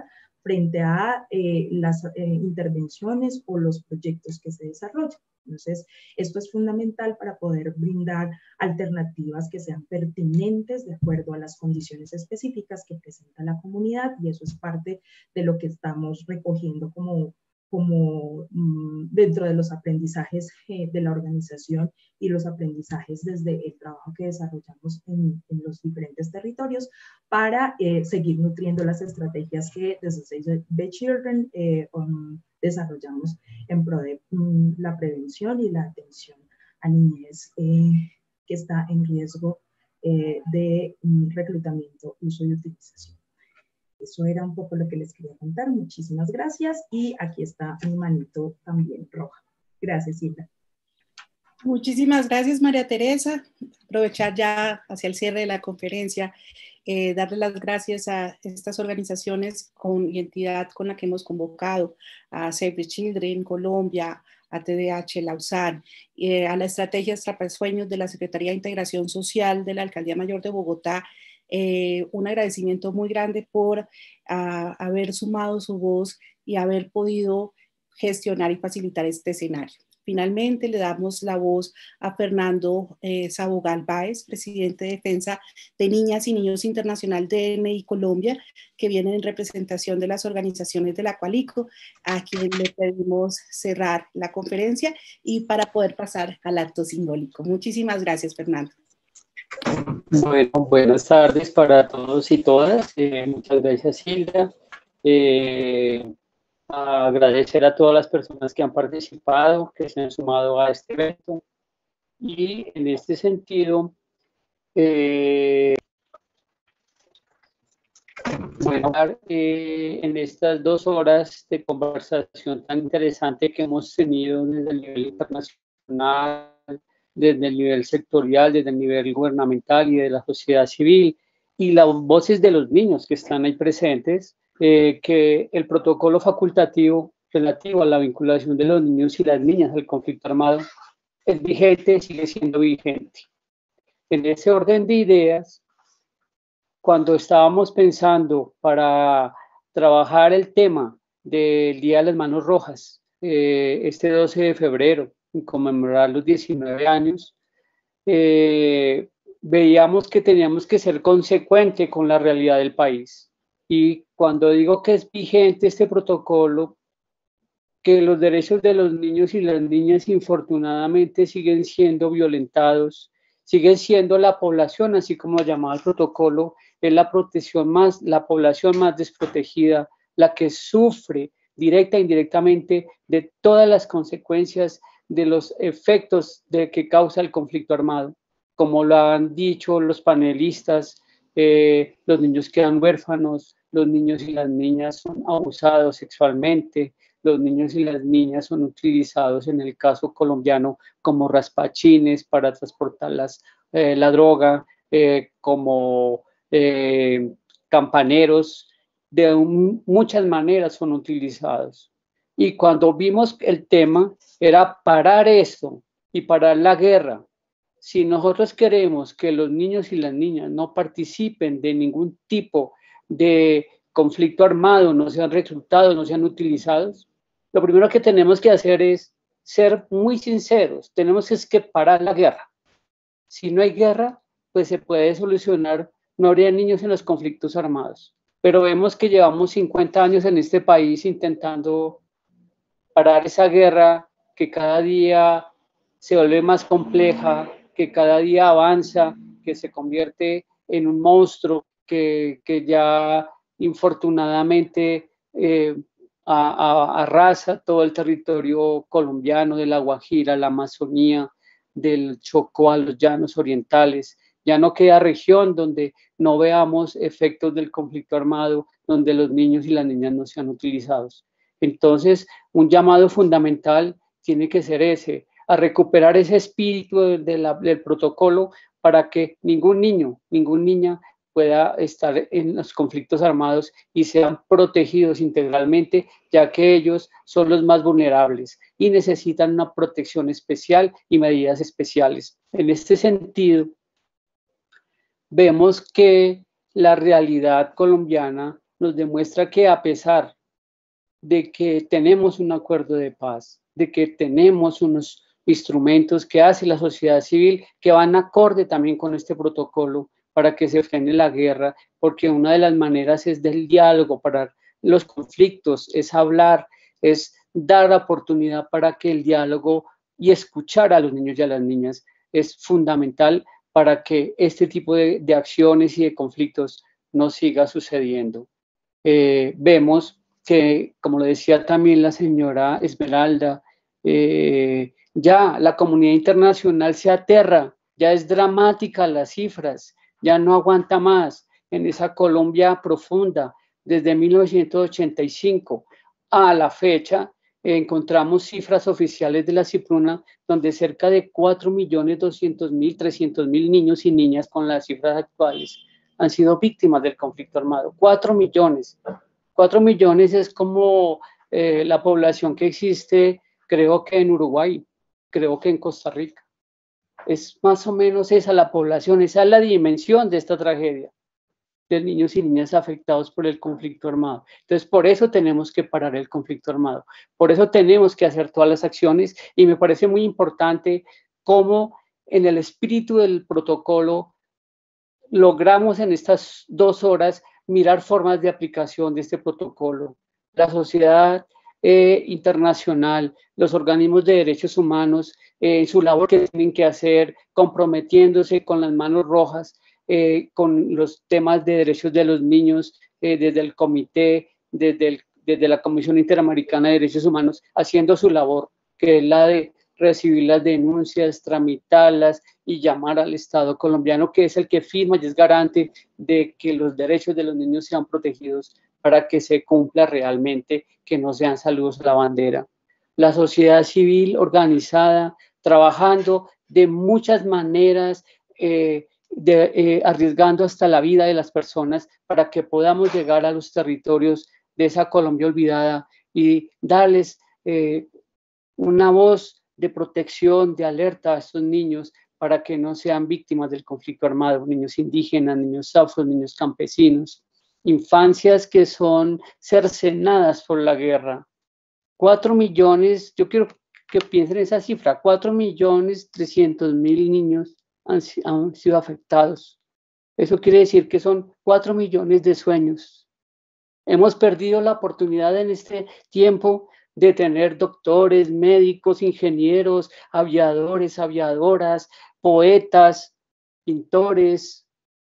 frente a eh, las eh, intervenciones o los proyectos que se desarrollan. Entonces, esto es fundamental para poder brindar alternativas que sean pertinentes de acuerdo a las condiciones específicas que presenta la comunidad, y eso es parte de lo que estamos recogiendo como, como mmm, dentro de los aprendizajes eh, de la organización y los aprendizajes desde el trabajo que desarrollamos en, en los diferentes territorios para eh, seguir nutriendo las estrategias que desde Save the Children eh, um, desarrollamos en pro de um, la prevención y la atención a niñez eh, que está en riesgo eh, de um, reclutamiento, uso y utilización. Eso era un poco lo que les quería contar. Muchísimas gracias. Y aquí está mi manito también roja. Gracias, Hilda. Muchísimas gracias, María Teresa. Aprovechar ya hacia el cierre de la conferencia, eh, darle las gracias a estas organizaciones con identidad con la que hemos convocado, a Save the Children Colombia, a T D H Lausanne, eh, a la estrategia Atrapasueños de la Secretaría de Integración Social de la Alcaldía Mayor de Bogotá. Eh, un agradecimiento muy grande por uh, haber sumado su voz y haber podido gestionar y facilitar este escenario. Finalmente, le damos la voz a Fernando eh, Sabogal Báez, presidente de Defensa de Niñas y Niños Internacional D N I Colombia, que viene en representación de las organizaciones de la Coalico, a quien le pedimos cerrar la conferencia y para poder pasar al acto simbólico. Muchísimas gracias, Fernando. Bueno, buenas tardes para todos y todas. Eh, muchas gracias, Hilda. Eh, agradecer a todas las personas que han participado, que se han sumado a este evento. Y en este sentido, eh, bueno, eh, en estas dos horas de conversación tan interesante que hemos tenido desde el nivel internacional, desde el nivel sectorial, desde el nivel gubernamental y de la sociedad civil, y las voces de los niños que están ahí presentes, eh, que el protocolo facultativo relativo a la vinculación de los niños y las niñas al conflicto armado es vigente, sigue siendo vigente. En ese orden de ideas, cuando estábamos pensando para trabajar el tema del Día de las Manos Rojas, eh, este doce de febrero, en conmemorar los diecinueve años, eh, veíamos que teníamos que ser consecuente con la realidad del país. Y cuando digo que es vigente este protocolo, que los derechos de los niños y las niñas infortunadamente siguen siendo violentados, siguen siendo la población, así como llamaba el protocolo, es la protección más, la población más desprotegida, la que sufre directa e indirectamente de todas las consecuencias de los efectos de que causa el conflicto armado. Como lo han dicho los panelistas, eh, los niños quedan huérfanos, los niños y las niñas son abusados sexualmente, los niños y las niñas son utilizados en el caso colombiano como raspachines para transportar las, eh, la droga, eh, como eh, campaneros, de un, muchas maneras son utilizados. Y cuando vimos el tema, era parar esto y parar la guerra. Si nosotros queremos que los niños y las niñas no participen de ningún tipo de conflicto armado, no sean reclutados, no sean utilizados, lo primero que tenemos que hacer es ser muy sinceros. Tenemos es que parar la guerra. Si no hay guerra, pues se puede solucionar, no habría niños en los conflictos armados. Pero vemos que llevamos cincuenta años en este país intentando parar esa guerra que cada día se vuelve más compleja, que cada día avanza, que se convierte en un monstruo que, que ya infortunadamente eh, a, a, arrasa todo el territorio colombiano, de la Guajira, la Amazonía, del Chocó a los llanos orientales. Ya no queda región donde no veamos efectos del conflicto armado, donde los niños y las niñas no sean utilizados. Entonces, un llamado fundamental tiene que ser ese, a recuperar ese espíritu de, de la, del protocolo para que ningún niño, ninguna niña pueda estar en los conflictos armados y sean protegidos integralmente, ya que ellos son los más vulnerables y necesitan una protección especial y medidas especiales. En este sentido, vemos que la realidad colombiana nos demuestra que a pesar de que tenemos un acuerdo de paz, de que tenemos unos instrumentos que hace la sociedad civil que van acorde también con este protocolo para que se frene la guerra, porque una de las maneras es del diálogo para los conflictos, es hablar, es dar la oportunidad para que el diálogo y escuchar a los niños y a las niñas es fundamental para que este tipo de, de acciones y de conflictos no siga sucediendo. Eh, vemos que, como lo decía también la señora Esmeralda, eh, ya la comunidad internacional se aterra, ya es dramática las cifras, ya no aguanta más en esa Colombia profunda. Desde mil novecientos ochenta y cinco a la fecha, eh, encontramos cifras oficiales de la CIPRUNA donde cerca de cuatro millones doscientos mil, trescientos mil niños y niñas con las cifras actuales han sido víctimas del conflicto armado. cuatro millones. cuatro millones es como eh, la población que existe, creo que en Uruguay, creo que en Costa Rica. Es más o menos esa la población, esa es la dimensión de esta tragedia, de niños y niñas afectados por el conflicto armado. Entonces, por eso tenemos que parar el conflicto armado, por eso tenemos que hacer todas las acciones, y me parece muy importante cómo en el espíritu del protocolo logramos en estas dos horas mirar formas de aplicación de este protocolo. La sociedad eh, internacional, los organismos de derechos humanos, eh, su labor que tienen que hacer, comprometiéndose con las manos rojas, eh, con los temas de derechos de los niños, eh, desde el comité, desde, el, desde la Comisión Interamericana de Derechos Humanos, haciendo su labor, que es la de recibir las denuncias, tramitarlas y llamar al Estado colombiano, que es el que firma y es garante de que los derechos de los niños sean protegidos para que se cumpla realmente, que no sean saludos a la bandera. La sociedad civil organizada, trabajando de muchas maneras, eh, de, eh, arriesgando hasta la vida de las personas para que podamos llegar a los territorios de esa Colombia olvidada y darles eh, una voz de protección, de alerta a estos niños para que no sean víctimas del conflicto armado, niños indígenas, niños afros, niños campesinos, infancias que son cercenadas por la guerra. Cuatro millones, yo quiero que piensen en esa cifra, cuatro millones trescientos mil niños han, han sido afectados. Eso quiere decir que son cuatro millones de sueños. Hemos perdido la oportunidad en este tiempo de tener doctores, médicos, ingenieros, aviadores, aviadoras, poetas, pintores,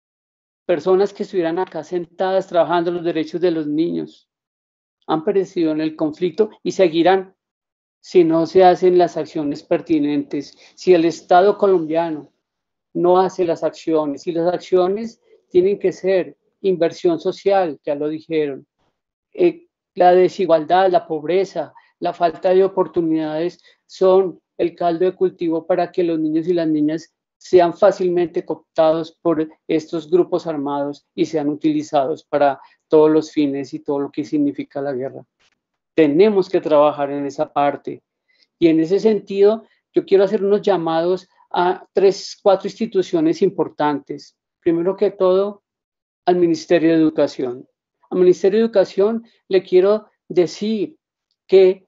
personas que estuvieran acá sentadas trabajando los derechos de los niños. Han perecido en el conflicto y seguirán si no se hacen las acciones pertinentes, si el Estado colombiano no hace las acciones, y las acciones tienen que ser inversión social, ya lo dijeron, eh, la desigualdad, la pobreza, la falta de oportunidades son el caldo de cultivo para que los niños y las niñas sean fácilmente cooptados por estos grupos armados y sean utilizados para todos los fines y todo lo que significa la guerra. Tenemos que trabajar en esa parte. Y en ese sentido, yo quiero hacer unos llamados a tres, cuatro instituciones importantes. Primero que todo, al Ministerio de Educación. Al Ministerio de Educación le quiero decir que,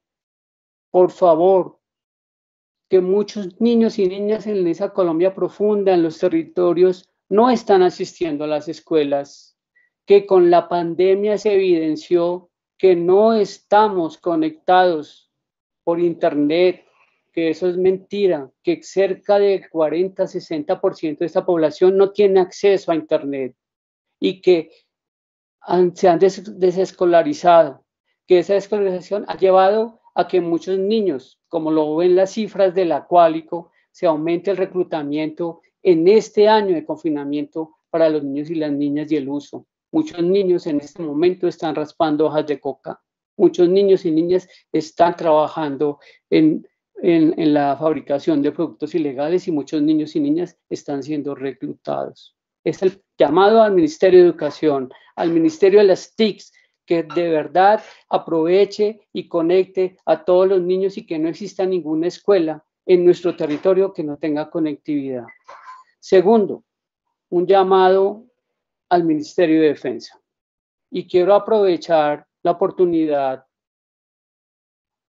por favor, que muchos niños y niñas en esa Colombia profunda, en los territorios, no están asistiendo a las escuelas, que con la pandemia se evidenció que no estamos conectados por internet, que eso es mentira, que cerca del cuarenta a sesenta por ciento de esta población no tiene acceso a internet y que han, se han des, desescolarizado, que esa escolarización ha llevado a que muchos niños, como lo ven las cifras de la Qualico, se aumente el reclutamiento en este año de confinamiento para los niños y las niñas y el uso. Muchos niños en este momento están raspando hojas de coca. Muchos niños y niñas están trabajando en, en, en la fabricación de productos ilegales y muchos niños y niñas están siendo reclutados. Es el llamado al Ministerio de Educación, al Ministerio de las T I Cs, que de verdad aproveche y conecte a todos los niños y que no exista ninguna escuela en nuestro territorio que no tenga conectividad. Segundo, un llamado al Ministerio de Defensa. Y quiero aprovechar la oportunidad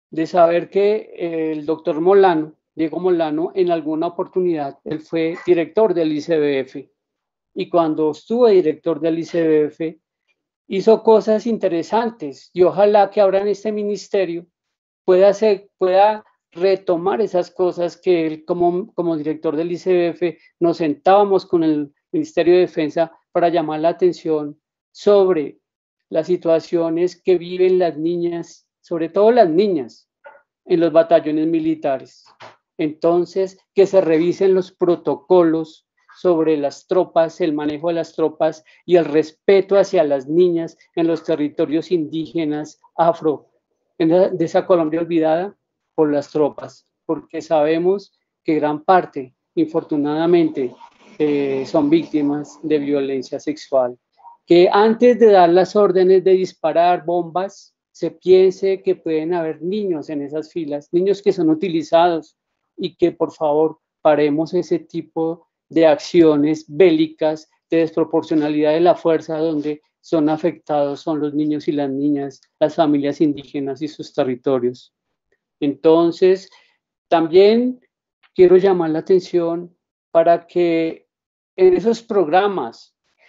de saber que el doctor Molano, Diego Molano, en alguna oportunidad, él fue director del I C B F, y cuando estuvo director del I C B F, hizo cosas interesantes, y ojalá que ahora en este ministerio pueda, hacer, pueda retomar esas cosas que él, como, como director del I C B F, nos sentábamos con el Ministerio de Defensa para llamar la atención sobre las situaciones que viven las niñas, sobre todo las niñas, en los batallones militares. Entonces, que se revisen los protocolos sobre las tropas, el manejo de las tropas y el respeto hacia las niñas en los territorios indígenas afro, de esa Colombia olvidada por las tropas, porque sabemos que gran parte, infortunadamente, eh, son víctimas de violencia sexual. Que antes de dar las órdenes de disparar bombas, se piense que pueden haber niños en esas filas, niños que son utilizados, y que por favor paremos ese tipo de acciones bélicas, de desproporcionalidad de la fuerza, donde son afectados son los niños y las niñas, las familias indígenas y sus territorios. Entonces, también quiero llamar la atención para que en esos programas,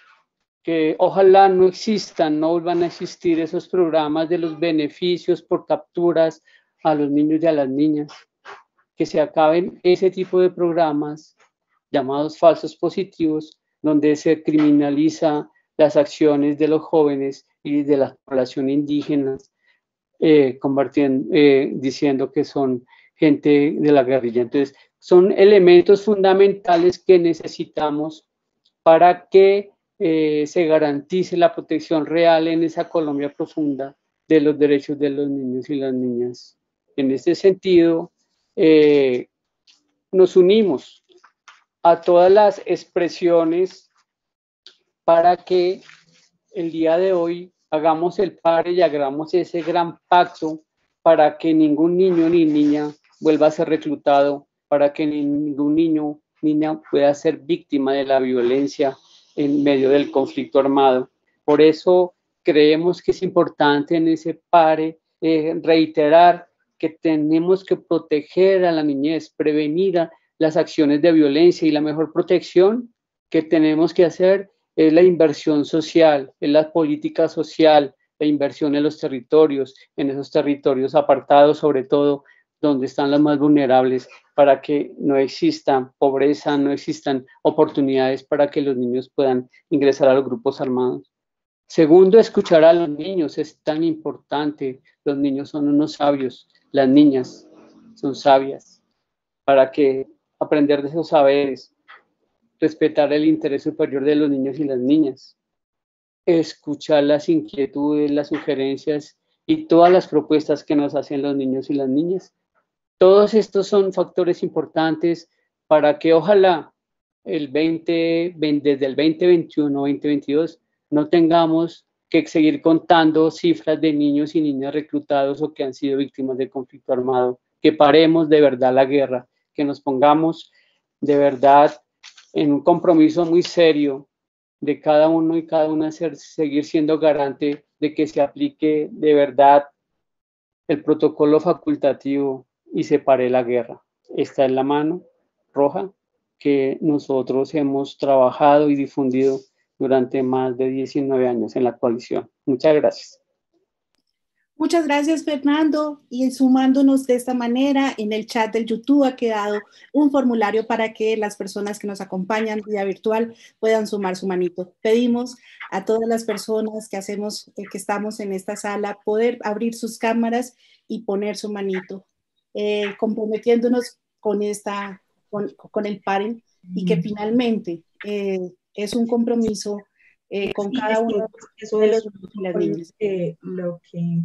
que ojalá no existan, no vuelvan a existir esos programas de los beneficios por capturas a los niños y a las niñas, que se acaben ese tipo de programas llamados falsos positivos, donde se criminaliza las acciones de los jóvenes y de la población indígena, eh, eh, diciendo que son gente de la guerrilla. Entonces, son elementos fundamentales que necesitamos para que eh, se garantice la protección real en esa Colombia profunda de los derechos de los niños y las niñas. En este sentido, eh, nos unimos a todas las expresiones para que el día de hoy hagamos el pare y hagamos ese gran pacto para que ningún niño ni niña vuelva a ser reclutado, para que ningún niño ni niña pueda ser víctima de la violencia en medio del conflicto armado. Por eso creemos que es importante en ese pare eh, reiterar que tenemos que proteger a la niñez, prevenir a las acciones de violencia, y la mejor protección que tenemos que hacer es la inversión social, es la política social, la inversión en los territorios, en esos territorios apartados, sobre todo donde están los más vulnerables, para que no exista pobreza, no existan oportunidades para que los niños puedan ingresar a los grupos armados. Segundo, escuchar a los niños es tan importante. Los niños son unos sabios, las niñas son sabias, para que aprender de esos saberes, respetar el interés superior de los niños y las niñas, escuchar las inquietudes, las sugerencias y todas las propuestas que nos hacen los niños y las niñas. Todos estos son factores importantes para que ojalá el veinte, desde el veinte veintiuno, veinte veintidós no tengamos que seguir contando cifras de niños y niñas reclutados o que han sido víctimas de conflicto armado, que paremos de verdad la guerra, que nos pongamos de verdad en un compromiso muy serio de cada uno y cada una ser, seguir siendo garante de que se aplique de verdad el protocolo facultativo y se pare la guerra. Esta es la mano roja que nosotros hemos trabajado y difundido durante más de diecinueve años en la coalición. Muchas gracias. Muchas gracias, Fernando. Y sumándonos de esta manera, en el chat del YouTube ha quedado un formulario para que las personas que nos acompañan vía virtual puedan sumar su manito. Pedimos a todas las personas que hacemos, eh, que estamos en esta sala, poder abrir sus cámaras y poner su manito, eh, comprometiéndonos con, esta, con, con el paren, y que finalmente eh, es un compromiso eh, con sí, cada uno eso de es los niños y las niñas. Eh, lo que...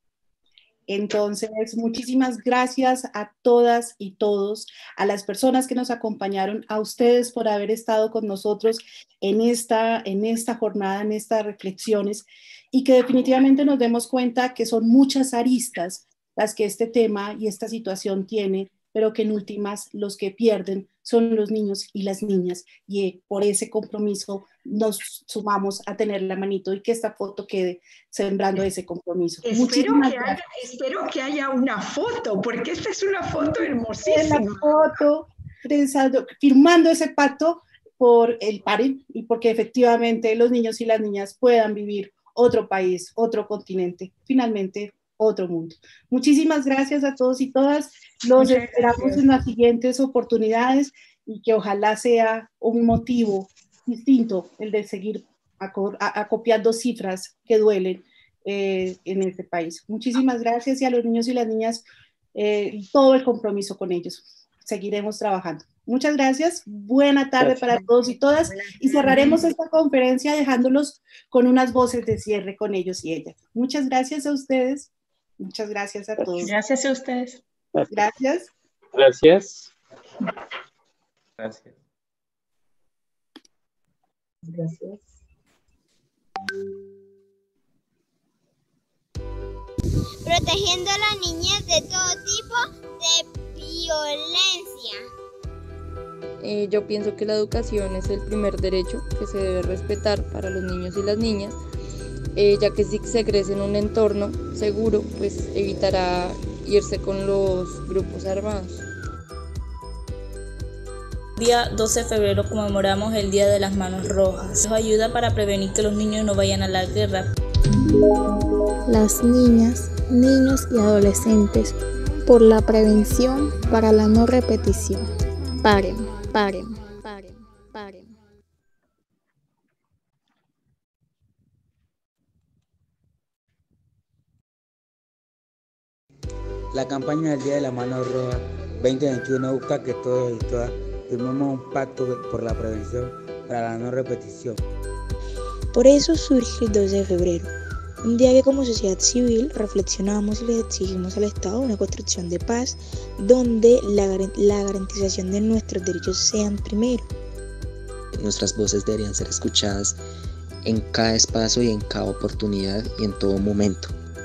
Entonces, muchísimas gracias a todas y todos, a las personas que nos acompañaron, a ustedes por haber estado con nosotros en esta, en esta jornada, en estas reflexiones, y que definitivamente nos demos cuenta que son muchas aristas las que este tema y esta situación tiene pero que en últimas los que pierden son los niños y las niñas, y por ese compromiso nos sumamos a tener la manito y que esta foto quede sembrando ese compromiso. Espero que, haya, espero que haya una foto, porque esta es una foto hermosísima. La foto, firmando ese pacto por el PAREN y porque efectivamente los niños y las niñas puedan vivir otro país, otro continente, finalmente otro mundo. Muchísimas gracias a todos y todas. Los Muchas esperamos gracias. En las siguientes oportunidades y que ojalá sea un motivo distinto el de seguir acopiando cifras que duelen eh, en este país. Muchísimas gracias y a los niños y las niñas eh, todo el compromiso con ellos. Seguiremos trabajando. Muchas gracias. Buena tarde gracias. Para todos y todas. Y cerraremos esta conferencia dejándolos con unas voces de cierre con ellos y ellas. Muchas gracias a ustedes. Muchas gracias a todos. Gracias a ustedes. Gracias. Gracias. Gracias. Gracias. Protegiendo a la niñez de todo tipo de violencia. Eh, yo pienso que la educación es el primer derecho que se debe respetar para los niños y las niñas, eh, ya que si se crece en un entorno seguro, pues evitará irse con los grupos armados. Día doce de febrero conmemoramos el Día de las Manos Rojas. Eso ayuda para prevenir que los niños no vayan a la guerra. Las niñas, niños y adolescentes por la prevención para la no repetición. Paren, paren, paren, paren. La campaña del Día de la Mano Roja veinte veintiuno busca que todos y todas firmemos un pacto por la prevención para la no repetición. Por eso surge el doce de febrero, un día que como sociedad civil reflexionamos y le exigimos al Estado una construcción de paz donde la, la garantización de nuestros derechos sean primero. Nuestras voces deberían ser escuchadas en cada espacio y en cada oportunidad y en todo momento.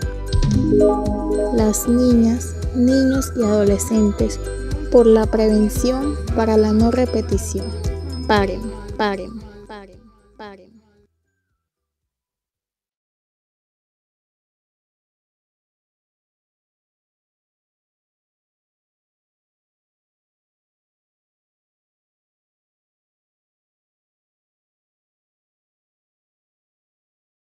Las niñas, niños y adolescentes por la prevención para la no repetición. Paren, paren, paren, paren.